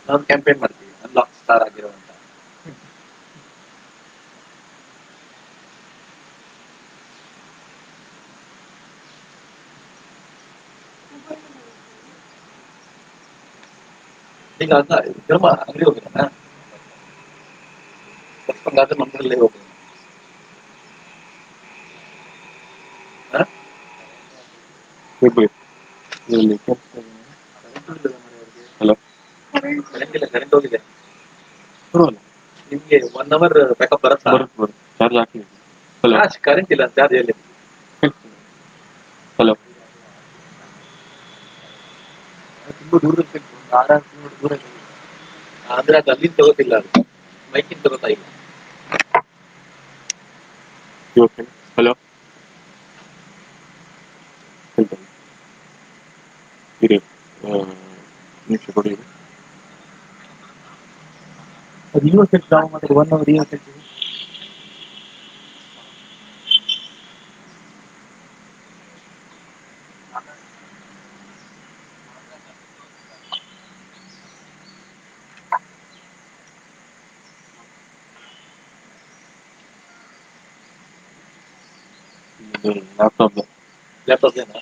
ನಾವು ಕ್ಯಾಂಪೇನ್ ಮಾಡ್ತೀವಿ unlock star ಆಗಿರುವಂತ. ಈಗ ಅದ ಧರ್ಮ ಅಂಗಡಿ ಹೋಗಿರೋಣ ಕರ್ಕೊಂಡಾದ್ರೆ ನಮ್ಮಲ್ಲೇ ಹೋಗೋದು. ಹಲೋ, ಕರೆಂಟ್ ಇಲ್ಲ, ಕರೆಂಟ್ ಹೋಗಿದೆ. ನಿಮ್ಗೆ 1 ಅವರ್ ಬ್ಯಾಕಪ್ ಬರುತ್ತಾ? ಬರುತ್ತೆ ಚಾರ್ಜ್ ಹಾಕಿ. ಹಲೋ, ಕರೆಂಟ್ ಇಲ್ಲ ಚಾರ್ಜ್ ಎಲ್ಲಿ? ಹಲೋ, ತುಂಬಾ ದೂರ ಒಂದು 6 ಕಿಲೋಮೀಟರ್ ದೂರ ಇದೆ. ಅಂದ್ರೆ ಅದು ಅಲ್ಲಿಂದ ತಗೋತಿಲ್ಲ, ಅದು ಮೈಕಿಂದ ತಗೋತಾ ಇಲ್ಲ. ಓಕೆ. ಹಲೋ, ಇರಿ ನಿಮಿಷ ಕೊಡಿ. ಅದು ಯೂನಿವರ್ಸಿಟಿ ಡೌನ್ ಮಾಡಿದ್ರೆ 1 ಅವರ್ ಯೂನಿವರ್ಸಿಟಿ. ಲ್ಯಾಪ್ಟಾಪ್ ಲ್ಯಾಪ್ಟಾಪ್ ಏನಾ?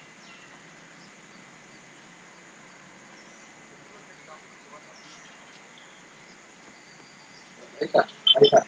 ಆಯ್ತಾ ಆಯ್ತಾ.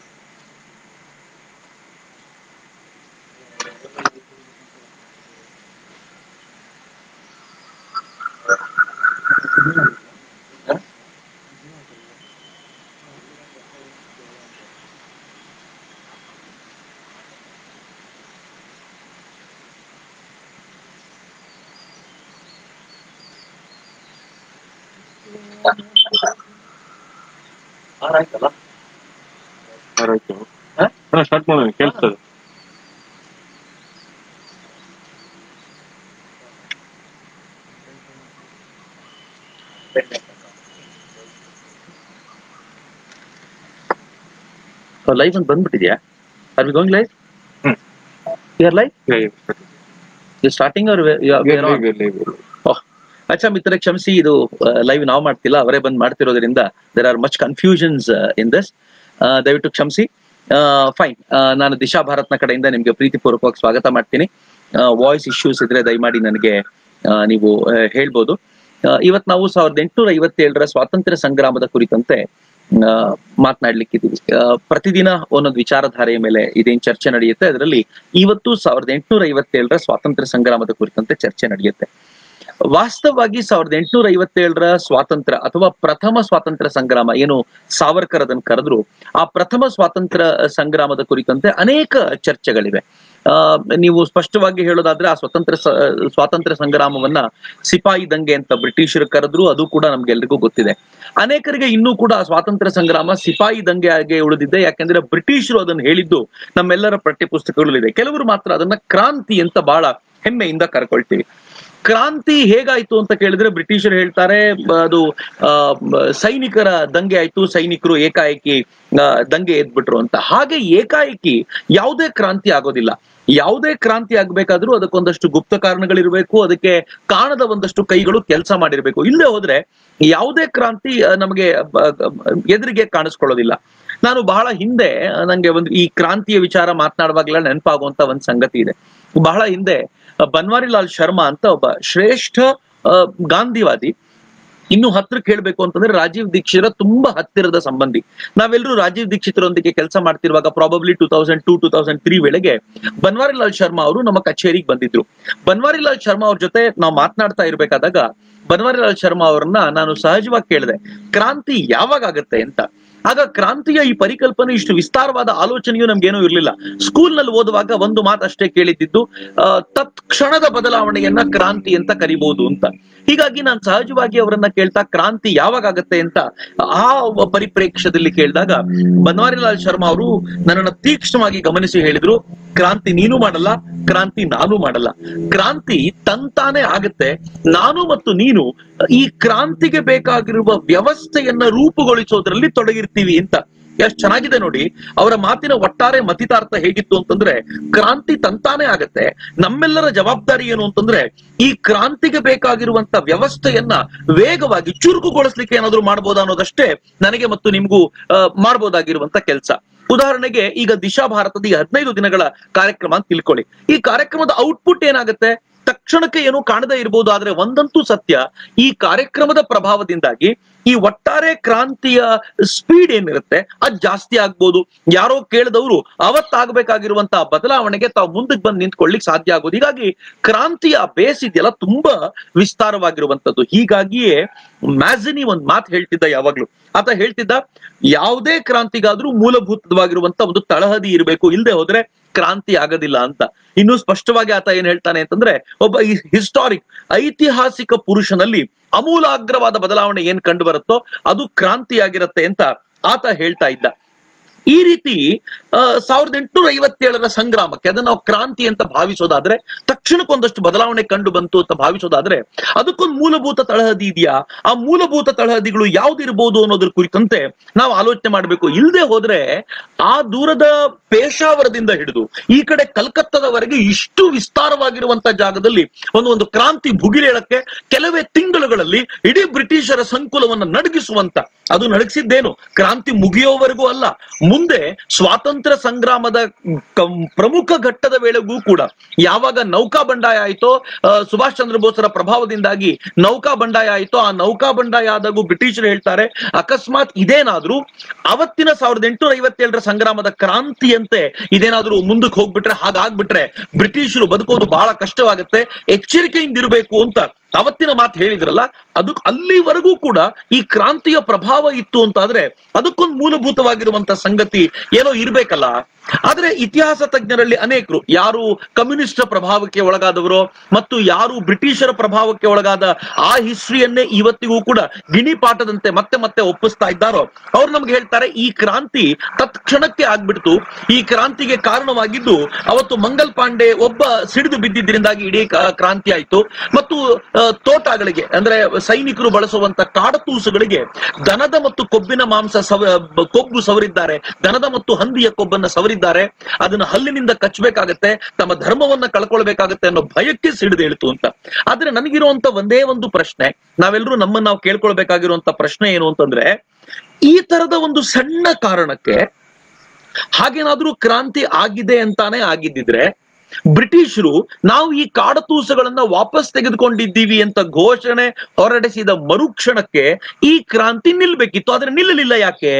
ಆಯ್ತಲ್ಲ ಆಯ್ತು. ಸ್ಟಾರ್ಟ್ ಮಾಡೋಣ, ಕೇಳ್ತದೆ. ಲೈವ್ ಅಂತ ಬಂದ್ಬಿಟ್ಟಿದ್ಯಾ? Are we going live? You are live? You starting are ಅಚ್ಚಾ ಮಿತ್ರ ಕ್ಷಮಿಸಿ, ಇದು ಲೈವ್ ನಾವು ಮಾಡ್ತಿಲ್ಲ, ಅವರೇ ಬಂದ್ ಮಾಡ್ತಿರೋದ್ರಿಂದ there are much confusions in this. ದಯವಿಟ್ಟು ಕ್ಷಮಿಸಿ. ಫೈನ್, ನಾನು ದಿಶಾ ಭಾರತ್ನ ಕಡೆಯಿಂದ ನಿಮ್ಗೆ ಪ್ರೀತಿಪೂರ್ವಕವಾಗಿ ಸ್ವಾಗತ ಮಾಡ್ತೀನಿ. ವಾಯ್ಸ್ ಇಶ್ಯೂಸ್ ಇದ್ರೆ ದಯಮಾಡಿ ನನಗೆ ನೀವು ಹೇಳ್ಬೋದು. ಇವತ್ತು ನಾವು 1857ರ ಸ್ವಾತಂತ್ರ್ಯ ಸಂಗ್ರಾಮದ ಕುರಿತಂತೆ ಮಾತನಾಡ್ಲಿಕ್ಕಿದ್ದೀವಿ. ಪ್ರತಿದಿನ ಒಂದೊಂದು ವಿಚಾರಧಾರೆಯ ಮೇಲೆ ಇದೇನ್ ಚರ್ಚೆ ನಡೆಯುತ್ತೆ. ಅದರಲ್ಲಿ ಇವತ್ತು 1857ರ ಸ್ವಾತಂತ್ರ್ಯ ಸಂಗ್ರಾಮದ ಕುರಿತಂತೆ ಚರ್ಚೆ ನಡೆಯುತ್ತೆ. ವಾಸ್ತವವಾಗಿ 1857ರ ಸ್ವಾತಂತ್ರ್ಯ ಅಥವಾ ಪ್ರಥಮ ಸ್ವಾತಂತ್ರ್ಯ ಸಂಗ್ರಾಮ, ಏನು ಸಾವರ್ಕರ್ ಅದನ್ನು ಕರೆದ್ರು, ಆ ಪ್ರಥಮ ಸ್ವಾತಂತ್ರ್ಯ ಸಂಗ್ರಾಮದ ಕುರಿತಂತೆ ಅನೇಕ ಚರ್ಚೆಗಳಿವೆ. ನೀವು ಸ್ಪಷ್ಟವಾಗಿ ಹೇಳೋದಾದ್ರೆ ಆ ಸ್ವಾತಂತ್ರ್ಯ ಸಂಗ್ರಾಮವನ್ನ ಸಿಪಾಯಿ ದಂಗೆ ಅಂತ ಬ್ರಿಟಿಷರು ಕರೆದ್ರು, ಅದು ಕೂಡ ನಮ್ಗೆಲ್ರಿಗೂ ಗೊತ್ತಿದೆ. ಅನೇಕರಿಗೆ ಇನ್ನೂ ಕೂಡ ಆ ಸ್ವಾತಂತ್ರ್ಯ ಸಂಗ್ರಾಮ ಸಿಪಾಯಿ ದಂಗೆ ಆಗಿ ಉಳಿದಿದೆ, ಯಾಕೆಂದ್ರೆ ಬ್ರಿಟಿಷರು ಅದನ್ನು ಹೇಳಿದ್ದು ನಮ್ಮೆಲ್ಲರ ಪಠ್ಯ ಪುಸ್ತಕಗಳಲ್ಲಿದೆ. ಕೆಲವರು ಮಾತ್ರ ಅದನ್ನ ಕ್ರಾಂತಿ ಅಂತ ಬಹಳ ಹೆಮ್ಮೆಯಿಂದ ಕರ್ಕೊಳ್ತೀವಿ. ಕ್ರಾಂತಿ ಹೇಗಾಯ್ತು ಅಂತ ಕೇಳಿದ್ರೆ ಬ್ರಿಟಿಷರು ಹೇಳ್ತಾರೆ ಅದು ಸೈನಿಕರ ದಂಗೆ ಆಯ್ತು, ಸೈನಿಕರು ಏಕಾಏಕಿ ದಂಗೆ ಎದ್ಬಿಟ್ರು ಅಂತ. ಹಾಗೆ ಏಕಾಏಕಿ ಯಾವುದೇ ಕ್ರಾಂತಿ ಆಗೋದಿಲ್ಲ. ಯಾವುದೇ ಕ್ರಾಂತಿ ಆಗ್ಬೇಕಾದ್ರೂ ಅದಕ್ಕೊಂದಷ್ಟು ಗುಪ್ತ ಕಾರಣಗಳಿರ್ಬೇಕು, ಅದಕ್ಕೆ ಕಾಣದ ಒಂದಷ್ಟು ಕೈಗಳು ಕೆಲಸ ಮಾಡಿರ್ಬೇಕು. ಇಲ್ಲೇ ಹೋದ್ರೆ ಯಾವುದೇ ಕ್ರಾಂತಿ ನಮಗೆ ಎದುರಿಗೆ ಕಾಣಿಸ್ಕೊಳ್ಳೋದಿಲ್ಲ. ನಾನು ಬಹಳ ಹಿಂದೆ ನಂಗೆ ಈ ಕ್ರಾಂತಿಯ ವಿಚಾರ ಮಾತನಾಡುವಾಗಲೆಲ್ಲ ನೆನಪಾಗುವಂತ ಒಂದು ಸಂಗತಿ ಇದೆ. ಬಹಳ ಹಿಂದೆ ಬನ್ವಾರಿಲಾಲ್ ಶರ್ಮಾ ಅಂತ ಒಬ್ಬ ಶ್ರೇಷ್ಠ ಗಾಂಧಿವಾದಿ, ಇನ್ನು ಹತ್ರಕ್ಕೆ ಹೇಳ್ಬೇಕು ಅಂತಂದ್ರೆ ರಾಜೀವ್ ದೀಕ್ಷಿತರ ತುಂಬಾ ಹತ್ತಿರದ ಸಂಬಂಧಿ. ನಾವೆಲ್ಲರೂ ರಾಜೀವ್ ದೀಕ್ಷಿತರೊಂದಿಗೆ ಕೆಲಸ ಮಾಡ್ತಿರುವಾಗ ಪ್ರಾಬಬ್ಲಿ 2002-2003 ವೇಳೆಗೆ ಬನ್ವಾರಿಲಾಲ್ ಶರ್ಮಾ ಅವರು ನಮ್ಮ ಕಚೇರಿಗೆ ಬಂದಿದ್ರು. ಬನ್ವಾರಿಲಾಲ್ ಶರ್ಮಾ ಅವ್ರ ಜೊತೆ ನಾವು ಮಾತನಾಡ್ತಾ ಇರ್ಬೇಕಾದಾಗ ಬನ್ವಾರಿಲಾಲ್ ಶರ್ಮಾ ಅವರನ್ನ ನಾನು ಸಹಜವಾಗಿ ಕೇಳಿದೆ, ಕ್ರಾಂತಿ ಯಾವಾಗ ಆಗತ್ತೆ ಅಂತ. ಆಗ ಕ್ರಾಂತಿಯ ಈ ಪರಿಕಲ್ಪನೆ, ಇಷ್ಟು ವಿಸ್ತಾರವಾದ ಆಲೋಚನೆಯೂ ನಮ್ಗೇನೂ ಇರ್ಲಿಲ್ಲ. ಸ್ಕೂಲ್ ನಲ್ಲಿ ಓದುವಾಗ ಒಂದು ಮಾತು ಅಷ್ಟೇ ಕೇಳಿದ್ದು, ತತ್ಕ್ಷಣದ ಬದಲಾವಣೆಯನ್ನ ಕ್ರಾಂತಿ ಅಂತ ಕರಿಬಹುದು ಅಂತ. ಹೀಗಾಗಿ ನಾನು ಸಹಜವಾಗಿ ಅವರನ್ನ ಕೇಳ್ತಾ ಕ್ರಾಂತಿ ಯಾವಾಗ ಆಗತ್ತೆ ಅಂತ ಆ ಪರಿಪ್ರೇಕ್ಷ್ಯದಲ್ಲಿ ಕೇಳಿದಾಗ ಬನ್ವಾರಿಲಾಲ್ ಶರ್ಮಾ ಅವರು ನನ್ನನ್ನು ತೀಕ್ಷ್ಣವಾಗಿ ಗಮನಿಸಿ ಹೇಳಿದ್ರು, ಕ್ರಾಂತಿ ನೀನು ಮಾಡಲ್ಲ, ಕ್ರಾಂತಿ ನಾನು ಮಾಡಲ್ಲ. ಕ್ರಾಂತಿ ತಂತಾನೆ ಆಗತ್ತೆ, ನಾನು ಮತ್ತು ನೀನು ಈ ಕ್ರಾಂತಿಗೆ ಬೇಕಾಗಿರುವ ವ್ಯವಸ್ಥೆಯನ್ನ ರೂಪುಗೊಳಿಸೋದ್ರಲ್ಲಿ ತೊಡಗಿರ್ತೀವಿ ಅಂತ. ಎಷ್ಟು ಚೆನ್ನಾಗಿದೆ ನೋಡಿ. ಅವರ ಮಾತಿನ ಒಟ್ಟಾರೆ ಮತಿತಾರ್ಥ ಹೇಗಿತ್ತು ಅಂತಂದ್ರೆ, ಕ್ರಾಂತಿ ತಂತಾನೆ ಆಗತ್ತೆ, ನಮ್ಮೆಲ್ಲರ ಜವಾಬ್ದಾರಿ ಏನು ಅಂತಂದ್ರೆ ಈ ಕ್ರಾಂತಿಗೆ ಬೇಕಾಗಿರುವಂತ ವ್ಯವಸ್ಥೆಯನ್ನ ವೇಗವಾಗಿ ಚುರುಕುಗೊಳಿಸ್ಲಿಕ್ಕೆ ಏನಾದ್ರು ಮಾಡ್ಬೋದಾ ಅನ್ನೋದಷ್ಟೇ ನನಗೆ ಮತ್ತು ನಿಮ್ಗೂ ಮಾಡ್ಬೋದಾಗಿರುವಂತ ಕೆಲಸ. ಉದಾಹರಣೆಗೆ ಈಗ ದಿಶಾ ಭಾರತದ ಈ 15 ದಿನಗಳ ಕಾರ್ಯಕ್ರಮ ಅಂತ ತಿಳ್ಕೊಳ್ಳಿ. ಈ ಕಾರ್ಯಕ್ರಮದ ಔಟ್ಪುಟ್ ಏನಾಗುತ್ತೆ? ತಕ್ಷಣಕ್ಕೆ ಏನು ಕಾಣದೇ ಇರಬಹುದು, ಆದ್ರೆ ಒಂದಂತೂ ಸತ್ಯ, ಈ ಕಾರ್ಯಕ್ರಮದ ಪ್ರಭಾವದಿಂದಾಗಿ ಈ ಒಟ್ಟಾರೆ ಕ್ರಾಂತಿಯ ಸ್ಪೀಡ್ ಏನಿರುತ್ತೆ ಅದ್ ಜಾಸ್ತಿ ಆಗ್ಬೋದು. ಯಾರೋ ಕೇಳಿದವರು ಅವತ್ತಾಗಬೇಕಾಗಿರುವಂತಹ ಬದಲಾವಣೆಗೆ ತಾವು ಮುಂದಕ್ಕೆ ಬಂದು ನಿಂತ್ಕೊಳ್ಳಿಕ್ ಸಾಧ್ಯ ಆಗೋದು. ಹೀಗಾಗಿ ಕ್ರಾಂತಿಯ ಬೇಸ್ ಇದೆಯಲ್ಲ ತುಂಬಾ ವಿಸ್ತಾರವಾಗಿರುವಂತದ್ದು. ಹೀಗಾಗಿಯೇ ಮ್ಯಾಜಿನಿ ಒಂದ್ ಮಾತು ಹೇಳ್ತಿದ್ದ ಯಾವಾಗ್ಲೂ. ಆತ ಹೇಳ್ತಿದ್ದ, ಯಾವುದೇ ಕ್ರಾಂತಿಗಾದ್ರೂ ಮೂಲಭೂತವಾಗಿರುವಂತ ಒಂದು ತಳಹದಿ ಇರಬೇಕು, ಇಲ್ಲದೆ ಹೋದ್ರೆ ಕ್ರಾಂತಿ ಆಗೋದಿಲ್ಲ ಅಂತ. ಇನ್ನು ಸ್ಪಷ್ಟವಾಗಿ ಆತ ಏನ್ ಹೇಳ್ತಾನೆ ಅಂತಂದ್ರೆ, ಒಬ್ಬ ಹಿಸ್ಟಾರಿಕ್ ಐತಿಹಾಸಿಕ ಪುರುಷನಲ್ಲಿ ಅಮೂಲಾಗ್ರವಾದ ಬದಲಾವಣೆ ಏನ್ ಕಂಡು ಬರುತ್ತೋ ಅದು ಕ್ರಾಂತಿಯಾಗಿರತ್ತೆ ಅಂತ ಆತ ಹೇಳ್ತಾ ಇದ್ದ. ಈ ರೀತಿ 1857 ಸಂಗ್ರಾಮಕ್ಕೆ ಅದನ್ನ ನಾವು ಕ್ರಾಂತಿ ಅಂತ ಭಾವಿಸೋದಾದ್ರೆ, ತಕ್ಷಣಕ್ಕೊಂದಷ್ಟು ಬದಲಾವಣೆ ಕಂಡು ಬಂತು ಅಂತ ಭಾವಿಸೋದಾದ್ರೆ, ಅದಕ್ಕೊಂದು ಮೂಲಭೂತ ತಳಹದಿ ಇದೆಯಾ? ಆ ಮೂಲಭೂತ ತಳಹದಿಗಳು ಯಾವ್ದಿರ್ಬೋದು ಅನ್ನೋದ್ರ ಕುರಿತಂತೆ ನಾವು ಆಲೋಚನೆ ಮಾಡ್ಬೇಕು. ಇಲ್ಲದೆ ಹೋದ್ರೆ ಆ ದೂರದ ಪೇಶಾವರದಿಂದ ಹಿಡಿದು ಈ ಕಡೆ ಕಲ್ಕತ್ತಾದವರೆಗೆ ಇಷ್ಟು ವಿಸ್ತಾರವಾಗಿರುವಂತ ಜಾಗದಲ್ಲಿ ಒಂದು ಕ್ರಾಂತಿ ಭುಗಿಲೇಳಕ್ಕೆ ಕೆಲವೇ ತಿಂಗಳುಗಳಲ್ಲಿ ಇಡೀ ಬ್ರಿಟಿಷರ ಸಂಕುಲವನ್ನ ನಡಗಿಸುವಂತ, ಅದು ನಡಗಿಸಿದ್ದೇನು ಕ್ರಾಂತಿ ಮುಗಿಯೋವರೆಗೂ ಅಲ್ಲ, ಮುಂದೆ ಸ್ವಾತಂತ್ರ್ಯ ಸಂಗ್ರಾಮದ ಪ್ರಮುಖ ಘಟ್ಟದ ವೇಳೆಗೂ ಕೂಡ ಯಾವಾಗ ನೌಕಾ ಬಂಡಾಯ ಆಯ್ತೋ, ಸುಭಾಷ್ ಚಂದ್ರ ಬೋಸರ ಪ್ರಭಾವದಿಂದಾಗಿ ನೌಕಾ ಬಂಡಾಯ ಆಯ್ತೋ, ಆ ನೌಕಾ ಬಂಡಾಯ ಆದಾಗೂ ಬ್ರಿಟಿಷರು ಹೇಳ್ತಾರೆ, ಅಕಸ್ಮಾತ್ ಇದೇನಾದ್ರೂ ಅವತ್ತಿನ 1857 ಸಂಗ್ರಾಮದ ಕ್ರಾಂತಿಯಂತೆ ಇದೇನಾದ್ರೂ ಮುಂದಕ್ಕೆ ಹೋಗ್ಬಿಟ್ರೆ, ಹಾಗಾಗ್ಬಿಟ್ರೆ ಬ್ರಿಟಿಷರು ಬದುಕೋದು ಬಹಳ ಕಷ್ಟವಾಗುತ್ತೆ, ಎಚ್ಚರಿಕೆಯಿಂದ ಇರಬೇಕು ಅಂತ ಅವತ್ತಿನ ಮಾತು ಹೇಳಿದ್ರಲ್ಲ, ಅದು ಅಲ್ಲಿವರೆಗೂ ಕೂಡ ಈ ಕ್ರಾಂತಿಯ ಪ್ರಭಾವ ಇತ್ತು ಅಂತಾದ್ರೆ ಅದಕ್ಕೊಂದು ಮೂಲಭೂತವಾಗಿರುವಂತ ಸಂಗತಿ ಏನೋ ಇರ್ಬೇಕಲ್ಲ. ಆದ್ರೆ ಇತಿಹಾಸ ತಜ್ಞರಲ್ಲಿ ಅನೇಕರು, ಯಾರು ಕಮ್ಯುನಿಸ್ಟ್ ಪ್ರಭಾವಕ್ಕೆ ಒಳಗಾದವರು ಮತ್ತು ಯಾರು ಬ್ರಿಟಿಷರ ಪ್ರಭಾವಕ್ಕೆ ಒಳಗಾದ ಆ ಹಿಸ್ಟ್ರಿಯನ್ನೇ ಇವತ್ತಿಗೂ ಕೂಡ ಗಿಣಿಪಾಠದಂತೆ ಮತ್ತೆ ಮತ್ತೆ ಒಪ್ಪಿಸ್ತಾ ಇದ್ದಾರೋ, ಅವ್ರು ನಮ್ಗೆ ಹೇಳ್ತಾರೆ, ಈ ಕ್ರಾಂತಿ ತತ್ಕ್ಷಣಕ್ಕೆ ಆಗ್ಬಿಡ್ತು. ಈ ಕ್ರಾಂತಿಗೆ ಕಾರಣವಾಗಿದ್ದು ಅವತ್ತು ಮಂಗಲ್ ಪಾಂಡೆ ಒಬ್ಬ ಸಿಡಿದು ಬಿದ್ದಿದ್ರಿಂದಾಗಿ ಇಡೀ ಕ್ರಾಂತಿ ಆಯ್ತು. ಮತ್ತು ತೋಟಗಳಿಗೆ ಅಂದ್ರೆ ಸೈನಿಕರು ಬಳಸುವಂತ ಕಾಡತೂಸುಗಳಿಗೆ ದನದ ಮತ್ತು ಕೊಬ್ಬಿನ ಮಾಂಸ ಕೊಬ್ಬು ಸವರಿದ್ದಾರೆ, ದನದ ಮತ್ತು ಹಂದಿಯ ಕೊಬ್ಬನ್ನ ಸವರಿದ್ದಾರೆ, ಅದನ್ನ ಹಲ್ಲಿನಿಂದ ಕಚ್ಚಬೇಕಾಗತ್ತೆ, ತಮ್ಮ ಧರ್ಮವನ್ನ ಕಳ್ಕೊಳ್ಬೇಕಾಗತ್ತೆ ಅನ್ನೋ ಭಯಕ್ಕೆ ಸಿಡಿದು ಹೇಳ್ತು ಅಂತ. ಆದ್ರೆ ನನಗಿರುವಂತ ಒಂದೇ ಒಂದು ಪ್ರಶ್ನೆ, ನಾವೆಲ್ಲರೂ ನಮ್ಮನ್ನ ನಾವು ಕೇಳ್ಕೊಳ್ಬೇಕಾಗಿರುವಂತ ಪ್ರಶ್ನೆ ಏನು ಅಂತಂದ್ರೆ, ಈ ತರದ ಒಂದು ಸಣ್ಣ ಕಾರಣಕ್ಕೆ ಹಾಗೇನಾದ್ರೂ ಕ್ರಾಂತಿ ಆಗಿದೆ ಅಂತಾನೆ ಆಗಿದ್ದಿದ್ರೆ ಬ್ರಿಟಿಷರು ನಾವು ಈ ಕಾಡತೂಸುಗಳನ್ನ ವಾಪಸ್ ತೆಗೆದುಕೊಂಡಿದ್ದೀವಿ ಅಂತ ಘೋಷಣೆ ಹೊರಡಿಸಿದ ಮರುಕ್ಷಣಕ್ಕೆ ಈ ಕ್ರಾಂತಿ ನಿಲ್ಬೇಕಿತ್ತು. ಆದ್ರೆ ನಿಲ್ಲಲಿಲ್ಲ. ಯಾಕೆ?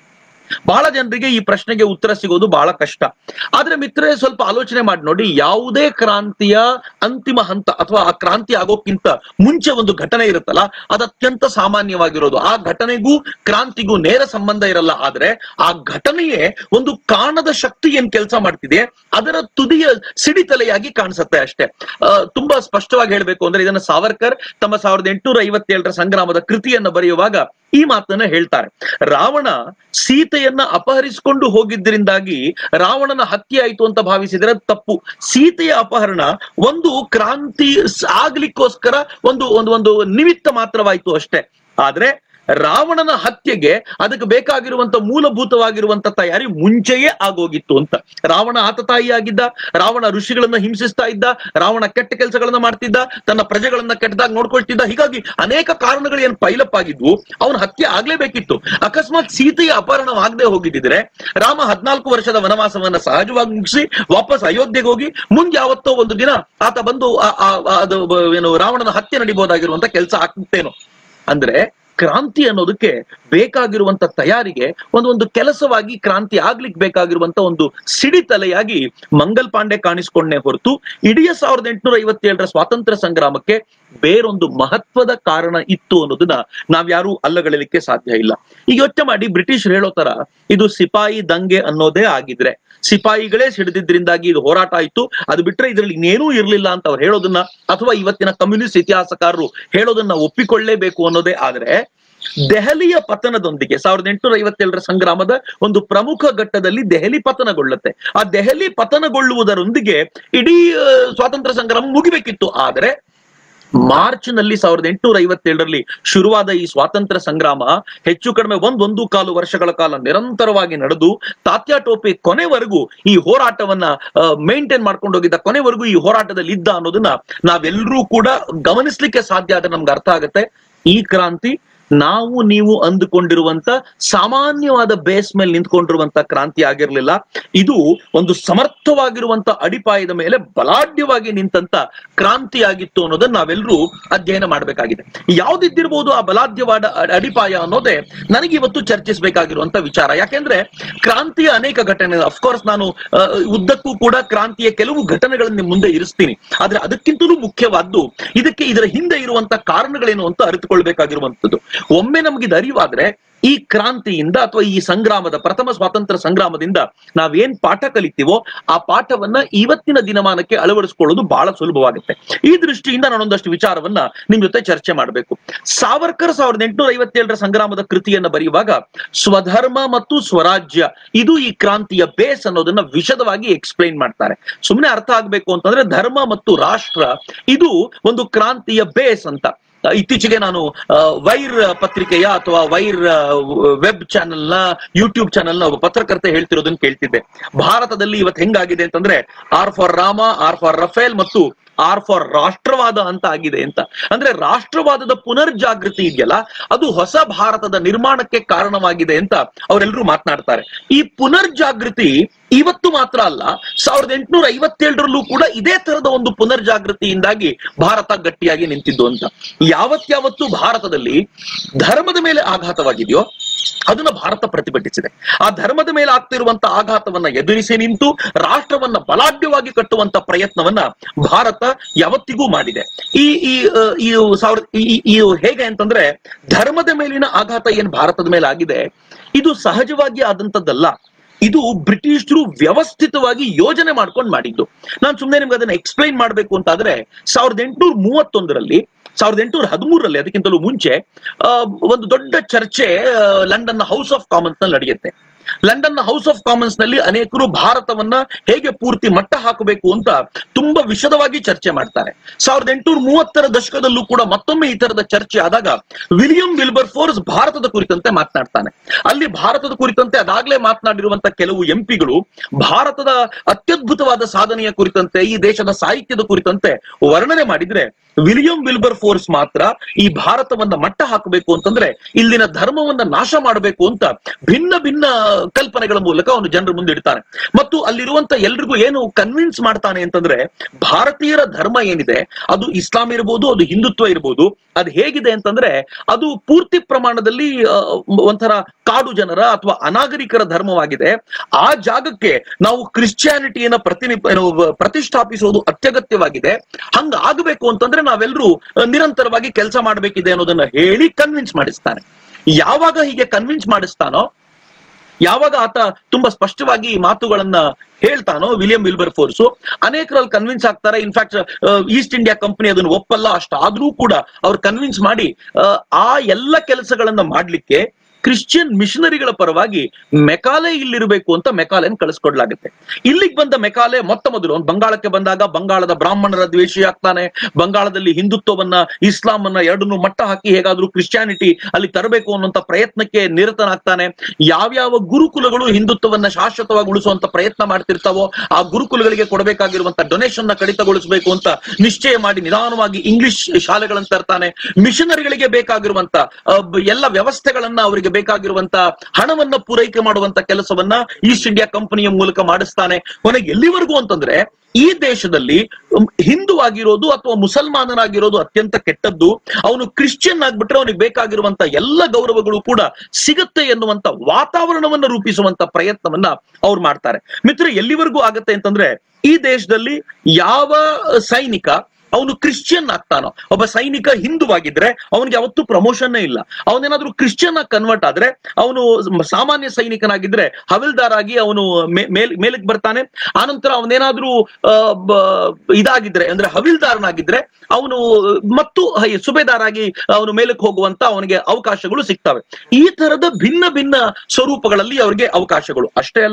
ಬಹಳ ಜನರಿಗೆ ಈ ಪ್ರಶ್ನೆಗೆ ಉತ್ತರ ಸಿಗೋದು ಬಹಳ ಕಷ್ಟ. ಆದ್ರೆ ಮಿತ್ರರೇ, ಸ್ವಲ್ಪ ಆಲೋಚನೆ ಮಾಡಿ ನೋಡಿ, ಯಾವುದೇ ಕ್ರಾಂತಿಯ ಅಂತಿಮ ಹಂತ ಅಥವಾ ಆ ಕ್ರಾಂತಿ ಆಗೋಕ್ಕಿಂತ ಮುಂಚೆ ಒಂದು ಘಟನೆ ಇರುತ್ತಲ್ಲ, ಅದು ಅತ್ಯಂತ ಸಾಮಾನ್ಯವಾಗಿರೋದು. ಆ ಘಟನೆಗೂ ಕ್ರಾಂತಿಗೂ ನೇರ ಸಂಬಂಧ ಇರಲ್ಲ, ಆದ್ರೆ ಆ ಘಟನೆಯೇ ಒಂದು ಕಾಣದ ಶಕ್ತಿ ಏನ್ ಕೆಲಸ ಮಾಡ್ತಿದೆ ಅದರ ತುದಿಯ ಸಿಡಿತಲೆಯಾಗಿ ಕಾಣಿಸುತ್ತೆ ಅಷ್ಟೇ. ತುಂಬಾ ಸ್ಪಷ್ಟವಾಗಿ ಹೇಳ್ಬೇಕು ಅಂದ್ರೆ, ಇದನ್ನ ಸಾವರ್ಕರ್ ತಮ್ಮ 1857 ಸಂಗ್ರಾಮದ ಕೃತಿಯನ್ನ ಬರೆಯುವಾಗ ಈ ಮಾತನ್ನ ಹೇಳ್ತಾರೆ. ರಾವಣ ಸೀತೆಯನ್ನ ಅಪಹರಿಸಿಕೊಂಡು ಹೋಗಿದ್ದರಿಂದಾಗಿ ರಾವಣನ ಹತ್ಯೆ ಆಯ್ತು ಅಂತ ಭಾವಿಸಿದ್ರೆ ತಪ್ಪು. ಸೀತೆಯ ಅಪಹರಣ ಒಂದು ಕ್ರಾಂತಿ ಆಗ್ಲಿಕ್ಕೋಸ್ಕರ ಒಂದು ನಿಮಿತ್ತ ಮಾತ್ರವಾಯ್ತು ಅಷ್ಟೇ. ಆದ್ರೆ ರಾವಣನ ಹತ್ಯೆಗೆ ಅದಕ್ಕೆ ಬೇಕಾಗಿರುವಂತ ಮೂಲಭೂತವಾಗಿರುವಂತ ತಯಾರಿ ಮುಂಚೆಯೇ ಆಗೋಗಿತ್ತು ಅಂತ. ರಾವಣ ಆತತಾಯಿಯಾಗಿದ್ದ, ರಾವಣ ಋಷಿಗಳನ್ನ ಹಿಂಸಿಸ್ತಾ ಇದ್ದ, ರಾವಣ ಕೆಟ್ಟ ಕೆಲಸಗಳನ್ನ ಮಾಡ್ತಿದ್ದ, ತನ್ನ ಪ್ರಜೆಗಳನ್ನ ಕೆಟ್ಟದಾಗ ನೋಡ್ಕೊಳ್ತಿದ್ದ. ಹೀಗಾಗಿ ಅನೇಕ ಕಾರಣಗಳು ಏನ್ ಪೈಲಪ್ ಆಗಿದ್ವು, ಅವನ ಹತ್ಯೆ ಆಗ್ಲೇಬೇಕಿತ್ತು. ಅಕಸ್ಮಾತ್ ಸೀತೆಯ ಅಪಹರಣವಾಗದೆ ಹೋಗಿದ್ದಿದ್ರೆ ರಾಮ 14 ವರ್ಷದ ವನವಾಸವನ್ನ ಸಹಜವಾಗಿ ಮುಗಿಸಿ ವಾಪಸ್ ಅಯೋಧ್ಯೆಗೆ ಹೋಗಿ ಮುಂದೆ ಯಾವತ್ತೋ ಒಂದು ದಿನ ಆತ ಬಂದು ಅದು ಏನು ರಾವಣನ ಹತ್ಯೆ ನಡಿಬಹುದಾಗಿರುವಂತ ಕೆಲಸ ಆಗ್ತೇನೋ. ಅಂದ್ರೆ ಕ್ರಾಂತಿ ಅನ್ನೋದಕ್ಕೆ ಬೇಕಾಗಿರುವಂತ ತಯಾರಿಗೆ ಒಂದು ಕೆಲಸವಾಗಿ ಕ್ರಾಂತಿ ಆಗ್ಲಿಕ್ಕೆ ಬೇಕಾಗಿರುವಂತ ಒಂದು ಸಿಡಿತಲೆಯಾಗಿ ಮಂಗಲ್ ಪಾಂಡೆ ಕಾಣಿಸ್ಕೊಂಡೇ ಹೊರತು ಇಡೀ 1857 ಸ್ವಾತಂತ್ರ್ಯ ಸಂಗ್ರಾಮಕ್ಕೆ ಬೇರೊಂದು ಮಹತ್ವದ ಕಾರಣ ಇತ್ತು ಅನ್ನೋದನ್ನ ನಾವ್ಯಾರು ಅಲ್ಲಗಳೆಯಲಿಕ್ಕೆ ಸಾಧ್ಯ ಇಲ್ಲ. ಈಗ ಯೋಚನೆ ಮಾಡಿ, ಬ್ರಿಟಿಷರು ಹೇಳೋ ತರ ಇದು ಸಿಪಾಯಿ ದಂಗೆ ಅನ್ನೋದೇ ಆಗಿದ್ರೆ, ಸಿಪಾಯಿಗಳೇ ಸಿಡಿದಿದ್ರಿಂದಾಗಿ ಇದು ಹೋರಾಟ ಆಯ್ತು, ಅದು ಬಿಟ್ರೆ ಇದ್ರಲ್ಲಿ ಇನ್ನೇನೂ ಇರ್ಲಿಲ್ಲ ಅಂತ ಅವ್ರು ಹೇಳೋದನ್ನ, ಅಥವಾ ಇವತ್ತಿನ ಕಮ್ಯುನಿಸ್ಟ್ ಇತಿಹಾಸಕಾರರು ಹೇಳೋದನ್ನ ಒಪ್ಪಿಕೊಳ್ಳೇಬೇಕು ಅನ್ನೋದೇ ಆದ್ರೆ, ದೆಹಲಿಯ ಪತನದೊಂದಿಗೆ 1857 ಸಂಗ್ರಾಮದ ಒಂದು ಪ್ರಮುಖ ಘಟ್ಟದಲ್ಲಿ ದೆಹಲಿ ಪತನಗೊಳ್ಳುತ್ತೆ. ಆ ದೆಹಲಿ ಪತನಗೊಳ್ಳುವುದರೊಂದಿಗೆ ಇಡೀ ಸ್ವಾತಂತ್ರ್ಯ ಸಂಗ್ರಾಮ ಮುಗಿಬೇಕಿತ್ತು. ಆದ್ರೆ ಮಾರ್ಚ್ ನಲ್ಲಿ 1857ರಲ್ಲಿ ಶುರುವಾದ ಈ ಸ್ವಾತಂತ್ರ್ಯ ಸಂಗ್ರಾಮ ಹೆಚ್ಚು ಕಡಿಮೆ 1.25 ವರ್ಷಗಳ ಕಾಲ ನಿರಂತರವಾಗಿ ನಡೆದು ತಾತ್ಯಾ ಟೋಪೆ ಕೊನೆವರೆಗೂ ಈ ಹೋರಾಟವನ್ನ ಮೇಂಟೈನ್ ಮಾಡ್ಕೊಂಡು ಹೋಗಿದ್ದ, ಕೊನೆವರೆಗೂ ಈ ಹೋರಾಟದಲ್ಲಿ ಇದ್ದ ಅನ್ನೋದನ್ನ ನಾವೆಲ್ಲರೂ ಕೂಡ ಗಮನಿಸ್ಲಿಕ್ಕೆ ಸಾಧ್ಯ ಆದ್ರೆ ನಮ್ಗೆ ಅರ್ಥ ಆಗುತ್ತೆ. ಈ ಕ್ರಾಂತಿ ನಾವು ನೀವು ಅಂದುಕೊಂಡಿರುವಂತ ಸಾಮಾನ್ಯವಾದ ಬೇಸ್ ಮೇಲೆ ನಿಂತ್ಕೊಂಡಿರುವಂತ ಕ್ರಾಂತಿ ಆಗಿರ್ಲಿಲ್ಲ. ಇದು ಒಂದು ಸಮರ್ಥವಾಗಿರುವಂತ ಅಡಿಪಾಯದ ಮೇಲೆ ಬಲಾಢ್ಯವಾಗಿ ನಿಂತಂತ ಕ್ರಾಂತಿ ಆಗಿತ್ತು ಅನ್ನೋದನ್ನ ನಾವೆಲ್ಲರೂ ಅಧ್ಯಯನ ಮಾಡಬೇಕಾಗಿದೆ. ಯಾವ್ದಿದ್ದಿರ್ಬೋದು ಆ ಬಲಾಢ್ಯವಾದ ಅಡಿಪಾಯ ಅನ್ನೋದೇ ನನಗೆ ಇವತ್ತು ಚರ್ಚಿಸಬೇಕಾಗಿರುವಂತ ವಿಚಾರ. ಯಾಕೆಂದ್ರೆ ಕ್ರಾಂತಿಯ ಅನೇಕ ಘಟನೆ, ಅಫ್ಕೋರ್ಸ್ ನಾನು ಉದ್ದಕ್ಕೂ ಕೂಡ ಕ್ರಾಂತಿಯ ಕೆಲವು ಘಟನೆಗಳನ್ನು ಮುಂದೆ ಇರಿಸ್ತೀನಿ, ಆದ್ರೆ ಅದಕ್ಕಿಂತಲೂ ಮುಖ್ಯವಾದ್ದು ಇದರ ಹಿಂದೆ ಇರುವಂತ ಕಾರಣಗಳೇನು ಅಂತ ಅರಿತುಕೊಳ್ಬೇಕಾಗಿರುವಂತದ್ದು. ಒಮ್ಮೆ ನಮ್ಗಿದು ಅರಿವಾದ್ರೆ ಈ ಕ್ರಾಂತಿಯಿಂದ ಅಥವಾ ಈ ಸಂಗ್ರಾಮದ, ಪ್ರಥಮ ಸ್ವಾತಂತ್ರ್ಯ ಸಂಗ್ರಾಮದಿಂದ ನಾವೇನ್ ಪಾಠ ಕಲಿತೀವೋ ಆ ಪಾಠವನ್ನ ಇವತ್ತಿನ ದಿನಮಾನಕ್ಕೆ ಅಳವಡಿಸಿಕೊಳ್ಳೋದು ಬಹಳ ಸುಲಭವಾಗುತ್ತೆ. ಈ ದೃಷ್ಟಿಯಿಂದ ನಾನೊಂದಷ್ಟು ವಿಚಾರವನ್ನ ನಿಮ್ ಜೊತೆ ಚರ್ಚೆ ಮಾಡಬೇಕು. ಸಾವರ್ಕರ್ 1857ರ ಸಂಗ್ರಾಮದ ಕೃತಿಯನ್ನ ಬರೆಯುವಾಗ ಸ್ವಧರ್ಮ ಮತ್ತು ಸ್ವರಾಜ್ಯ ಇದು ಈ ಕ್ರಾಂತಿಯ ಬೇಸ್ ಅನ್ನೋದನ್ನ ವಿಶದವಾಗಿ ಎಕ್ಸ್ಪ್ಲೈನ್ ಮಾಡ್ತಾರೆ. ಸುಮ್ಮನೆ ಅರ್ಥ ಆಗ್ಬೇಕು ಅಂತಂದ್ರೆ ಧರ್ಮ ಮತ್ತು ರಾಷ್ಟ್ರ ಇದು ಒಂದು ಕ್ರಾಂತಿಯ ಬೇಸ್ ಅಂತ. ಇತ್ತೀಚೆಗೆ ನಾನು ವೈರ್ ಪತ್ರಿಕೆಯ ಅಥವಾ ವೈರ್ ವೆಬ್ ಚಾನೆಲ್ನ, ಯೂಟ್ಯೂಬ್ ಚಾನೆಲ್ನ ಒಬ್ಬ ಪತ್ರಕರ್ತೆ ಹೇಳ್ತಿರೋದನ್ನ ಕೇಳ್ತಿದ್ದೆ. ಭಾರತದಲ್ಲಿ ಇವತ್ತು ಹೆಂಗಾಗಿದೆ ಅಂತಂದ್ರೆ R for Rama, R for Rafale ಮತ್ತು ಆರ್ ಫಾರ್ ರಾಷ್ಟ್ರವಾದ ಅಂತ ಆಗಿದೆ ಅಂತ. ಅಂದ್ರೆ ರಾಷ್ಟ್ರವಾದದ ಪುನರ್ಜಾಗೃತಿ ಇದೆಯಲ್ಲ, ಅದು ಹೊಸ ಭಾರತದ ನಿರ್ಮಾಣಕ್ಕೆ ಕಾರಣವಾಗಿದೆ ಅಂತ ಅವರೆಲ್ಲರೂ ಮಾತನಾಡ್ತಾರೆ. ಈ ಪುನರ್ಜಾಗೃತಿ ಇವತ್ತು ಮಾತ್ರ ಅಲ್ಲ, 1857ರಲ್ಲೂ ಕೂಡ ಇದೇ ತರದ ಒಂದು ಪುನರ್ಜಾಗೃತಿಯಿಂದಾಗಿ ಭಾರತ ಗಟ್ಟಿಯಾಗಿ ನಿಂತಿದ್ದು ಅಂತ. ಯಾವತ್ತು ಭಾರತದಲ್ಲಿ ಧರ್ಮದ ಮೇಲೆ ಆಘಾತವಾಗಿದೆಯೋ ಅದನ್ನ ಭಾರತ ಪ್ರತಿಭಟಿಸಿದೆ. ಆ ಧರ್ಮದ ಮೇಲೆ ಆಗ್ತಿರುವಂತ ಆಘಾತವನ್ನ ಎದುರಿಸಿ ನಿಂತು ರಾಷ್ಟ್ರವನ್ನ ಬಲಾಢ್ಯವಾಗಿ ಕಟ್ಟುವಂತ ಪ್ರಯತ್ನವನ್ನ ಭಾರತ ಯಾವತ್ತಿಗೂ ಮಾಡಿದೆ. ಈ ಹೇಗೆ ಅಂತಂದ್ರೆ ಧರ್ಮದ ಮೇಲಿನ ಆಘಾತ ಏನ್ ಭಾರತದ ಮೇಲೆ ಆಗಿದೆ ಇದು ಸಹಜವಾಗಿ ಆದಂತದ್ದಲ್ಲ. ಇದು ಬ್ರಿಟಿಷರು ವ್ಯವಸ್ಥಿತವಾಗಿ ಯೋಜನೆ ಮಾಡ್ಕೊಂಡು ಮಾಡಿದ್ದು. ನಾನು ಸುಮ್ಮನೆ ನಿಮ್ಗೆ ಅದನ್ನ ಎಕ್ಸ್ಪ್ಲೈನ್ ಮಾಡ್ಬೇಕು ಅಂತಾದ್ರೆ 1831ರಲ್ಲಿ 1813ರಲ್ಲಿ ಅದಕ್ಕಿಂತಲೂ ಮುಂಚೆ ಒಂದು ದೊಡ್ಡ ಚರ್ಚೆ ಲಂಡನ್ನ ಹೌಸ್ ಆಫ್ ಕಾಮನ್ಸ್ ನಲ್ಲಿ ನಡೆಯುತ್ತೆ. ಲಂಡನ್ ಹೌಸ್ ಆಫ್ ಕಾಮನ್ಸ್ ನಲ್ಲಿ ಅನೇಕರು ಭಾರತವನ್ನ ಹೇಗೆ ಪೂರ್ತಿ ಮಟ್ಟ ಹಾಕಬೇಕು ಅಂತ ತುಂಬಾ ವಿಶದವಾಗಿ ಚರ್ಚೆ ಮಾಡ್ತಾರೆ. 1830ರ ದಶಕದಲ್ಲೂ ಕೂಡ ಮತ್ತೊಮ್ಮೆ ಈ ತರದ ಚರ್ಚೆ ಆದಾಗ ವಿಲಿಯಂ ವಿಲ್ಬರ್ ಫೋರ್ಸ್ ಭಾರತದ ಕುರಿತಂತೆ ಮಾತನಾಡ್ತಾನೆ. ಅಲ್ಲಿ ಭಾರತದ ಕುರಿತಂತೆ ಅದಾಗ್ಲೇ ಮಾತನಾಡಿರುವಂತ ಕೆಲವು ಎಂಪಿಗಳು ಭಾರತದ ಅತ್ಯದ್ಭುತವಾದ ಸಾಧನೆಯ ಕುರಿತಂತೆ, ಈ ದೇಶದ ಸಾಹಿತ್ಯದ ಕುರಿತಂತೆ ವರ್ಣನೆ ಮಾಡಿದ್ರೆ ವಿಲಿಯಂ ವಿಲ್ಬರ್ ಫೋರ್ಸ್ ಮಾತ್ರ ಈ ಭಾರತವನ್ನ ಮಟ್ಟ ಹಾಕಬೇಕು ಅಂತಂದ್ರೆ ಇಲ್ಲಿನ ಧರ್ಮವನ್ನ ನಾಶ ಮಾಡಬೇಕು ಅಂತ ಭಿನ್ನ ಭಿನ್ನ ಕಲ್ಪನೆಗಳ ಮೂಲಕ ಅವನು ಜನರ ಮುಂದೆ ಇಡ್ತಾನೆ. ಮತ್ತು ಅಲ್ಲಿರುವಂತ ಎಲ್ರಿಗೂ ಏನು ಕನ್ವಿನ್ಸ್ ಮಾಡ್ತಾನೆ ಅಂತಂದ್ರೆ ಭಾರತೀಯರ ಧರ್ಮ ಏನಿದೆ ಅದು ಇಸ್ಲಾಂ ಇರ್ಬೋದು, ಅದು ಹಿಂದುತ್ವ ಇರ್ಬೋದು, ಅದು ಹೇಗಿದೆ ಅಂತಂದ್ರೆ ಅದು ಪೂರ್ತಿ ಪ್ರಮಾಣದಲ್ಲಿ ಒಂಥರ ಕಾಡು ಜನರ ಅಥವಾ ಅನಾಗರಿಕರ ಧರ್ಮವಾಗಿದೆ. ಆ ಜಾಗಕ್ಕೆ ನಾವು ಕ್ರಿಶ್ಚಿಯಾನಿಟಿಯನ್ನ ಪ್ರತಿಷ್ಠಾಪಿಸೋದು ಅತ್ಯಗತ್ಯವಾಗಿದೆ. ಹಂಗ ಆಗಬೇಕು ಅಂತಂದ್ರೆ ನಾವೆಲ್ಲರೂ ನಿರಂತರವಾಗಿ ಕೆಲಸ ಮಾಡಬೇಕಿದೆ ಅನ್ನೋದನ್ನ ಹೇಳಿ ಕನ್ವಿನ್ಸ್ ಮಾಡಿಸ್ತಾನೆ. ಯಾವಾಗ ಹೀಗೆ ಕನ್ವಿನ್ಸ್ ಮಾಡಿಸ್ತಾನೋ, ಯಾವಾಗ ಆತ ತುಂಬಾ ಸ್ಪಷ್ಟವಾಗಿ ಈ ಮಾತುಗಳನ್ನ ಹೇಳ್ತಾನೋ ವಿಲಿಯಂ ವಿಲ್ಬರ್ ಫೋರ್ಸ್, ಅನೇಕರಲ್ಲಿ ಕನ್ವಿನ್ಸ್ ಆಗ್ತಾರೆ. ಇನ್ಫ್ಯಾಕ್ಟ್ ಈಸ್ಟ್ ಇಂಡಿಯಾ ಕಂಪನಿ ಅದನ್ನು ಒಪ್ಪಲ್ಲ. ಅಷ್ಟಾದ್ರೂ ಕೂಡ ಅವ್ರು ಕನ್ವಿನ್ಸ್ ಮಾಡಿ ಆ ಎಲ್ಲ ಕೆಲಸಗಳನ್ನ ಮಾಡ್ಲಿಕ್ಕೆ ಕ್ರಿಶ್ಚಿಯನ್ ಮಿಷನರಿಗಳ ಪರವಾಗಿ ಮೆಕಾಲೆ ಇಲ್ಲಿರಬೇಕು ಅಂತ ಮೆಕಾಲೆನ್ ಕಳಿಸ್ಕೊಡ್ಲಾಗುತ್ತೆ. ಇಲ್ಲಿಗೆ ಬಂದ ಮೆಕಾಲೆ ಮೊತ್ತ ಮೊದಲು ಬಂಗಾಳಕ್ಕೆ ಬಂದಾಗ ಬಂಗಾಳದ ಬ್ರಾಹ್ಮಣರ ದ್ವೇಷಿ ಆಗ್ತಾನೆ. ಬಂಗಾಳದಲ್ಲಿ ಹಿಂದುತ್ವವನ್ನ, ಇಸ್ಲಾಮನ್ನ ಎರಡನ್ನೂ ಮಟ್ಟ ಹಾಕಿ ಹೇಗಾದ್ರೂ ಕ್ರಿಶ್ಚಿಯಾನಿಟಿ ಅಲ್ಲಿ ತರಬೇಕು ಅನ್ನುವಂತ ಪ್ರಯತ್ನಕ್ಕೆ ನಿರತನಾಗ್ತಾನೆ. ಯಾವ್ಯಾವ ಗುರುಕುಲಗಳು ಹಿಂದುತ್ವವನ್ನ ಶಾಶ್ವತವಾಗಿ ಉಳಿಸುವಂತ ಪ್ರಯತ್ನ ಮಾಡ್ತಿರ್ತಾವೋ ಆ ಗುರುಕುಲಗಳಿಗೆ ಕೊಡಬೇಕಾಗಿರುವಂತ ಡೊನೇಷನ್ ನ ಕಡಿತಗೊಳಿಸಬೇಕು ಅಂತ ನಿಶ್ಚಯ ಮಾಡಿ ನಿಧಾನವಾಗಿ ಇಂಗ್ಲಿಷ್ ಶಾಲೆಗಳನ್ನ ತರ್ತಾನೆ. ಮಿಷನರಿಗಳಿಗೆ ಬೇಕಾಗಿರುವಂತ ಎಲ್ಲ ವ್ಯವಸ್ಥೆಗಳನ್ನ ಅವರಿಗೆ ಬೇಕಾಗಿರುವಂತ ಹಣವನ್ನ ಪೂರೈಕೆ ಮಾಡುವಂತ ಕೆಲಸವನ್ನ ಈಸ್ಟ್ ಇಂಡಿಯಾ ಕಂಪನಿಯ ಮೂಲಕ ಮಾಡಿಸ್ತಾನೆ. ಕೊನೆಗೆ ಎಲ್ಲಿವರೆಗೂ ಅಂತಂದ್ರೆ ಈ ದೇಶದಲ್ಲಿ ಹಿಂದೂ ಆಗಿರೋದು ಅಥವಾ ಮುಸಲ್ಮಾನನಾಗಿರೋದು ಅತ್ಯಂತ ಕೆಟ್ಟದ್ದು, ಅವನು ಕ್ರಿಶ್ಚಿಯನ್ ಆಗ್ಬಿಟ್ರೆ ಅವನಿಗೆ ಬೇಕಾಗಿರುವಂತ ಎಲ್ಲ ಗೌರವಗಳು ಕೂಡ ಸಿಗುತ್ತೆ ಎನ್ನುವಂತ ವಾತಾವರಣವನ್ನ ರೂಪಿಸುವಂತ ಪ್ರಯತ್ನವನ್ನ ಅವ್ರು ಮಾಡ್ತಾರೆ. ಮಿತ್ರ, ಎಲ್ಲಿವರೆಗೂ ಆಗತ್ತೆ ಅಂತಂದ್ರೆ ಈ ದೇಶದಲ್ಲಿ ಯಾವ ಸೈನಿಕ ಅವನು ಕ್ರಿಶ್ಚಿಯನ್ ಆಗ್ತಾನೋ, ಒಬ್ಬ ಸೈನಿಕ ಹಿಂದುವಾಗಿದ್ರೆ ಅವನಿಗೆ ಯಾವತ್ತೂ ಪ್ರಮೋಷನ್ ಇಲ್ಲ. ಅವನೇನಾದ್ರೂ ಕ್ರಿಶ್ಚಿಯನ್ ಆಗಿ ಕನ್ವರ್ಟ್ ಆದ್ರೆ ಅವನು ಸಾಮಾನ್ಯ ಸೈನಿಕನಾಗಿದ್ರೆ ಹವಿಲ್ದಾರ್ ಆಗಿ ಅವನು ಮೇಲಕ್ಕೆ ಬರ್ತಾನೆ. ಆನಂತರ ಅವನೇನಾದ್ರೂ ಇದಾಗಿದ್ರೆ ಅಂದ್ರೆ ಹವಿಲ್ದಾರನಾಗಿದ್ರೆ ಅವನು ಮತ್ತು ಸುಬೇದಾರ್ ಆಗಿ ಅವನು ಮೇಲಕ್ಕೆ ಹೋಗುವಂತ ಅವನಿಗೆ ಅವಕಾಶಗಳು ಸಿಗ್ತವೆ. ಈ ತರದ ಭಿನ್ನ ಭಿನ್ನ ಸ್ವರೂಪಗಳಲ್ಲಿ ಅವರಿಗೆ ಅವಕಾಶಗಳು. ಅಷ್ಟೇ ಅಲ್ಲ,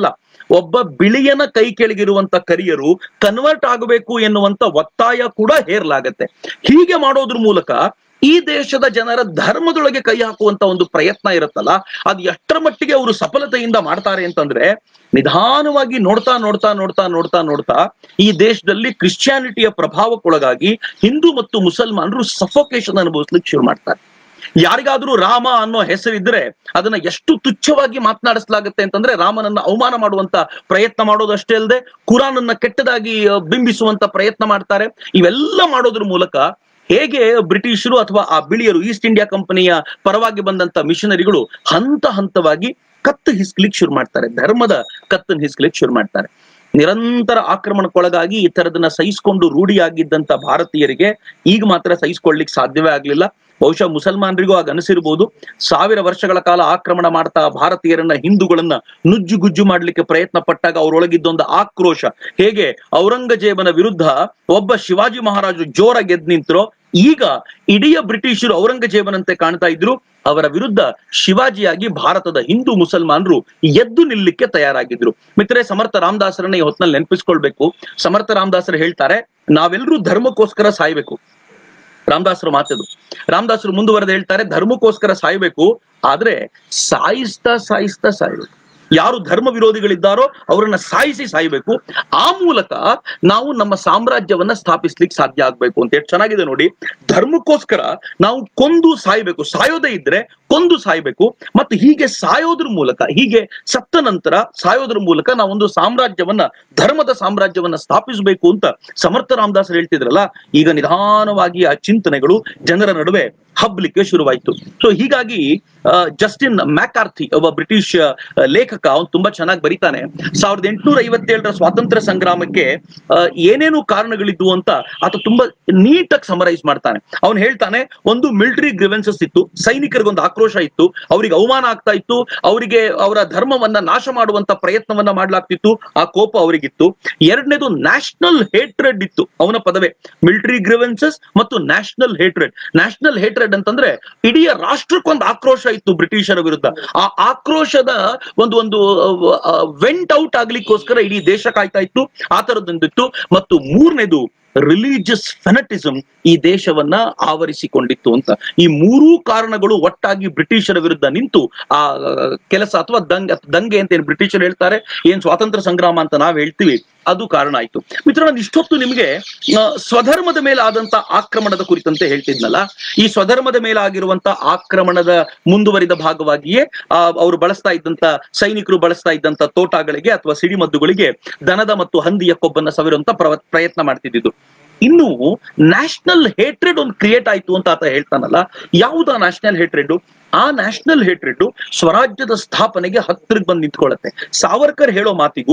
ಒಬ್ಬ ಬಿಳಿಯನ ಕೈ ಕೆಳಗಿರುವಂತ ಕರಿಯರು ಕನ್ವರ್ಟ್ ಆಗಬೇಕು ಎನ್ನುವಂತ ಒತ್ತಾಯ ಕೂಡ ಹೇರಲಾಗತ್ತೆ. ಹೀಗೆ ಮಾಡೋದ್ರ ಮೂಲಕ ಈ ದೇಶದ ಜನರ ಧರ್ಮದೊಳಗೆ ಕೈ ಹಾಕುವಂತ ಒಂದು ಪ್ರಯತ್ನ ಇರುತ್ತಲ್ಲ, ಅದು ಎಷ್ಟರ ಮಟ್ಟಿಗೆ ಅವರು ಸಫಲತೆಯಿಂದ ಮಾಡ್ತಾರೆ ಅಂತಂದ್ರೆ, ನಿಧಾನವಾಗಿ ನೋಡ್ತಾ ನೋಡ್ತಾ ನೋಡ್ತಾ ನೋಡ್ತಾ ನೋಡ್ತಾ ಈ ದೇಶದಲ್ಲಿ ಕ್ರಿಶ್ಚಿಯಾನಿಟಿಯ ಪ್ರಭಾವಕ್ಕೊಳಗಾಗಿ ಹಿಂದೂ ಮತ್ತು ಮುಸಲ್ಮಾನರು ಸಫೋಕೇಶನ್ ಅನುಭವಿಸ್ಲಿಕ್ಕೆ ಶುರು ಮಾಡ್ತಾರೆ. ಯಾರಿಗಾದ್ರೂ ರಾಮ ಅನ್ನೋ ಹೆಸರಿದ್ರೆ ಅದನ್ನ ಎಷ್ಟು ತುಚ್ಛವಾಗಿ ಮಾತನಾಡಿಸಲಾಗುತ್ತೆ ಅಂತಂದ್ರೆ, ರಾಮನನ್ನ ಅವಮಾನ ಮಾಡುವಂತ ಪ್ರಯತ್ನ ಮಾಡೋದಷ್ಟೇ ಅಲ್ಲದೆ ಕುರಾನ್ ಅನ್ನ ಕೆಟ್ಟದಾಗಿ ಬಿಂಬಿಸುವಂತ ಪ್ರಯತ್ನ ಮಾಡ್ತಾರೆ. ಇವೆಲ್ಲ ಮಾಡೋದ್ರ ಮೂಲಕ ಹೇಗೆ ಬ್ರಿಟಿಷರು ಅಥವಾ ಆ ಬಿಳಿಯರು ಈಸ್ಟ್ ಇಂಡಿಯಾ ಕಂಪನಿಯ ಪರವಾಗಿ ಬಂದಂತ ಮಿಷನರಿಗಳು ಹಂತ ಹಂತವಾಗಿ ಕತ್ತು ಹಿಸ್ಕಲಿಕ್ಕೆ ಶುರು ಮಾಡ್ತಾರೆ, ಧರ್ಮದ ಕತ್ತನ್ನು ಹಿಸ್ಕಲಿಕ್ಕೆ ಶುರು ಮಾಡ್ತಾರೆ. ನಿರಂತರ ಆಕ್ರಮಣಕ್ಕೊಳಗಾಗಿ ಈ ತರದನ್ನ ಸಹಿಸಿಕೊಂಡು ರೂಢಿಯಾಗಿದ್ದಂತ ಭಾರತೀಯರಿಗೆ ಈಗ ಮಾತ್ರ ಸಹಿಸಿಕೊಳ್ಳಿಕ್ ಸಾಧ್ಯವೇ ಆಗ್ಲಿಲ್ಲ. ಬಹುಶಃ ಮುಸಲ್ಮಾನರಿಗೂ ಆಗ ಅನಿಸಿರ್ಬೋದು, 1000 ವರ್ಷಗಳ ಕಾಲ ಆಕ್ರಮಣ ಮಾಡ್ತಾ ಭಾರತೀಯರನ್ನ, ಹಿಂದೂಗಳನ್ನ ನುಜ್ಜುಗುಜ್ಜು ಮಾಡ್ಲಿಕ್ಕೆ ಪ್ರಯತ್ನ ಪಟ್ಟಾಗ ಅವರೊಳಗಿದ್ದೊಂದು ಆಕ್ರೋಶ ಹೇಗೆ ಔರಂಗಜೇಬನ ವಿರುದ್ಧ ಒಬ್ಬ ಶಿವಾಜಿ ಮಹಾರಾಜರು ಜೋರಾಗಿ ಎದ್ದು ನಿಂತರೋ, ಈಗ ಇಡೀ ಬ್ರಿಟಿಷರು ಔರಂಗಜೇಬನಂತೆ ಕಾಣ್ತಾ ಇದ್ರು. ಅವರ ವಿರುದ್ಧ ಶಿವಾಜಿಯಾಗಿ ಭಾರತದ ಹಿಂದೂ ಮುಸಲ್ಮಾನರು ಎದ್ದು ನಿಲ್ಲಕ್ಕೆ ತಯಾರಾಗಿದ್ರು. ಮಿತ್ರರೇ, ಸಮರ್ಥ ರಾಮದಾಸರನ್ನ ಈ ಹೊತ್ನಲ್ಲಿ ನೆನಪಿಸ್ಕೊಳ್ಬೇಕು. ಸಮರ್ಥ ರಾಮದಾಸರು ಹೇಳ್ತಾರೆ, ನಾವೆಲ್ಲರೂ ಧರ್ಮಕ್ಕೋಸ್ಕರ ಸಾಯ್ಬೇಕು. ರಾಮದಾಸರು ಮಾತದು. ರಾಮದಾಸರು ಮುಂದುವರೆದು ಹೇಳ್ತಾರೆ, ಧರ್ಮಕ್ಕೋಸ್ಕರ ಸಾಯ್ಬೇಕು, ಆದ್ರೆ ಸಾಯಿಸ್ತಾ ಸಾಯಿಸ್ತಾ ಸಾಯ್ಬೇಕು. ಯಾರು ಧರ್ಮ ವಿರೋಧಿಗಳಿದ್ದಾರೋ ಅವರನ್ನ ಸಾಯಿಸಿ ಸಾಯ್ಬೇಕು. ಆ ಮೂಲಕ ನಾವು ನಮ್ಮ ಸಾಮ್ರಾಜ್ಯವನ್ನ ಸ್ಥಾಪಿಸ್ಲಿಕ್ಕೆ ಸಾಧ್ಯ ಆಗ್ಬೇಕು ಅಂತ. ಎಷ್ಟು ಚೆನ್ನಾಗಿದೆ ನೋಡಿ. ಧರ್ಮಕ್ಕೋಸ್ಕರ ನಾವು ಕೊಂದು ಸಾಯ್ಬೇಕು, ಸಾಯೋದೇ ಇದ್ರೆ ಕೊಂದು ಸಾಯ್ಬೇಕು. ಮತ್ತು ಹೀಗೆ ಸಾಯೋದ್ರ ಮೂಲಕ, ಹೀಗೆ ಸತ್ತ ನಂತರ ಸಾಯೋದ್ರ ಮೂಲಕ ನಾವೊಂದು ಸಾಮ್ರಾಜ್ಯವನ್ನ, ಧರ್ಮದ ಸಾಮ್ರಾಜ್ಯವನ್ನ ಸ್ಥಾಪಿಸಬೇಕು ಅಂತ ಸಮರ್ಥ ರಾಮದಾಸರು ಹೇಳ್ತಿದ್ರಲ್ಲ. ಈಗ ನಿಧಾನವಾಗಿ ಆ ಚಿಂತನೆಗಳು ಜನರ ನಡುವೆ ಹಬ್ಬಲಿಕ್ಕೆ ಶುರುವಾಯ್ತು. ಸೊ ಹೀಗಾಗಿ ಜಸ್ಟಿನ್ ಮ್ಯಾಕಾರ್ಥಿ ಒಬ್ಬ ಬ್ರಿಟಿಷ್ ಲೇಖಕ, ಅವನು ತುಂಬಾ ಚೆನ್ನಾಗಿ ಬರೀತಾನೆ. 1857ರ ಸ್ವಾತಂತ್ರ್ಯ ಸಂಗ್ರಾಮಕ್ಕೆ ಏನೇನು ಕಾರಣಗಳಿದ್ವು ಅಂತ ಆತ ತುಂಬಾ ನೀಟಾಗಿ ಸಮರೈಸ್ ಮಾಡ್ತಾನೆ. ಅವನು ಹೇಳ್ತಾನೆ, ಒಂದು ಮಿಲಿಟರಿ ಗ್ರಿವೆನ್ಸಸ್ ಇತ್ತು, ಸೈನಿಕರಿಗೊಂದು ಆಕ್ರೋಶ ಇತ್ತು, ಅವರಿಗೆ ಅವಮಾನ ಆಗ್ತಾ ಇತ್ತು, ಅವರಿಗೆ ಅವರ ಧರ್ಮವನ್ನ ನಾಶ ಮಾಡುವಂತ ಪ್ರಯತ್ನವನ್ನ ಮಾಡ್ಲಾಗ್ತಿತ್ತು, ಆ ಕೋಪ ಅವರಿಗಿತ್ತು. ಎರಡನೇದು ನ್ಯಾಷನಲ್ ಹೇಟ್ರೆಡ್ ಇತ್ತು. ಅವನ ಪದವೇ ಮಿಲಿಟರಿ ಗ್ರಿವೆನ್ಸಸ್ ಮತ್ತು ನ್ಯಾಷನಲ್ ಹೇಟ್ರೆಡ್. ನ್ಯಾಷನಲ್ ಹೇಟ್ರೆಡ್ ಅಂತಂದ್ರೆ ಇಡೀ ರಾಷ್ಟ್ರಕ್ಕೊಂದು ಆಕ್ರೋಶ ಇತ್ತು ಬ್ರಿಟಿಷರ ವಿರುದ್ಧ. ಆ ಆಕ್ರೋಶದ ಒಂದು ವೆಂಟ್ ಔಟ್ ಆಗ್ಲಿಕ್ಕೋಸ್ಕರ ಇಡೀ ದೇಶ ಕಾಯ್ತಾ ಇತ್ತು, ಆ ತರದೊಂದಿತ್ತು. ಮತ್ತು ಮೂರನೇದು ರಿಲಿಜಿಯಸ್ ಫೆನಟಿಸಮ್ ಈ ದೇಶವನ್ನ ಆವರಿಸಿಕೊಂಡಿತ್ತು ಅಂತ. ಈ ಮೂರೂ ಕಾರಣಗಳು ಒಟ್ಟಾಗಿ ಬ್ರಿಟಿಷರ ವಿರುದ್ಧ ನಿಂತು ಆ ಕೆಲಸ ಅಥವಾ ದಂಗೆ ಅಂತ ಏನ್ ಬ್ರಿಟಿಷರು ಹೇಳ್ತಾರೆ, ಏನ್ ಸ್ವಾತಂತ್ರ್ಯ ಸಂಗ್ರಾಮ ಅಂತ ನಾವ್ ಹೇಳ್ತೀವಿ, ಅದು ಕಾರಣ ಆಯ್ತು. ಮಿತ್ರ, ನಾನು ಇಷ್ಟೊತ್ತು ನಿಮ್ಗೆ ಸ್ವಧರ್ಮದ ಮೇಲೆ ಆದಂತ ಆಕ್ರಮಣದ ಕುರಿತಂತೆ ಹೇಳ್ತಿದ್ನಲ್ಲ. ಈ ಸ್ವಧರ್ಮದ ಮೇಲೆ ಆಗಿರುವಂತ ಆಕ್ರಮಣದ ಮುಂದುವರಿದ ಭಾಗವಾಗಿಯೇ ಅವರು ಬಳಸ್ತಾ ಇದ್ದಂತ, ಸೈನಿಕರು ಬಳಸ್ತಾ ಇದ್ದಂತ ತೋಟಗಳಿಗೆ ಅಥವಾ ಸಿಡಿಮದ್ದುಗಳಿಗೆ ದನದ ಮತ್ತು ಹಂದಿಯ ಕೊಬ್ಬನ್ನ ಸವಿರುವಂತ ಪ್ರಯತ್ನ ಮಾಡ್ತಿದ್ದು. ಇನ್ನು ನ್ಯಾಷನಲ್ ಹೇಟ್ರೆಡ್ ಒಂದು ಕ್ರಿಯೇಟ್ ಆಯ್ತು ಅಂತ ಆತ ಹೇಳ್ತಾನಲ್ಲ. ಯಾವುದಾ ನ್ಯಾಷನಲ್ ಹೇಟ್ರೆಡ್? ಆ ನ್ಯಾಷನಲ್ ಹೇಟ್ರೆಡ್ ಸ್ವರಾಜ್ಯದ ಸ್ಥಾಪನೆಗೆ ಹತ್ತಿರಕ್ಕೆ ಬಂದು ನಿಂತ್ಕೊಳ್ಳುತ್ತೆ. ಸಾವರ್ಕರ್ ಹೇಳೋ ಮಾತಿಗೂ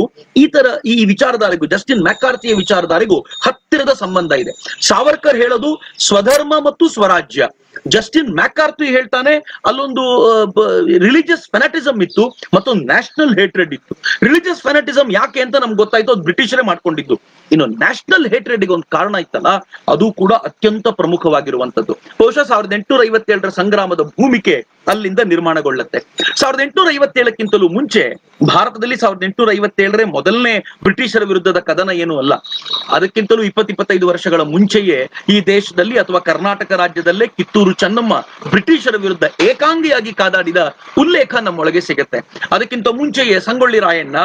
ಈ ವಿಚಾರಧಾರೆಗೂ, ಜಸ್ಟಿನ್ ಮ್ಯಾಕಾರ್ಥಿಯ ವಿಚಾರಧಾರೆಗೂ ಹತ್ತಿರದ ಸಂಬಂಧ ಇದೆ. ಸಾವರ್ಕರ್ ಹೇಳೋದು ಸ್ವಧರ್ಮ ಮತ್ತು ಸ್ವರಾಜ್ಯ. ಜಸ್ಟಿನ್ ಮ್ಯಾಕಾರ್ಥಿ ಹೇಳ್ತಾನೆ ಅಲ್ಲೊಂದು ರಿಲಿಜಿಯಸ್ ಫೆನಟಿಸಮ್ ಇತ್ತು, ಮತ್ತೊಂದು ನ್ಯಾಷನಲ್ ಹೇಟ್ರೆಡ್ ಇತ್ತು. ರಿಲಿಜಿಯಸ್ ಫೆನಟಿಸಮ್ ಯಾಕೆ ಅಂತ ನಮ್ಗೆ ಗೊತ್ತಾಯ್ತು, ಅದು ಬ್ರಿಟಿಷರೇ ಮಾಡ್ಕೊಂಡಿದ್ದು. ಇನ್ನು ನ್ಯಾಷನಲ್ ಹೇಟ್ರೆಡ್ಗೆ ಒಂದು ಕಾರಣ ಇತ್ತಲ್ಲ, ಅದು ಕೂಡ ಅತ್ಯಂತ ಪ್ರಮುಖವಾಗಿರುವಂತದ್ದು. ಬಹುಶಃ 1857ರ ಸಂಗ್ರಾಮದ ಭೂಮಿಕೆ ಅಲ್ಲಿಂದ ನಿರ್ಮಾಣಗೊಳ್ಳುತ್ತೆ. 1857ಕ್ಕಿಂತಲೂ ಮುಂಚೆ ಭಾರತದಲ್ಲಿ 1857 ಮೊದಲನೇ ಬ್ರಿಟಿಷರ ವಿರುದ್ಧದ ಕದನ ಏನೂ ಅಲ್ಲ. ಅದಕ್ಕಿಂತಲೂ 20-25 ವರ್ಷಗಳ ಮುಂಚೆಯೇ ಈ ದೇಶದಲ್ಲಿ ಅಥವಾ ಕರ್ನಾಟಕ ರಾಜ್ಯದಲ್ಲೇ ಕಿತ್ತೂರು ಚೆನ್ನಮ್ಮ ಬ್ರಿಟಿಷರ ವಿರುದ್ಧ ಏಕಾಂಗಿಯಾಗಿ ಕಾದಾಡಿದ ಉಲ್ಲೇಖ ನಮ್ಮೊಳಗೆ ಸಿಗುತ್ತೆ. ಅದಕ್ಕಿಂತ ಮುಂಚೆಯೇ ಸಂಗೊಳ್ಳಿ ರಾಯಣ್ಣ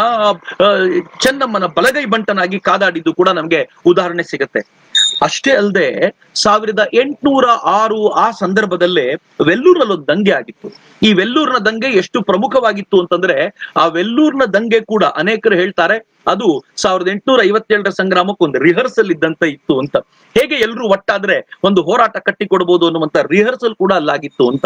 ಚೆನ್ನಮ್ಮನ ಬಲಗೈ ಬಂಟನಾಗಿ ಕಾದಾಡಿದ್ದು ಕೂಡ ನಮ್ಗೆ ಉದಾಹರಣೆ ಸಿಗುತ್ತೆ. ಅಷ್ಟೇ ಅಲ್ಲದೆ 1806 ಆ ಸಂದರ್ಭದಲ್ಲೇ ವೆಲ್ಲೂರಲ್ಲಿ ಒಂದು ದಂಗೆ ಆಗಿತ್ತು. ಈ ವೆಲ್ಲೂರಿನ ದಂಗೆ ಎಷ್ಟು ಪ್ರಮುಖವಾಗಿತ್ತು ಅಂತಂದ್ರೆ, ಆ ವೆಲ್ಲೂರಿನ ದಂಗೆ ಕೂಡ ಅನೇಕರು ಹೇಳ್ತಾರೆ ಅದು 1857ರ ಸಂಗ್ರಾಮಕ್ಕೆ ಒಂದು ರಿಹರ್ಸಲ್ ಇದ್ದಂತ ಇತ್ತು ಅಂತ. ಹೇಗೆ ಎಲ್ಲರೂ ಒಟ್ಟಾದ್ರೆ ಒಂದು ಹೋರಾಟ ಕಟ್ಟಿಕೊಡ್ಬೋದು ಅನ್ನುವಂತ ರಿಹರ್ಸಲ್ ಕೂಡ ಅಲ್ಲಾಗಿತ್ತು ಅಂತ.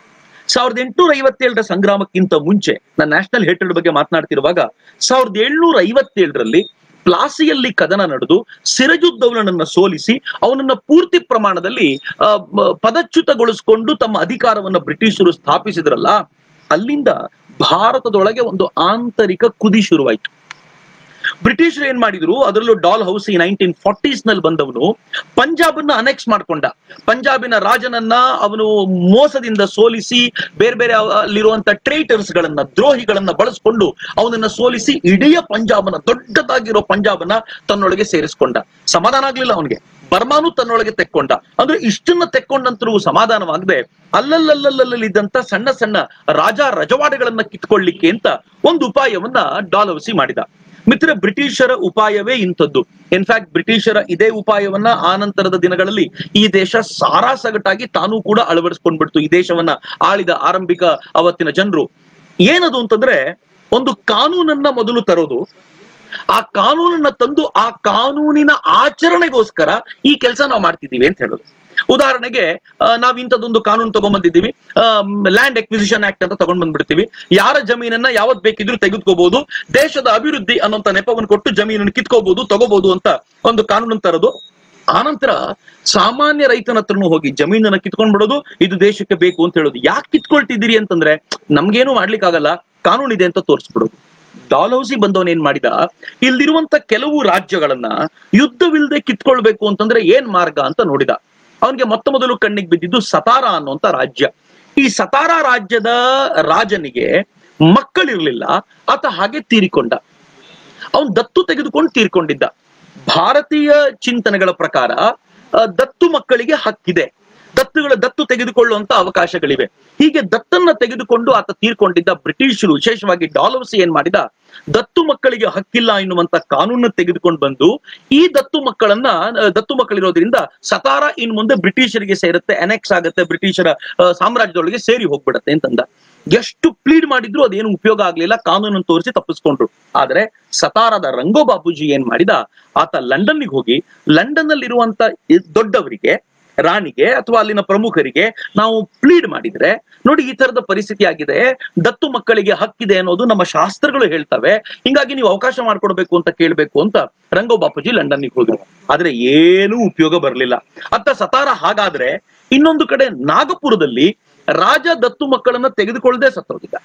1857ರ ಸಂಗ್ರಾಮಕ್ಕಿಂತ ಮುಂಚೆ ನಾನು ನ್ಯಾಷನಲ್ ಹೇಟ್ರೆಡ್ ಬಗ್ಗೆ ಮಾತನಾಡ್ತಿರುವಾಗ 1757ರಲ್ಲಿ ಪ್ಲಾಸಿಯಲ್ಲಿ ಕದನ ನಡೆದು ಸಿರಜುದ್ದೌಲನನ್ನ ಸೋಲಿಸಿ ಅವನನ್ನ ಪೂರ್ತಿ ಪ್ರಮಾಣದಲ್ಲಿ ಪದಚ್ಯುತಗೊಳಿಸಿಕೊಂಡು ತಮ್ಮ ಅಧಿಕಾರವನ್ನ ಬ್ರಿಟಿಷರು ಸ್ಥಾಪಿಸಿದ್ರಲ್ಲ, ಅಲ್ಲಿಂದ ಭಾರತದೊಳಗೆ ಒಂದು ಆಂತರಿಕ ಕುದಿ ಶುರುವಾಯಿತು. ಬ್ರಿಟಿಷರು ಏನ್ ಮಾಡಿದ್ರು, ಅದರಲ್ಲೂ ಡಾಲ್ ಹೌಸ್ ಈ 1940s ನಲ್ಲಿ ಬಂದವನು ಪಂಜಾಬನ್ನ ಅನೆಕ್ಸ್ ಮಾಡ್ಕೊಂಡ. ಪಂಜಾಬಿನ ರಾಜನನ್ನ ಅವನು ಮೋಸದಿಂದ ಸೋಲಿಸಿ ಬೇರೆ ಬೇರೆ ಅಲ್ಲಿರುವಂತ ಟ್ರೇಟರ್ಸ್ ಗಳನ್ನ, ದ್ರೋಹಿಗಳನ್ನ ಬಳಸ್ಕೊಂಡು ಅವನನ್ನ ಸೋಲಿಸಿ ಇಡೀ ಪಂಜಾಬನ, ದೊಡ್ಡದಾಗಿರೋ ಪಂಜಾಬನ್ನ ತನ್ನೊಳಗೆ ಸೇರಿಸ್ಕೊಂಡ. ಸಮಾಧಾನ ಆಗ್ಲಿಲ್ಲ ಅವನಿಗೆ. ಬರ್ಮಾನು ತನ್ನೊಳಗೆ ತೆಕ್ಕೊಂಡ. ಅಂದ್ರೆ ಇಷ್ಟನ್ನ ತೆಕ್ಕೊಂಡಂತರೂ ಸಮಾಧಾನವಾಗದೆ ಅಲ್ಲಲ್ಲಲ್ಲಿದ್ದಂತ ಸಣ್ಣ ಸಣ್ಣ ರಜವಾಡೆಗಳನ್ನ ಕಿತ್ಕೊಳ್ಳಿಕ್ಕೆ ಅಂತ ಒಂದು ಉಪಾಯವನ್ನ ಡಾಲ್ಹೌಸಿ ಮಾಡಿದ. ಮಿತ್ರ, ಬ್ರಿಟಿಷರ ಉಪಾಯವೇ ಇಂಥದ್ದು. ಇನ್ಫ್ಯಾಕ್ಟ್ ಬ್ರಿಟಿಷರ ಇದೇ ಉಪಾಯವನ್ನ ಆನಂತರದ ದಿನಗಳಲ್ಲಿ ಈ ದೇಶ ಸಾರಾಸಗಟಾಗಿ ತಾನೂ ಕೂಡ ಅಳವಡಿಸ್ಕೊಂಡ್ಬಿಡ್ತು. ಈ ದೇಶವನ್ನ ಆಳಿದ ಆರಂಭಿಕ ಅವತ್ತಿನ ಜನರು ಏನದು ಅಂತಂದ್ರೆ, ಒಂದು ಕಾನೂನನ್ನ ಮೊದಲು ತರೋದು, ಆ ಕಾನೂನನ್ನ ತಂದು ಆ ಕಾನೂನಿನ ಆಚರಣೆಗೋಸ್ಕರ ಈ ಕೆಲಸ ನಾವು ಮಾಡ್ತಿದ್ದೀವಿ ಅಂತ ಹೇಳೋದು. ಉದಾಹರಣೆಗೆ ನಾವ್ ಇಂಥದ್ದೊಂದು ಕಾನೂನು ತಗೊಂಡ್ಬಂದಿದ್ದೀವಿ, ಲ್ಯಾಂಡ್ ಎಕ್ವಿಸಿಷನ್ ಆಕ್ಟ್ ಅಂತ ತಗೊಂಡ್ ಬಂದ್ಬಿಡ್ತೀವಿ. ಯಾರ ಜಮೀನನ್ನ ಯಾವತ್ ಬೇಕಿದ್ರು ತೆಗೆದುಕೋಬಹುದು, ದೇಶದ ಅಭಿವೃದ್ಧಿ ಅನ್ನೋಂತ ನೆಪವನ್ನು ಕೊಟ್ಟು ಜಮೀನನ್ನು ಕಿತ್ಕೋಬಹುದು, ತಗೋಬಹುದು ಅಂತ ಒಂದು ಕಾನೂನನ್ನು ತರೋದು. ಆನಂತರ ಸಾಮಾನ್ಯ ರೈತನ ಹತ್ರನೂ ಹೋಗಿ ಜಮೀನನ್ನ ಕಿತ್ಕೊಂಡ್ ಬಿಡೋದು, ಇದು ದೇಶಕ್ಕೆ ಬೇಕು ಅಂತ ಹೇಳೋದು. ಯಾಕೆ ಕಿತ್ಕೊಳ್ತಿದ್ದೀರಿ ಅಂತಂದ್ರೆ, ನಮ್ಗೇನು ಮಾಡ್ಲಿಕ್ಕಾಗಲ್ಲ, ಕಾನೂನಿದೆ ಅಂತ ತೋರಿಸ್ಬಿಡೋದು. ಡಾಲ್ಹೌಸಿ ಬಂದವನ್ ಏನ್ ಮಾಡಿದ, ಇಲ್ಲಿರುವಂತ ಕೆಲವು ರಾಜ್ಯಗಳನ್ನ ಯುದ್ಧವಿಲ್ಲದೆ ಕಿತ್ಕೊಳ್ಬೇಕು ಅಂತಂದ್ರೆ ಏನ್ ಮಾರ್ಗ ಅಂತ ನೋಡಿದ. ಅವನಿಗೆ ಮೊದಲು ಕಣ್ಣಿಗೆ ಬಿದ್ದಿದ್ದು ಸತಾರಾ ಅನ್ನುವಂತ ರಾಜ್ಯ. ಈ ಸತಾರಾ ರಾಜ್ಯದ ರಾಜನಿಗೆ ಮಕ್ಕಳಿರ್ಲಿಲ್ಲ, ಆತ ಹಾಗೆ ತೀರಿಕೊಂಡ. ಅವನ್ ದತ್ತು ತೆಗೆದುಕೊಂಡು ತೀರ್ಕೊಂಡಿದ್ದ. ಭಾರತೀಯ ಚಿಂತನೆಗಳ ಪ್ರಕಾರ ದತ್ತು ಮಕ್ಕಳಿಗೆ ಹಕ್ಕಿದೆ, ದತ್ತು ತೆಗೆದುಕೊಳ್ಳುವಂತ ಅವಕಾಶಗಳಿವೆ. ಹೀಗೆ ದತ್ತನ್ನ ತೆಗೆದುಕೊಂಡು ಆತ ತೀರ್ಕೊಂಡಿದ್ದ. ಬ್ರಿಟಿಷರು, ವಿಶೇಷವಾಗಿ ಡಾಲ್ಹೌಸಿ ಏನ್ ಮಾಡಿದ, ದತ್ತು ಮಕ್ಕಳಿಗೆ ಹಕ್ಕಿಲ್ಲ ಎನ್ನುವಂತ ಕಾನೂನನ್ನ ತೆಗೆದುಕೊಂಡು ಬಂದು ಈ ದತ್ತು ಮಕ್ಕಳಿರೋದ್ರಿಂದ ಸತಾರಾ ಇನ್ ಮುಂದೆ ಬ್ರಿಟಿಷರಿಗೆ ಸೇರುತ್ತೆ, ಅನೆಕ್ಸ್ ಆಗುತ್ತೆ, ಬ್ರಿಟಿಷರ ಸಾಮ್ರಾಜ್ಯದೊಳಗೆ ಸೇರಿ ಹೋಗ್ಬಿಡತ್ತೆ ಅಂತಂದ. ಎಷ್ಟು ಪ್ಲೀಡ್ ಮಾಡಿದ್ರು ಅದೇನು ಉಪಯೋಗ ಆಗ್ಲಿಲ್ಲ, ಕಾನೂನನ್ನು ತೋರಿಸಿ ತಪ್ಪಿಸ್ಕೊಂಡ್ರು. ಆದ್ರೆ ಸತಾರದ ರಂಗೋ ಬಾಪೂಜಿ ಏನ್ ಮಾಡಿದ, ಆತ ಲಂಡನ್ನಿಗೆ ಹೋಗಿ ಲಂಡನ್ ಅಲ್ಲಿ ಇರುವಂತ ದೊಡ್ಡವರಿಗೆ, ರಾಣಿಗೆ ಅಥವಾ ಅಲ್ಲಿನ ಪ್ರಮುಖರಿಗೆ ನಾವು ಪ್ಲೀಡ್ ಮಾಡಿದ್ರೆ, ನೋಡಿ ಈ ತರದ ಪರಿಸ್ಥಿತಿ ಆಗಿದೆ, ದತ್ತು ಮಕ್ಕಳಿಗೆ ಹಕ್ಕಿದೆ ಅನ್ನೋದು ನಮ್ಮ ಶಾಸ್ತ್ರಗಳು ಹೇಳ್ತವೆ, ಹಿಂಗಾಗಿ ನೀವು ಅವಕಾಶ ಮಾಡ್ಕೊಡ್ಬೇಕು ಅಂತ ಕೇಳ್ಬೇಕು ಅಂತ ರಂಗೋ ಬಾಪೂಜಿ ಲಂಡನ್ನಿಗೆ ಹೋದ್ರು. ಆದ್ರೆ ಏನೂ ಉಪಯೋಗ ಬರಲಿಲ್ಲ. ಅತ್ತ ಸತಾರ ಹಾಗಾದ್ರೆ, ಇನ್ನೊಂದು ಕಡೆ ನಾಗಪುರದಲ್ಲಿ ರಾಜ ದತ್ತು ಮಕ್ಕಳನ್ನ ತೆಗೆದುಕೊಳ್ಳದೆ ಸತ್ತೋಗಿದ್ದ.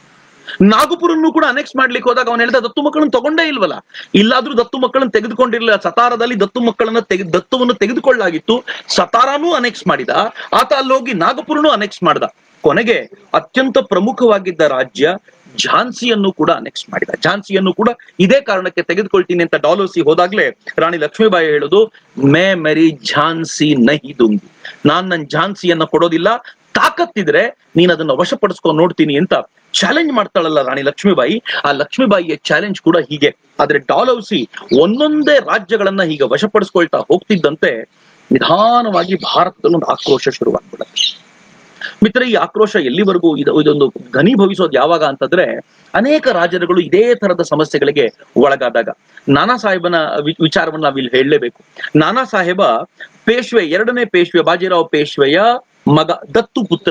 ನಾಗಪುರನ್ನು ಕೂಡ ಅನೆಕ್ಸ್ ಮಾಡ್ಲಿಕ್ಕೆ ಹೋದಾಗ ಅವನು ಹೇಳ್ದ, ದತ್ತು ಮಕ್ಕಳನ್ನು ತಗೊಂಡೇ ಇಲ್ವಲ್ಲ, ಇಲ್ಲಾದ್ರೂ ದತ್ತು ಮಕ್ಕಳನ್ನು ತೆಗೆದುಕೊಂಡಿರ್ಲಿಲ್ಲ. ಸತಾರದಲ್ಲಿ ದತ್ತವನ್ನು ತೆಗೆದುಕೊಳ್ಳಲಾಗಿತ್ತು, ಸತಾರಾನೂ ಅನೆಕ್ಸ್ ಮಾಡಿದ, ಆತ ಅಲ್ಲೋಗಿ ನಾಗಪುರನು ಅನೆಕ್ಸ್ ಮಾಡಿದ. ಕೊನೆಗೆ ಅತ್ಯಂತ ಪ್ರಮುಖವಾಗಿದ್ದ ರಾಜ್ಯ ಝಾನ್ಸಿಯನ್ನು ಕೂಡ ಅನೆಕ್ಸ್ ಮಾಡಿದ. ಝಾನ್ಸಿಯನ್ನು ಕೂಡ ಇದೇ ಕಾರಣಕ್ಕೆ ತೆಗೆದುಕೊಳ್ತೀನಿ ಅಂತ ಡಾಲ್ಹೌಸಿ ಹೋದಾಗ್ಲೇ ರಾಣಿ ಲಕ್ಷ್ಮೀಬಾಯಿ ಹೇಳುದು, ಮೇ ಮೇರಿ ಝಾನ್ಸಿ ನಹಿ ದುಂಗಿ, ನಾನ್ ನನ್ ಝಾನ್ಸಿಯನ್ನ ಕೊಡೋದಿಲ್ಲ, ತಾಕತ್ತಿದ್ರೆ ನೀನ್ ಅದನ್ನ ವಶಪಡಿಸ್ಕೊಂಡು ನೋಡ್ತೀನಿ ಅಂತ ಚಾಲೆಂಜ್ ಮಾಡ್ತಾಳಲ್ಲ ರಾಣಿ ಲಕ್ಷ್ಮೀಬಾಯಿ. ಆ ಲಕ್ಷ್ಮೀಬಾಯಿಯ ಚಾಲೆಂಜ್ ಕೂಡ ಹೀಗೆ. ಆದ್ರೆ ಡಾಲ್ಹೌಸಿ ಒಂದೊಂದೇ ರಾಜ್ಯಗಳನ್ನ ಹೀಗೆ ವಶಪಡಿಸ್ಕೊಳ್ತಾ ಹೋಗ್ತಿದ್ದಂತೆ ನಿಧಾನವಾಗಿ ಭಾರತದಲ್ಲಿ ಒಂದು ಆಕ್ರೋಶ ಶುರುವಾಗ್ಬಿಡುತ್ತೆ. ಮಿತ್ರ, ಈ ಆಕ್ರೋಶ ಎಲ್ಲಿವರೆಗೂ ಇದೊಂದು ಘನೀಭವಿಸೋದು ಯಾವಾಗ ಅಂತಂದ್ರೆ, ಅನೇಕ ರಾಜರುಗಳು ಇದೇ ತರದ ಸಮಸ್ಯೆಗಳಿಗೆ ಒಳಗಾದಾಗ. ನಾನಾ ಸಾಹೇಬನ ವಿಚಾರವನ್ನ ನಾವಿಲ್ಲಿ ಹೇಳಲೇಬೇಕು. ನಾನಾ ಸಾಹೇಬ ಪೇಶ್ವೆ, ಎರಡನೇ ಪೇಶ್ವೆ ಬಾಜಿರಾವ್ ಪೇಶ್ವೆಯ ಮಗ, ದತ್ತು ಪುತ್ರ.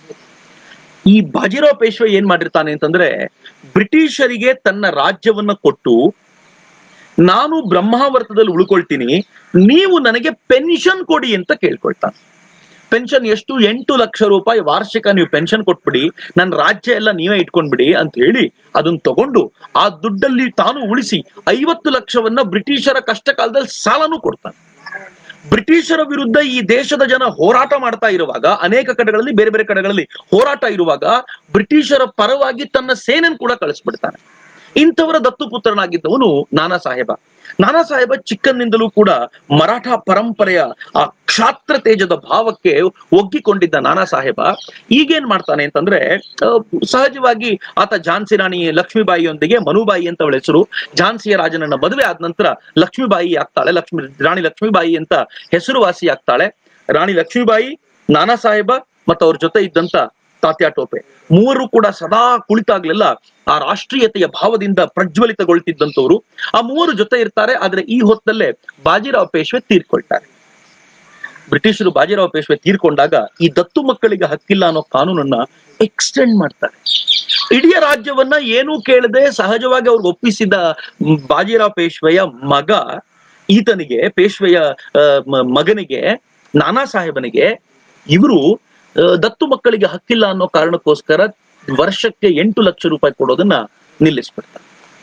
ಈ ಬಾಜಿರಾವ್ ಪೇಶ್ವೆ ಏನ್ ಮಾಡಿರ್ತಾನೆ ಅಂತಂದ್ರೆ, ಬ್ರಿಟಿಷರಿಗೆ ತನ್ನ ರಾಜ್ಯವನ್ನ ಕೊಟ್ಟು, ನಾನು ಬ್ರಹ್ಮಾವರ್ತದಲ್ಲಿ ಉಳ್ಕೊಳ್ತೀನಿ, ನೀವು ನನಗೆ ಪೆನ್ಷನ್ ಕೊಡಿ ಅಂತ ಕೇಳ್ಕೊಳ್ತಾನೆ. ಪೆನ್ಷನ್ ಎಷ್ಟು? 8 ಲಕ್ಷ ರೂಪಾಯಿ ವಾರ್ಷಿಕ ನೀವು ಪೆನ್ಷನ್ ಕೊಟ್ಬಿಡಿ, ನನ್ನ ರಾಜ್ಯ ಎಲ್ಲ ನೀವೇ ಇಟ್ಕೊಂಡ್ಬಿಡಿ ಅಂತ ಹೇಳಿ ಅದನ್ನ ತಗೊಂಡು ಆ ದುಡ್ಡಲ್ಲಿ ತಾನು ಉಳಿಸಿ 50 ಲಕ್ಷವನ್ನ ಬ್ರಿಟಿಷರ ಕಷ್ಟ ಕಾಲದಲ್ಲಿ ಸಾಲನೂ ಕೊಡ್ತಾನೆ. ಬ್ರಿಟಿಷರ ವಿರುದ್ಧ ಈ ದೇಶದ ಜನ ಹೋರಾಟ ಮಾಡ್ತಾ ಇರುವಾಗ, ಅನೇಕ ಕಡೆಗಳಲ್ಲಿ, ಬೇರೆ ಬೇರೆ ಕಡೆಗಳಲ್ಲಿ ಹೋರಾಟ ಇರುವಾಗ, ಬ್ರಿಟಿಷರ ಪರವಾಗಿ ತನ್ನ ಸೇನೆಯನ್ನು ಕೂಡ ಕಳಿಸ್ಬಿಡ್ತಾನೆ. ಇಂಥವರ ದತ್ತುಪುತ್ರನಾಗಿದ್ದವನು ನಾನಾ ಸಾಹೇಬ. ನಾನಾ ಸಾಹೇಬ ಚಿಕ್ಕಂದಿನಿಂದಲೂ ಕೂಡ ಮರಾಠ ಪರಂಪರೆಯ ಆ ಕ್ಷಾತ್ರ ತೇಜದ ಭಾವಕ್ಕೆ ಒಗ್ಗಿಕೊಂಡಿದ್ದ ನಾನಾ ಸಾಹೇಬ ಈಗೇನ್ ಮಾಡ್ತಾನೆ ಅಂತಂದ್ರೆ, ಸಹಜವಾಗಿ ಆತ ಝಾನ್ಸಿ ರಾಣಿ ಲಕ್ಷ್ಮೀಬಾಯಿಯೊಂದಿಗೆ, ಮನುಬಾಯಿ ಅಂತ ಅವಳ ಹೆಸರು, ಝಾನ್ಸಿಯ ರಾಜನನ್ನ ಮದುವೆ ಆದ ನಂತರ ಲಕ್ಷ್ಮೀಬಾಯಿ ಆಗ್ತಾಳೆ. ರಾಣಿ ಲಕ್ಷ್ಮೀಬಾಯಿ ಅಂತ ಹೆಸರುವಾಸಿ ಆಗ್ತಾಳೆ. ರಾಣಿ ಲಕ್ಷ್ಮೀಬಾಯಿ, ನಾನಾ ಸಾಹೇಬ ಮತ್ತು ಅವ್ರ ಜೊತೆ ಇದ್ದಂತ ತಾತ್ಯಾ ಟೋಪೆ, ಮೂವರು ಕೂಡ ಸದಾ ಕುಳಿತಾಗ್ಲೆಲ್ಲ ಆ ರಾಷ್ಟ್ರೀಯತೆಯ ಭಾವದಿಂದ ಪ್ರಜ್ವಲಿತಗೊಳ್ತಿದ್ದಂಥವ್ರು. ಆ ಮೂವರು ಜೊತೆ ಇರ್ತಾರೆ. ಆದ್ರೆ ಈ ಹೊತ್ತಲ್ಲೇ ಬಾಜಿರಾವ್ ಪೇಶ್ವೆ ತೀರ್ಕೊಳ್ತಾರೆ. ಬ್ರಿಟಿಷರು ಬಾಜಿರಾವ್ ಪೇಶ್ವೆ ತೀರ್ಕೊಂಡಾಗ ಈ ದತ್ತು ಮಕ್ಕಳಿಗೆ ಹಕ್ಕಿಲ್ಲ ಅನ್ನೋ ಕಾನೂನನ್ನ ಎಕ್ಸ್ಟೆಂಡ್ ಮಾಡ್ತಾರೆ. ಇಡೀ ರಾಜ್ಯವನ್ನ ಏನೂ ಕೇಳದೆ ಸಹಜವಾಗಿ ಅವ್ರಿಗೆ ಒಪ್ಪಿಸಿದ ಬಾಜಿರಾವ್ ಪೇಶ್ವೆಯ ಮಗ, ಈತನಿಗೆ, ಪೇಶ್ವೆಯ ಮಗನಿಗೆ, ನಾನಾ ಸಾಹೇಬನಿಗೆ, ಇವರು ದತ್ತು ಮಕ್ಕಳಿಗೆ ಹಕ್ಕಿಲ್ಲ ಅನ್ನೋ ಕಾರಣಕ್ಕೋಸ್ಕರ ವರ್ಷಕ್ಕೆ 8 ಲಕ್ಷ ರೂಪಾಯಿ ಕೊಡೋದನ್ನ ನಿಲ್ಲಿಸ್ಬಿಡ್ತಾರೆ.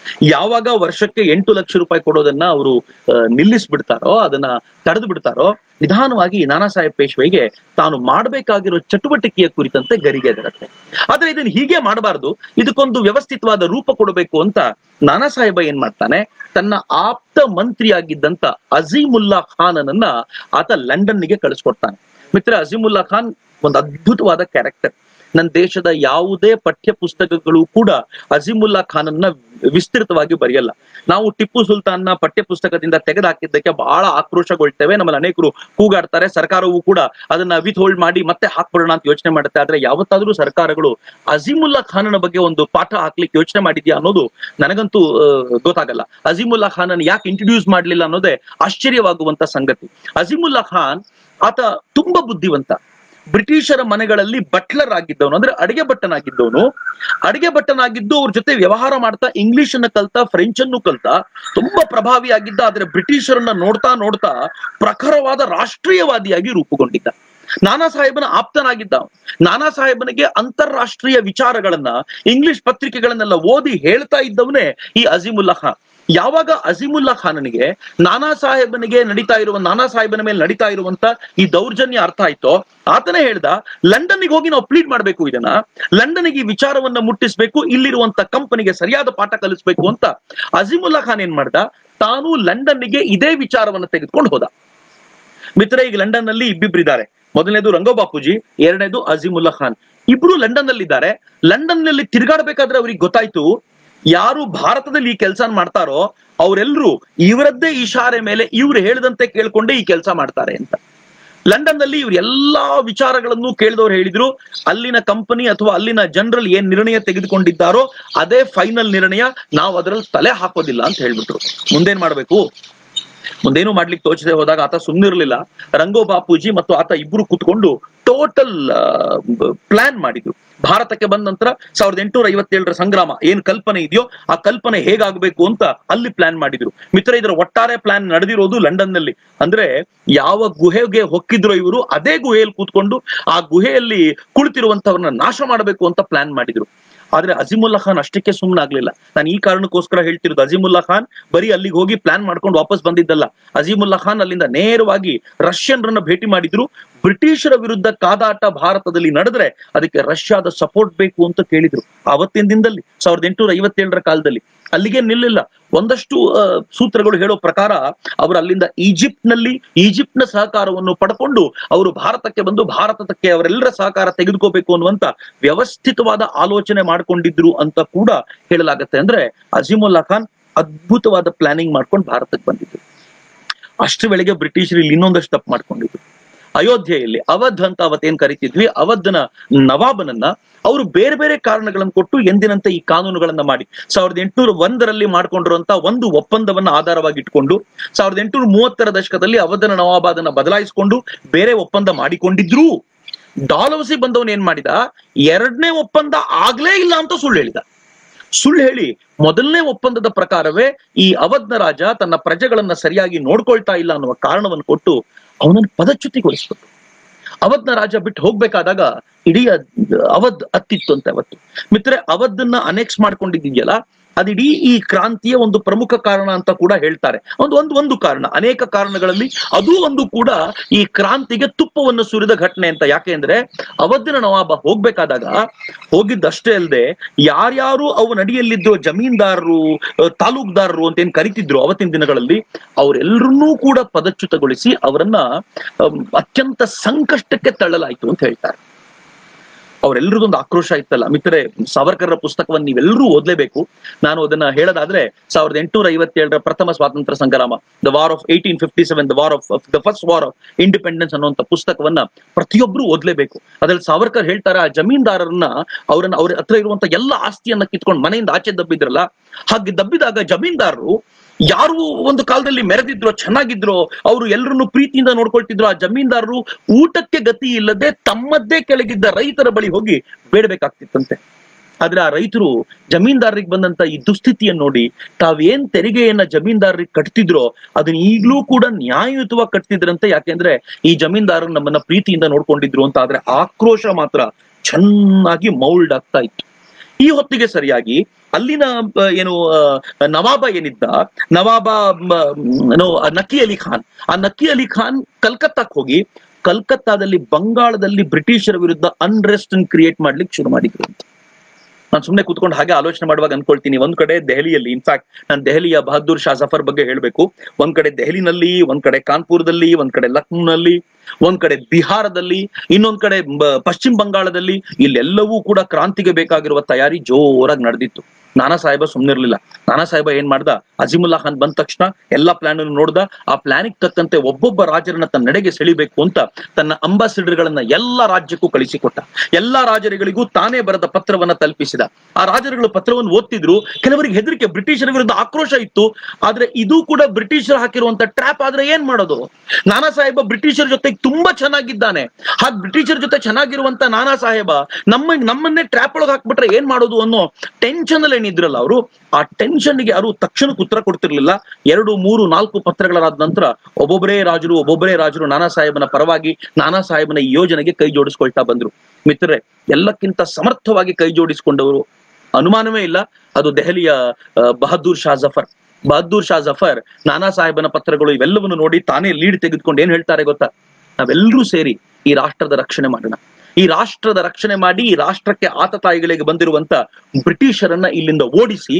ಯಾವಾಗ ವರ್ಷಕ್ಕೆ 8 ಲಕ್ಷ ರೂಪಾಯಿ ಕೊಡೋದನ್ನ ಅವರು ನಿಲ್ಲಿಸ್ಬಿಡ್ತಾರೋ, ಅದನ್ನ ತಡೆದು ಬಿಡ್ತಾರೋ, ನಿಧಾನವಾಗಿ ನಾನಾ ಸಾಹೇಬ್ ಪೇಶ್ವೆಗೆ ತಾನು ಮಾಡಬೇಕಾಗಿರೋ ಚಟುವಟಿಕೆಯ ಕುರಿತಂತೆ ಗರಿಗೆ ಬರುತ್ತೆ. ಆದ್ರೆ ಇದನ್ನ ಹೀಗೆ ಮಾಡಬಾರ್ದು, ಇದಕ್ಕೊಂದು ವ್ಯವಸ್ಥಿತವಾದ ರೂಪ ಕೊಡಬೇಕು ಅಂತ ನಾನಾ ಸಾಹೇಬ ಏನ್ ಮಾಡ್ತಾನೆ, ತನ್ನ ಆಪ್ತ ಮಂತ್ರಿಯಾಗಿದ್ದಂತ ಅಜೀಮುಲ್ಲಾ ಖಾನನನ್ನ ಆತ ಲಂಡನ್ನಿಗೆ ಕಳಿಸ್ಕೊಡ್ತಾನೆ. ಮಿತ್ರ, ಅಜೀಮುಲ್ಲಾ ಖಾನ್ ಒಂದು ಅದ್ಭುತವಾದ ಕ್ಯಾರೆಕ್ಟರ್. ನನ್ನ ದೇಶದ ಯಾವುದೇ ಪಠ್ಯ ಪುಸ್ತಕಗಳು ಕೂಡ ಅಜೀಮುಲ್ಲಾ ಖಾನನ್ನ ವಿಸ್ತೃತವಾಗಿ ಬರೆಯಲ್ಲ. ನಾವು ಟಿಪ್ಪು ಸುಲ್ತಾನ್ನ ಪಠ್ಯ ಪುಸ್ತಕದಿಂದ ತೆಗೆದುಹಾಕಿದ್ದಕ್ಕೆ ಬಹಳ ಆಕ್ರೋಶಗೊಳ್ತೇವೆ, ನಮ್ಮಲ್ಲಿ ಅನೇಕರು ಕೂಗಾಡ್ತಾರೆ. ಸರ್ಕಾರವೂ ಕೂಡ ಅದನ್ನ ವಿತ್ ಹೋಲ್ಡ್ ಮಾಡಿ ಮತ್ತೆ ಹಾಕ್ಬಿಡೋಣ ಅಂತ ಯೋಚನೆ ಮಾಡುತ್ತೆ. ಆದ್ರೆ ಯಾವತ್ತಾದ್ರೂ ಸರ್ಕಾರಗಳು ಅಜೀಮುಲ್ಲಾ ಖಾನನ ಬಗ್ಗೆ ಒಂದು ಪಾಠ ಹಾಕ್ಲಿಕ್ಕೆ ಯೋಚನೆ ಮಾಡಿದ್ಯಾ ಅನ್ನೋದು ನನಗಂತೂ ಗೊತ್ತಾಗಲ್ಲ. ಅಜೀಮುಲ್ಲಾ ಖಾನನ್ ಯಾಕೆ ಇಂಟ್ರೊಡ್ಯೂಸ್ ಮಾಡ್ಲಿಲ್ಲ ಅನ್ನೋದೇ ಆಶ್ಚರ್ಯವಾಗುವಂತ ಸಂಗತಿ. ಅಜೀಮುಲ್ಲಾ ಖಾನ್ ಆತ ತುಂಬಾ ಬುದ್ಧಿವಂತ. ಬ್ರಿಟಿಷರ ಮನೆಗಳಲ್ಲಿ ಬಟ್ಲರ್ ಆಗಿದ್ದವನು, ಅಂದ್ರೆ ಅಡಿಗೆ ಭಟ್ಟನಾಗಿದ್ದು ಅವ್ರ ಜೊತೆ ವ್ಯವಹಾರ ಮಾಡ್ತಾ ಇಂಗ್ಲಿಷ್ ಅನ್ನ ಕಲ್ತ, ಫ್ರೆಂಚ್ ಅನ್ನು ಕಲ್ತ, ತುಂಬಾ ಪ್ರಭಾವಿಯಾಗಿದ್ದ. ಆದ್ರೆ ಬ್ರಿಟಿಷರನ್ನ ನೋಡ್ತಾ ನೋಡ್ತಾ ಪ್ರಖರವಾದ ರಾಷ್ಟ್ರೀಯವಾದಿಯಾಗಿ ರೂಪುಗೊಂಡಿದ್ದ. ನಾನಾ ಸಾಹೇಬನ ಆಪ್ತನಾಗಿದ್ದ. ನಾನಾ ಸಾಹೇಬನಿಗೆ ಅಂತಾರಾಷ್ಟ್ರೀಯ ವಿಚಾರಗಳನ್ನ, ಇಂಗ್ಲಿಷ್ ಪತ್ರಿಕೆಗಳನ್ನೆಲ್ಲ ಓದಿ ಹೇಳ್ತಾ ಇದ್ದವನೇ ಈ ಅಜೀಮುಲ್ಲಾ ಖಾನ್. ಯಾವಾಗ ಅಜೀಮುಲ್ಲಾ ಖಾನನಿಗೆ ನಾನಾ ಸಾಹೇಬನ ಮೇಲೆ ನಡೀತಾ ಇರುವಂತ ಈ ದೌರ್ಜನ್ಯ ಅರ್ಥ ಆಯ್ತೋ, ಆತನೇ ಹೇಳ್ದ, ಲಂಡನ್ನಿಗೆ ಹೋಗಿ ನಾವು ಪ್ಲೀಡ್ ಮಾಡ್ಬೇಕು, ಇದನ್ನ ಲಂಡನ್ನಿಗೆ ಈ ವಿಚಾರವನ್ನ ಮುಟ್ಟಿಸ್ಬೇಕು, ಇಲ್ಲಿರುವಂತ ಕಂಪನಿಗೆ ಸರಿಯಾದ ಪಾಠ ಕಲಿಸ್ಬೇಕು ಅಂತ ಅಜೀಮುಲ್ಲಾ ಖಾನ್ ಏನ್ ಮಾಡ್ದ, ತಾನು ಲಂಡನ್ನಿಗೆ ಇದೇ ವಿಚಾರವನ್ನ ತೆಗೆದುಕೊಂಡು ಹೋದ. ಮಿತ್ರ, ಈಗ ಲಂಡನ್ ನಲ್ಲಿ ಇಬ್ಬಿಬ್ರಿದ್ದಾರೆ. ಮೊದಲನೇದು ರಂಗೋ ಬಾಪೂಜಿ, ಎರಡನೇದು ಅಜೀಮುಲ್ಲಾ ಖಾನ್. ಇಬ್ರು ಲಂಡನ್ ನಲ್ಲಿ ಇದ್ದಾರೆ. ಲಂಡನ್ ನಲ್ಲಿ ತಿರುಗಾಡ್ಬೇಕಾದ್ರೆ ಅವ್ರಿಗೆ ಗೊತ್ತಾಯ್ತು, ಯಾರು ಭಾರತದಲ್ಲಿ ಈ ಕೆಲಸ ಮಾಡ್ತಾರೋ ಅವರೆಲ್ಲರೂ ಇವರದ್ದೇ ಇಶಾರೆ ಮೇಲೆ ಇವ್ರು ಹೇಳಿದಂತೆ ಕೇಳ್ಕೊಂಡೇ ಈ ಕೆಲಸ ಮಾಡ್ತಾರೆ ಅಂತ. ಲಂಡನ್ ನಲ್ಲಿ ಇವ್ರು ಎಲ್ಲಾ ವಿಚಾರಗಳನ್ನು ಕೇಳಿದವ್ರು ಹೇಳಿದ್ರು, ಅಲ್ಲಿನ ಕಂಪನಿ ಅಥವಾ ಅಲ್ಲಿನ ಜನರಲ್ ಏನ್ ನಿರ್ಣಯ ತೆಗೆದುಕೊಂಡಿದ್ದಾರೋ ಅದೇ ಫೈನಲ್ ನಿರ್ಣಯ, ನಾವು ಅದರಲ್ಲಿ ತಲೆ ಹಾಕೋದಿಲ್ಲ ಅಂತ ಹೇಳ್ಬಿಟ್ರು. ಮುಂದೇನ್ ಮಾಡ್ಬೇಕು? ಮುಂದೇನು ಮಾಡ್ಲಿಕ್ಕೆ ತೋಚದೆ ಹೋದಾಗ ಆತ ಸುಮ್ಮನಿರ್ಲಿಲ್ಲ. ರಂಗೋ ಬಾಪೂಜಿ ಮತ್ತು ಆತ ಇಬ್ರು ಕುತ್ಕೊಂಡು ಟೋಟಲ್ ಪ್ಲಾನ್ ಮಾಡಿದ್ರು. ಭಾರತಕ್ಕೆ ಬಂದ ನಂತರ 1857 ಸಂಗ್ರಾಮ ಏನ್ ಕಲ್ಪನೆ ಇದೆಯೋ ಆ ಕಲ್ಪನೆ ಹೇಗಾಗಬೇಕು ಅಂತ ಅಲ್ಲಿ ಪ್ಲಾನ್ ಮಾಡಿದ್ರು. ಮಿತ್ರ, ಇದರ ಒಟ್ಟಾರೆ ಪ್ಲಾನ್ ನಡೆದಿರೋದು ಲಂಡನ್ ನಲ್ಲಿ. ಅಂದ್ರೆ ಯಾವ ಗುಹೆಗೆ ಹೊಕ್ಕಿದ್ರು ಇವರು, ಅದೇ ಗುಹೆಯಲ್ಲಿ ಕೂತ್ಕೊಂಡು ಆ ಗುಹೆಯಲ್ಲಿ ಕುಳಿತಿರುವಂತವ್ರನ್ನ ನಾಶ ಮಾಡಬೇಕು ಅಂತ ಪ್ಲಾನ್ ಮಾಡಿದ್ರು. ಆದ್ರೆ ಅಜೀಮುಲ್ಲಾ ಖಾನ್ ಅಷ್ಟಕ್ಕೆ ಸುಮ್ಮನಾಗ್ಲಿಲ್ಲ. ನಾನು ಈ ಕಾರಣಕ್ಕೋಸ್ಕರ ಹೇಳ್ತಿರೋದು, ಅಜೀಮುಲ್ಲಾ ಖಾನ್ ಬರೀ ಅಲ್ಲಿಗೆ ಹೋಗಿ ಪ್ಲಾನ್ ಮಾಡ್ಕೊಂಡು ವಾಪಸ್ ಬಂದಿದ್ದಲ್ಲ. ಅಜೀಮುಲ್ಲಾ ಖಾನ್ ಅಲ್ಲಿಂದ ನೇರವಾಗಿ ರಷ್ಯನ್ರನ್ನ ಭೇಟಿ ಮಾಡಿದ್ರು. ಬ್ರಿಟಿಷರ ವಿರುದ್ಧ ಕಾದಾಟ ಭಾರತದಲ್ಲಿ ನಡೆದ್ರೆ ಅದಕ್ಕೆ ರಷ್ಯಾದ ಸಪೋರ್ಟ್ ಬೇಕು ಅಂತ ಕೇಳಿದ್ರು. ಆವತ್ತಿನ ದಿನದಲ್ಲಿ 1857 ಕಾಲದಲ್ಲಿ ಅಲ್ಲಿಗೆ ನಿಲ್ಲಿಲ್ಲ. ಒಂದಷ್ಟು ಸೂತ್ರಗಳು ಹೇಳೋ ಪ್ರಕಾರ ಅವರು ಅಲ್ಲಿಂದ ಈಜಿಪ್ಟ್ನ ಸಹಕಾರವನ್ನು ಪಡ್ಕೊಂಡು ಅವರು ಭಾರತಕ್ಕೆ ಬಂದು ಭಾರತಕ್ಕೆ ಅವರೆಲ್ಲರ ಸಹಕಾರ ತೆಗೆದುಕೋಬೇಕು ಅನ್ನುವಂತ ವ್ಯವಸ್ಥಿತವಾದ ಆಲೋಚನೆ ಮಾಡ್ಕೊಂಡಿದ್ರು ಅಂತ ಕೂಡ ಹೇಳಲಾಗತ್ತೆ. ಅಂದ್ರೆ ಅಜೀಮುಲ್ಲಾ ಖಾನ್ ಅದ್ಭುತವಾದ ಪ್ಲಾನಿಂಗ್ ಮಾಡ್ಕೊಂಡು ಭಾರತಕ್ಕೆ ಬಂದಿದ್ರು. ಅಷ್ಟರ ವೇಳೆಗೆ ಬ್ರಿಟಿಷರು ಇನ್ನೊಂದಷ್ಟು ತಪ್ಪು ಮಾಡ್ಕೊಂಡಿದ್ರು. ಅಯೋಧ್ಯೆಯಲ್ಲಿ ಅವಧ್ ಅಂತ ಅವತ್ತೇನ್ ಕರಿತಿದ್ವಿ, ಅವಧನ ನವಾಬನನ್ನ ಅವರು ಬೇರೆ ಬೇರೆ ಕಾರಣಗಳನ್ನು ಕೊಟ್ಟು ಎಂದಿನಂತೆ ಈ ಕಾನೂನುಗಳನ್ನ ಮಾಡಿ 1801 ಮಾಡ್ಕೊಂಡಿರುವಂತ ಒಂದು ಒಪ್ಪಂದವನ್ನ ಆಧಾರವಾಗಿ ಇಟ್ಕೊಂಡು 1830 ದಶಕದಲ್ಲಿ ಅವಧನ ನವಾಬ ಅದನ್ನ ಬದಲಾಯಿಸಿಕೊಂಡು ಬೇರೆ ಒಪ್ಪಂದ ಮಾಡಿಕೊಂಡಿದ್ರು. ಡಾಲೌಸಿ ಬಂದವನ್ ಏನ್ ಮಾಡಿದ, ಎರಡನೇ ಒಪ್ಪಂದ ಆಗ್ಲೇ ಇಲ್ಲ ಅಂತ ಸುಳ್ಳು ಹೇಳಿ ಮೊದಲನೇ ಒಪ್ಪಂದದ ಪ್ರಕಾರವೇ ಈ ಅವಧ್ನ ರಾಜ ತನ್ನ ಪ್ರಜೆಗಳನ್ನ ಸರಿಯಾಗಿ ನೋಡ್ಕೊಳ್ತಾ ಇಲ್ಲ ಅನ್ನುವ ಕಾರಣವನ್ನು ಕೊಟ್ಟು ಅವನನ್ನು ಪದಚ್ಯುತಿಗೊಳಿಸ್ಬಿಟ್ಟು ಅವಧ್ನ ರಾಜ ಬಿಟ್ಟು ಹೋಗ್ಬೇಕಾದಾಗ ಇಡೀ ಅವಧ್ ಹತ್ತಿತ್ತು ಅಂತ. ಅವತ್ತು ಮಿತ್ರೆ, ಅವಧನ್ನ ಅನೆಕ್ಸ್ ಮಾಡ್ಕೊಂಡಿದ್ಯಲ್ಲ, ಅದಿಡೀ ಈ ಕ್ರಾಂತಿಯ ಒಂದು ಪ್ರಮುಖ ಕಾರಣ ಅಂತ ಕೂಡ ಹೇಳ್ತಾರೆ. ಒಂದು ಕಾರಣ, ಅನೇಕ ಕಾರಣಗಳಲ್ಲಿ ಅದೂ ಒಂದು ಕೂಡ ಈ ಕ್ರಾಂತಿಗೆ ತುಪ್ಪವನ್ನು ಸುರಿದ ಘಟನೆ ಅಂತ. ಯಾಕೆ ಅಂದ್ರೆ ಅವಧಿನ ನವಾಬ ಹೋಗ್ಬೇಕಾದಾಗ ಹೋಗಿದ್ದಷ್ಟೇ ಅಲ್ಲದೆ ಯಾರ್ಯಾರು ಅವನ ಅಡಿಯಲ್ಲಿದ್ದೋ ಜಮೀನ್ದಾರರು, ತಾಲೂಕ್ದಾರರು ಅಂತ ಏನ್ ಕರಿತಿದ್ರು ಅವತ್ತಿನ ದಿನಗಳಲ್ಲಿ, ಅವರೆಲ್ಲರನ್ನೂ ಕೂಡ ಪದಚ್ಯುತಗೊಳಿಸಿ ಅವರನ್ನ ಅತ್ಯಂತ ಸಂಕಷ್ಟಕ್ಕೆ ತಳ್ಳಲಾಯಿತು ಅಂತ ಹೇಳ್ತಾರೆ. ಅವರೆಲ್ಲರದೊಂದು ಆಕ್ರೋಶ ಇತ್ತಲ್ಲ ಮಿತ್ರರೆ. ಸಾವರ್ಕರ್ರ ಪುಸ್ತಕವನ್ನು ನೀವೆಲ್ಲರೂ ಓದ್ಲೇಬೇಕು. ನಾನು ಅದನ್ನ ಹೇಳೋದಾದ್ರೆ 1857 ಪ್ರಥಮ ಸ್ವಾತಂತ್ರ್ಯ ಸಂಗ್ರಾಮ, the war of 1857, the first war of independence ಅನ್ನುವಂತ ಪುಸ್ತಕವನ್ನ ಪ್ರತಿಯೊಬ್ರು ಓದ್ಲೇಬೇಕು. ಅದ್ರಲ್ಲಿ ಸಾವರ್ಕರ್ ಹೇಳ್ತಾರೆ, ಆ ಜಮೀನ್ದಾರರನ್ನ ಅವ್ರ ಹತ್ರ ಇರುವಂತ ಎಲ್ಲ ಆಸ್ತಿಯನ್ನ ಕಿತ್ಕೊಂಡು ಮನೆಯಿಂದ ಆಚೆ ದಬ್ಬಿದ್ರಲ್ಲ, ಹಾಗೆ ದಬ್ಬಿದಾಗ ಜಮೀನ್ದಾರರು ಯಾರು ಒಂದು ಕಾಲದಲ್ಲಿ ಮೆರೆದಿದ್ರೋ, ಚೆನ್ನಾಗಿದ್ರೋ, ಅವರು ಎಲ್ಲರನ್ನು ಪ್ರೀತಿಯಿಂದ ನೋಡ್ಕೊಳ್ತಿದ್ರು, ಆ ಜಮೀನ್ದಾರರು ಊಟಕ್ಕೆ ಗತಿ ಇಲ್ಲದೆ ತಮ್ಮದ್ದೇ ಕೆಳಗಿದ್ದ ರೈತರ ಬಳಿ ಹೋಗಿ ಬೇಡಬೇಕಾಗ್ತಿತ್ತಂತೆ. ಆದ್ರೆ ಆ ರೈತರು ಜಮೀನ್ದಾರರಿಗೆ ಬಂದಂತ ಈ ದುಸ್ಥಿತಿಯನ್ನು ನೋಡಿ ತಾವೇನ್ ತೆರಿಗೆಯನ್ನ ಜಮೀನ್ದಾರರಿಗೆ ಕಟ್ತಿದ್ರೋ ಅದನ್ನ ಈಗ್ಲೂ ಕೂಡ ನ್ಯಾಯಯುತವಾಗಿ ಕಟ್ತಿದ್ರಂತೆ. ಯಾಕೆಂದ್ರೆ ಈ ಜಮೀನ್ದಾರರು ನಮ್ಮನ್ನ ಪ್ರೀತಿಯಿಂದ ನೋಡ್ಕೊಂಡಿದ್ರು ಅಂತ. ಆದ್ರೆ ಆಕ್ರೋಶ ಮಾತ್ರ ಚೆನ್ನಾಗಿ ಮೌಲ್ಡ್ ಆಗ್ತಾ ಇತ್ತು. ಈ ಹೊತ್ತಿಗೆ ಸರಿಯಾಗಿ ಅಲ್ಲಿನ ಏನು ನವಾಬ ಏನಿದ್ದ, ನವಾಬ ನಕಿ ಅಲಿ ಖಾನ್, ಆ ನಕಿ ಅಲಿ ಖಾನ್ ಕಲ್ಕತ್ತಾಕ್ ಹೋಗಿ ಕಲ್ಕತ್ತಾದಲ್ಲಿ ಬಂಗಾಳದಲ್ಲಿ ಬ್ರಿಟಿಷರ ವಿರುದ್ಧ ಅನ್ರೆಸ್ಟ್ ಕ್ರಿಯೇಟ್ ಮಾಡ್ಲಿಕ್ಕೆ ಶುರು ಮಾಡಿದ್ರು ಅಂತ. ನಾನು ಸುಮ್ಮನೆ ಕೂತ್ಕೊಂಡು ಹಾಗೆ ಆಲೋಚನೆ ಮಾಡುವಾಗ ಅನ್ಕೊಳ್ತೀನಿ, ಒಂದ್ ಕಡೆ ದೆಹಲಿಯಲ್ಲಿ, ಇನ್ಫ್ಯಾಕ್ಟ್ ನಾನು ದೆಹಲಿಯ ಬಹದ್ದೂರ್ ಶಾ ಜಫರ್ ಬಗ್ಗೆ ಹೇಳ್ಬೇಕು. ಒಂದ್ ಕಡೆ ದೆಹಲಿನಲ್ಲಿ, ಒಂದ್ ಕಡೆ ಕಾನ್ಪುರದಲ್ಲಿ, ಒಂದ್ ಕಡೆ ಲಕ್ನೋನಲ್ಲಿ, ಒಂದ್ ಕಡೆ ಬಿಹಾರದಲ್ಲಿ, ಇನ್ನೊಂದ್ ಕಡೆ ಪಶ್ಚಿಮ ಬಂಗಾಳದಲ್ಲಿ, ಇಲ್ಲೆಲ್ಲವೂ ಕೂಡ ಕ್ರಾಂತಿಗೆ ಬೇಕಾಗಿರುವ ತಯಾರಿ ಜೋರಾಗಿ ನಡೆದಿತ್ತು. ನಾನಾ ಸಾಹೇಬ ಸುಮ್ನಿರ್ಲಿಲ್ಲ. ನಾನಾ ಸಾಹೇಬ ಏನ್ ಮಾಡ್ದ, ಅಜೀಮುಲ್ಲಾ ಖಾನ್ ಬಂದ ತಕ್ಷಣ ಎಲ್ಲಾ ಪ್ಲಾನ್ ಅನ್ನು ನೋಡ್ದ. ಆ ಪ್ಲಾನಿಗೆ ತಕ್ಕಂತೆ ಒಬ್ಬೊಬ್ಬ ರಾಜರನ್ನ ತನ್ನ ನಡೆಗೆ ಸೆಳಿಬೇಕು ಅಂತ ತನ್ನ ಅಂಬಾಸಿಡರ್ ಗಳನ್ನ ಎಲ್ಲಾ ರಾಜ್ಯಕ್ಕೂ ಕಳಿಸಿಕೊಟ್ಟ. ಎಲ್ಲಾ ರಾಜರುಗಳಿಗೂ ತಾನೇ ಬರೆದ ಪತ್ರವನ್ನ ತಲುಪಿಸಿದ. ಆ ರಾಜರುಗಳು ಪತ್ರವನ್ನು ಓದ್ತಿದ್ರು. ಕೆಲವರಿಗೆ ಹೆದರಿಕೆ, ಬ್ರಿಟಿಷರ ವಿರುದ್ಧ ಆಕ್ರೋಶ ಇತ್ತು. ಆದ್ರೆ ಇದು ಕೂಡ ಬ್ರಿಟಿಷರು ಹಾಕಿರುವಂತ ಟ್ರ್ಯಾಪ್. ಆದ್ರೆ ಏನ್ ಮಾಡೋದು? ನಾನಾ ಸಾಹೇಬ ಬ್ರಿಟಿಷರ ಜೊತೆ ತುಂಬಾ ಚೆನ್ನಾಗಿದ್ದಾನೆ. ಹಾಗೆ ಬ್ರಿಟಿಷರ ಜೊತೆ ಚೆನ್ನಾಗಿರುವಂತ ನಾನಾ ಸಾಹೇಬ ನಮ್ಮನ್ನೇ ಟ್ರ್ಯಾಪ್ ಒಳಗೆ ಹಾಕ್ಬಿಟ್ರೆ ಏನ್ ಮಾಡೋದು ಅನ್ನೋ ಟೆನ್ಷನ್ ಅಲ್ಲಿ ಏನಿದ್ರಲ್ಲ ಅವರು, ಆ ಟೆನ್ಷನ್ಗೆ ಯಾರು ತಕ್ಷಣಕ್ಕೆ ಉತ್ತರ ಕೊಡ್ತಿರ್ಲಿಲ್ಲ. 2, 3, 4 ಪತ್ರಗಳಾದ ನಂತರ ಒಬ್ಬೊಬ್ಬರೇ ರಾಜರು ನಾನಾ ಸಾಹೇಬನ ಪರವಾಗಿ, ನಾನಾ ಸಾಹೇಬನ ಈ ಯೋಜನೆಗೆ ಕೈ ಜೋಡಿಸ್ಕೊಳ್ತಾ ಬಂದ್ರು. ಮಿತ್ರರೇ, ಎಲ್ಲಕ್ಕಿಂತ ಸಮರ್ಥವಾಗಿ ಕೈ ಜೋಡಿಸಿಕೊಂಡವರು, ಅನುಮಾನವೇ ಇಲ್ಲ, ಅದು ದೆಹಲಿಯ ಬಹದ್ದೂರ್ ಶಾ ಜಫರ್. ಬಹದ್ದೂರ್ ಶಾ ಜಫರ್ ನಾನಾ ಸಾಹೇಬನ ಪತ್ರಗಳು ಇವೆಲ್ಲವನ್ನು ನೋಡಿ ತಾನೇ ಲೀಡ್ ತೆಗೆದುಕೊಂಡು ಏನ್ ಹೇಳ್ತಾರೆ ಗೊತ್ತಾ? ನಾವೆಲ್ಲರೂ ಸೇರಿ ಈ ರಾಷ್ಟ್ರದ ರಕ್ಷಣೆ ಮಾಡೋಣ. ಈ ರಾಷ್ಟ್ರದ ರಕ್ಷಣೆ ಮಾಡಿ, ಈ ರಾಷ್ಟ್ರಕ್ಕೆ ಆತತಾಯಿಗಳಿಗೆ ಬಂದಿರುವಂತ ಬ್ರಿಟಿಷರನ್ನ ಇಲ್ಲಿಂದ ಓಡಿಸಿ,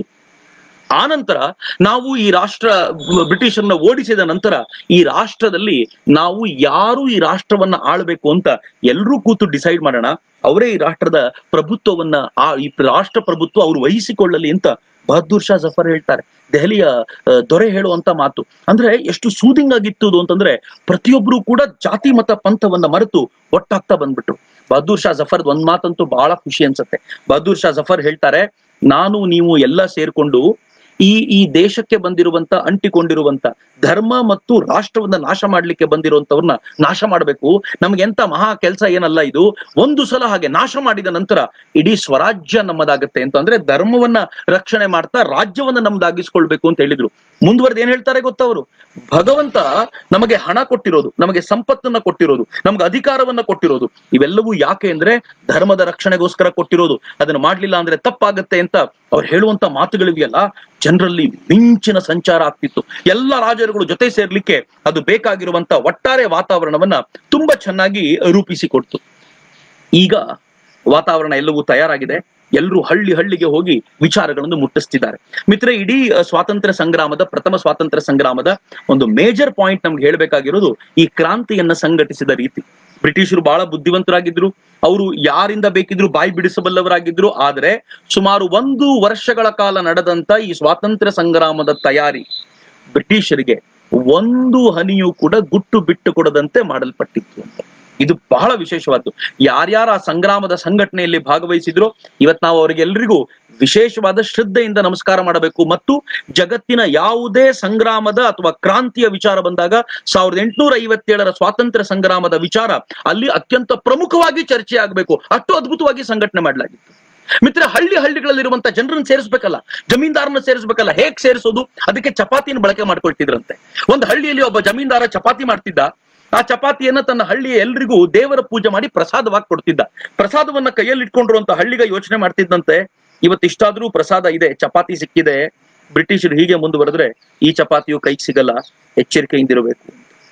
ಆನಂತರ ನಾವು ಈ ಬ್ರಿಟಿಷರನ್ನ ಓಡಿಸಿದ ನಂತರ ಈ ರಾಷ್ಟ್ರದಲ್ಲಿ ನಾವು ಯಾರು ಈ ರಾಷ್ಟ್ರವನ್ನ ಆಳ್ಬೇಕು ಅಂತ ಎಲ್ರೂ ಕೂತು ಡಿಸೈಡ್ ಮಾಡೋಣ. ಅವರೇ ಈ ರಾಷ್ಟ್ರದ ಪ್ರಭುತ್ವವನ್ನ, ಈ ರಾಷ್ಟ್ರ ಪ್ರಭುತ್ವ ಅವರು ವಹಿಸಿಕೊಳ್ಳಲಿ ಅಂತ ಬಹದ್ದೂರ್ ಶಾ ಜಫರ್ ಹೇಳ್ತಾರೆ. ದೆಹಲಿಯ ದೊರೆ ಹೇಳುವಂತ ಮಾತು ಅಂದ್ರೆ ಎಷ್ಟು ಸೂದಿಂಗ್ ಆಗಿತ್ತು ಅಂತಂದ್ರೆ, ಪ್ರತಿಯೊಬ್ರು ಕೂಡ ಜಾತಿ ಮತ ಪಂಥವನ್ನ ಮರೆತು ಒಟ್ಟಾಗ್ತಾ ಬಂದ್ಬಿಟ್ರು. ಬಹದ್ದೂರ್ ಶಾ ಜಫರ್ ಒಂದ್ ಮಾತಂತೂ ಬಹಳ ಖುಷಿ ಅನ್ಸುತ್ತೆ. ಬಹದ್ದೂರ್ ಶಾ ಜಫರ್ ಹೇಳ್ತಾರೆ, ನಾನು ನೀವು ಎಲ್ಲ ಸೇರ್ಕೊಂಡು ಈ ದೇಶಕ್ಕೆ ಬಂದಿರುವಂತ, ಅಂಟಿಕೊಂಡಿರುವಂತ ಧರ್ಮ ಮತ್ತು ರಾಷ್ಟ್ರವನ್ನ ನಾಶ ಮಾಡ್ಲಿಕ್ಕೆ ಬಂದಿರುವಂತವ್ರನ್ನ ನಾಶ ಮಾಡ್ಬೇಕು. ನಮ್ಗೆ ಎಂತ ಮಹಾ ಕೆಲಸ ಏನಲ್ಲ ಇದು. ಒಂದು ಸಲ ಹಾಗೆ ನಾಶ ಮಾಡಿದ ನಂತರ ಇಡೀ ಸ್ವರಾಜ್ಯ ನಮ್ಮದಾಗತ್ತೆ ಅಂತ. ಅಂದ್ರೆ ಧರ್ಮವನ್ನ ರಕ್ಷಣೆ ಮಾಡ್ತಾ ರಾಜ್ಯವನ್ನ ನಮ್ದಾಗಿಸ್ಕೊಳ್ಬೇಕು ಅಂತ ಹೇಳಿದ್ರು. ಮುಂದುವರೆದು ಏನ್ ಹೇಳ್ತಾರೆ ಗೊತ್ತಾ ಅವರು? ಭಗವಂತ ನಮಗೆ ಹಣ ಕೊಟ್ಟಿರೋದು, ನಮಗೆ ಸಂಪತ್ತನ್ನ ಕೊಟ್ಟಿರೋದು, ನಮ್ಗೆ ಅಧಿಕಾರವನ್ನ ಕೊಟ್ಟಿರೋದು, ಇವೆಲ್ಲವೂ ಯಾಕೆ ಅಂದ್ರೆ ಧರ್ಮದ ರಕ್ಷಣೆಗೋಸ್ಕರ ಕೊಟ್ಟಿರೋದು. ಅದನ್ನ ಮಾಡ್ಲಿಲ್ಲ ಅಂದ್ರೆ ತಪ್ಪಾಗತ್ತೆ ಅಂತ ಅವ್ರು ಹೇಳುವಂತ ಮಾತುಗಳಿವೆಯಲ್ಲ, ಜನರಲ್ಲಿ ಮಿಂಚಿನ ಸಂಚಾರ ಆಗ್ತಿತ್ತು. ಎಲ್ಲ ರಾಜರುಗಳು ಜೊತೆ ಸೇರ್ಲಿಕ್ಕೆ ಅದು ಬೇಕಾಗಿರುವಂತ ಒಟ್ಟಾರೆ ವಾತಾವರಣವನ್ನ ತುಂಬಾ ಚೆನ್ನಾಗಿ ರೂಪಿಸಿಕೊಡ್ತು. ಈಗ ವಾತಾವರಣ ಎಲ್ಲವೂ ತಯಾರಾಗಿದೆ. ಎಲ್ಲರೂ ಹಳ್ಳಿಗೆ ಹೋಗಿ ವಿಚಾರಗಳನ್ನು ಮುಟ್ಟಿಸ್ತಿದ್ದಾರೆ. ಮಿತ್ರ, ಇಡೀ ಸ್ವಾತಂತ್ರ್ಯ ಸಂಗ್ರಾಮದ, ಪ್ರಥಮ ಸ್ವಾತಂತ್ರ್ಯ ಸಂಗ್ರಾಮದ ಒಂದು ಮೇಜರ್ ಪಾಯಿಂಟ್ ನಮ್ಗೆ ಹೇಳ್ಬೇಕಾಗಿರೋದು ಈ ಕ್ರಾಂತಿಯನ್ನ ಸಂಘಟಿಸಿದ ರೀತಿ. ಬ್ರಿಟಿಷರು ಬಹಳ ಬುದ್ಧಿವಂತರಾಗಿದ್ರು. ಅವರು ಯಾರಿಂದ ಬೇಕಿದ್ರು ಬಾಯಿ ಬಿಡಿಸಬಲ್ಲವರಾಗಿದ್ರು. ಆದ್ರೆ ಸುಮಾರು 1 ವರ್ಷಗಳ ಕಾಲ ನಡೆದಂತ ಈ ಸ್ವಾತಂತ್ರ್ಯ ಸಂಗ್ರಾಮದ ತಯಾರಿ ಬ್ರಿಟಿಷರಿಗೆ ಒಂದು ಹನಿಯೂ ಕೂಡ ಗುಟ್ಟು ಬಿಟ್ಟು ಕೊಡದಂತೆ ಮಾಡಲ್ಪಟ್ಟಿತ್ತು ಅಂತ. ಇದು ಬಹಳ ವಿಶೇಷವಾದ್ದು. ಯಾರ್ಯಾರ ಆ ಸಂಗ್ರಾಮದ ಸಂಘಟನೆಯಲ್ಲಿ ಭಾಗವಹಿಸಿದ್ರು, ಇವತ್ ನಾವು ಅವರಿಗೆಲ್ಲರಿಗೂ ವಿಶೇಷವಾದ ಶ್ರದ್ಧೆಯಿಂದ ನಮಸ್ಕಾರ ಮಾಡಬೇಕು. ಮತ್ತು ಜಗತ್ತಿನ ಯಾವುದೇ ಸಂಗ್ರಾಮದ ಅಥವಾ ಕ್ರಾಂತಿಯ ವಿಚಾರ ಬಂದಾಗ 1857ರ ಸ್ವಾತಂತ್ರ್ಯ ಸಂಗ್ರಾಮದ ವಿಚಾರ ಅಲ್ಲಿ ಅತ್ಯಂತ ಪ್ರಮುಖವಾಗಿ ಚರ್ಚೆ ಆಗಬೇಕು. ಅಷ್ಟು ಅದ್ಭುತವಾಗಿ ಸಂಘಟನೆ ಮಾಡಲಾಗಿತ್ತು. ಮಿತ್ರ, ಹಳ್ಳಿಗಳಲ್ಲಿರುವಂತ ಜನರನ್ನ ಸೇರಿಸ್ಬೇಕಲ್ಲ, ಜಮೀನ್ದಾರನ ಸೇರಿಸ್ಬೇಕಲ್ಲ. ಹೇಗ್ ಸೇರಿಸೋದು? ಅದಕ್ಕೆ ಚಪಾತಿನ ಬಳಕೆ ಮಾಡ್ಕೊಳ್ತಿದ್ರಂತೆ. ಒಂದು ಹಳ್ಳಿಯಲ್ಲಿ ಒಬ್ಬ ಜಮೀನ್ದಾರ ಚಪಾತಿ ಮಾಡ್ತಿದ್ದ. ಆ ಚಪಾತಿಯನ್ನ ತನ್ನ ಹಳ್ಳಿಯ ಎಲ್ರಿಗೂ ದೇವರ ಪೂಜೆ ಮಾಡಿ ಪ್ರಸಾದವಾಗಿ ಕೊಡ್ತಿದ್ದ. ಪ್ರಸಾದವನ್ನ ಕೈಯಲ್ಲಿ ಇಟ್ಕೊಂಡಿರುವಂತ ಹಳ್ಳಿಗ ಯೋಚನೆ ಮಾಡ್ತಿದ್ದಂತೆ, ಇವತ್ತಿಷ್ಟಾದ್ರೂ ಪ್ರಸಾದ ಇದೆ, ಚಪಾತಿ ಸಿಕ್ಕಿದೆ, ಬ್ರಿಟಿಷರು ಹೀಗೆ ಮುಂದುವರೆದ್ರೆ ಈ ಚಪಾತಿಯು ಕೈಗೆ ಸಿಗಲ್ಲ, ಎಚ್ಚರಿಕೆಯಿಂದಿರಬೇಕು.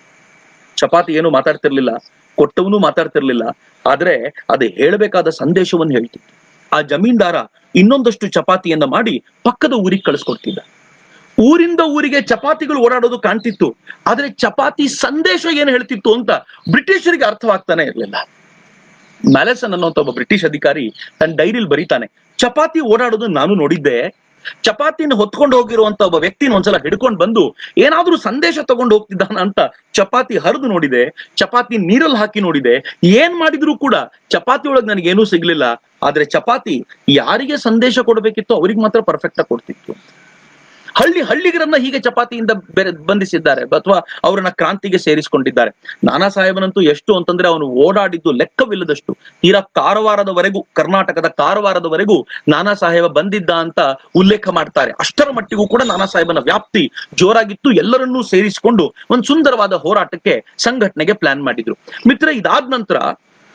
ಚಪಾತಿ ಏನು ಮಾತಾಡ್ತಿರ್ಲಿಲ್ಲ, ಕೊಟ್ಟವನು ಮಾತಾಡ್ತಿರ್ಲಿಲ್ಲ, ಆದ್ರೆ ಅದು ಹೇಳಬೇಕಾದ ಸಂದೇಶವನ್ನು ಹೇಳ್ತಿತ್ತು. ಆ ಜಮೀನ್ದಾರ ಇನ್ನೊಂದಷ್ಟು ಚಪಾತಿಯನ್ನ ಮಾಡಿ ಪಕ್ಕದ ಊರಿಗೆ ಕಳಿಸ್ಕೊಡ್ತಿದ್ದ. ಊರಿಂದ ಊರಿಗೆ ಚಪಾತಿಗಳು ಓಡಾಡೋದು ಕಾಣ್ತಿತ್ತು. ಆದ್ರೆ ಚಪಾತಿ ಸಂದೇಶ ಏನು ಹೇಳ್ತಿತ್ತು ಅಂತ ಬ್ರಿಟಿಷರಿಗೆ ಅರ್ಥವಾಗ್ತಾನೆ ಇರ್ಲಿಲ್ಲ. ಮ್ಯಾಲೆಸನ್ ಅನ್ನೋಂತ ಒಬ್ಬ ಬ್ರಿಟಿಷ್ ಅಧಿಕಾರಿ ತನ್ನ ಡೈರಿಲಿ ಬರೀತಾನೆ, ಚಪಾತಿ ಓಡಾಡೋದು ನಾನು ನೋಡಿದ್ದೆ, ಚಪಾತಿನ ಹೊತ್ಕೊಂಡು ಹೋಗಿರುವಂತ ಒಬ್ಬ ವ್ಯಕ್ತಿನ ಒಂದ್ಸಲ ಹಿಡ್ಕೊಂಡು ಬಂದು ಏನಾದ್ರೂ ಸಂದೇಶ ತಗೊಂಡು ಹೋಗ್ತಿದ್ದಾನ ಅಂತ ಚಪಾತಿ ಹರಿದು ನೋಡಿದೆ, ಚಪಾತಿ ನೀರಲ್ಲಿ ಹಾಕಿ ನೋಡಿದೆ, ಏನ್ ಮಾಡಿದ್ರು ಕೂಡ ಚಪಾತಿ ಒಳಗ್ ನನಗೇನೂ ಸಿಗ್ಲಿಲ್ಲ. ಆದ್ರೆ ಚಪಾತಿ ಯಾರಿಗೆ ಸಂದೇಶ ಕೊಡ್ಬೇಕಿತ್ತು ಅವ್ರಿಗೆ ಮಾತ್ರ ಪರ್ಫೆಕ್ಟ್ ಆಗಿ ಕೊಡ್ತಿತ್ತು. ಹಳ್ಳಿಗರನ್ನ ಹೀಗೆ ಚಪಾತಿಯಿಂದ ಬಂಧಿಸಿದ್ದಾರೆ ಅಥವಾ ಅವರನ್ನ ಕ್ರಾಂತಿಗೆ ಸೇರಿಸಿಕೊಂಡಿದ್ದಾರೆ. ನಾನಾ ಸಾಹೇಬನಂತೂ ಎಷ್ಟು ಅಂತಂದ್ರೆ ಅವನು ಓಡಾಡಿದ್ದು ಲೆಕ್ಕವಿಲ್ಲದಷ್ಟು. ತೀರಾ ಕಾರವಾರದವರೆಗೂ, ಕರ್ನಾಟಕದ ಕಾರವಾರದವರೆಗೂ ನಾನಾ ಸಾಹೇಬ ಬಂದಿದ್ದ ಅಂತ ಉಲ್ಲೇಖ ಮಾಡ್ತಾರೆ. ಅಷ್ಟರ ಮಟ್ಟಿಗೂ ಕೂಡ ನಾನಾ ಸಾಹೇಬನ ವ್ಯಾಪ್ತಿ ಜೋರಾಗಿತ್ತು. ಎಲ್ಲರನ್ನೂ ಸೇರಿಸಿಕೊಂಡು ಒಂದು ಸುಂದರವಾದ ಹೋರಾಟಕ್ಕೆ, ಸಂಘಟನೆಗೆ ಪ್ಲಾನ್ ಮಾಡಿದ್ರು. ಮಿತ್ರ, ಇದಾದ ನಂತರ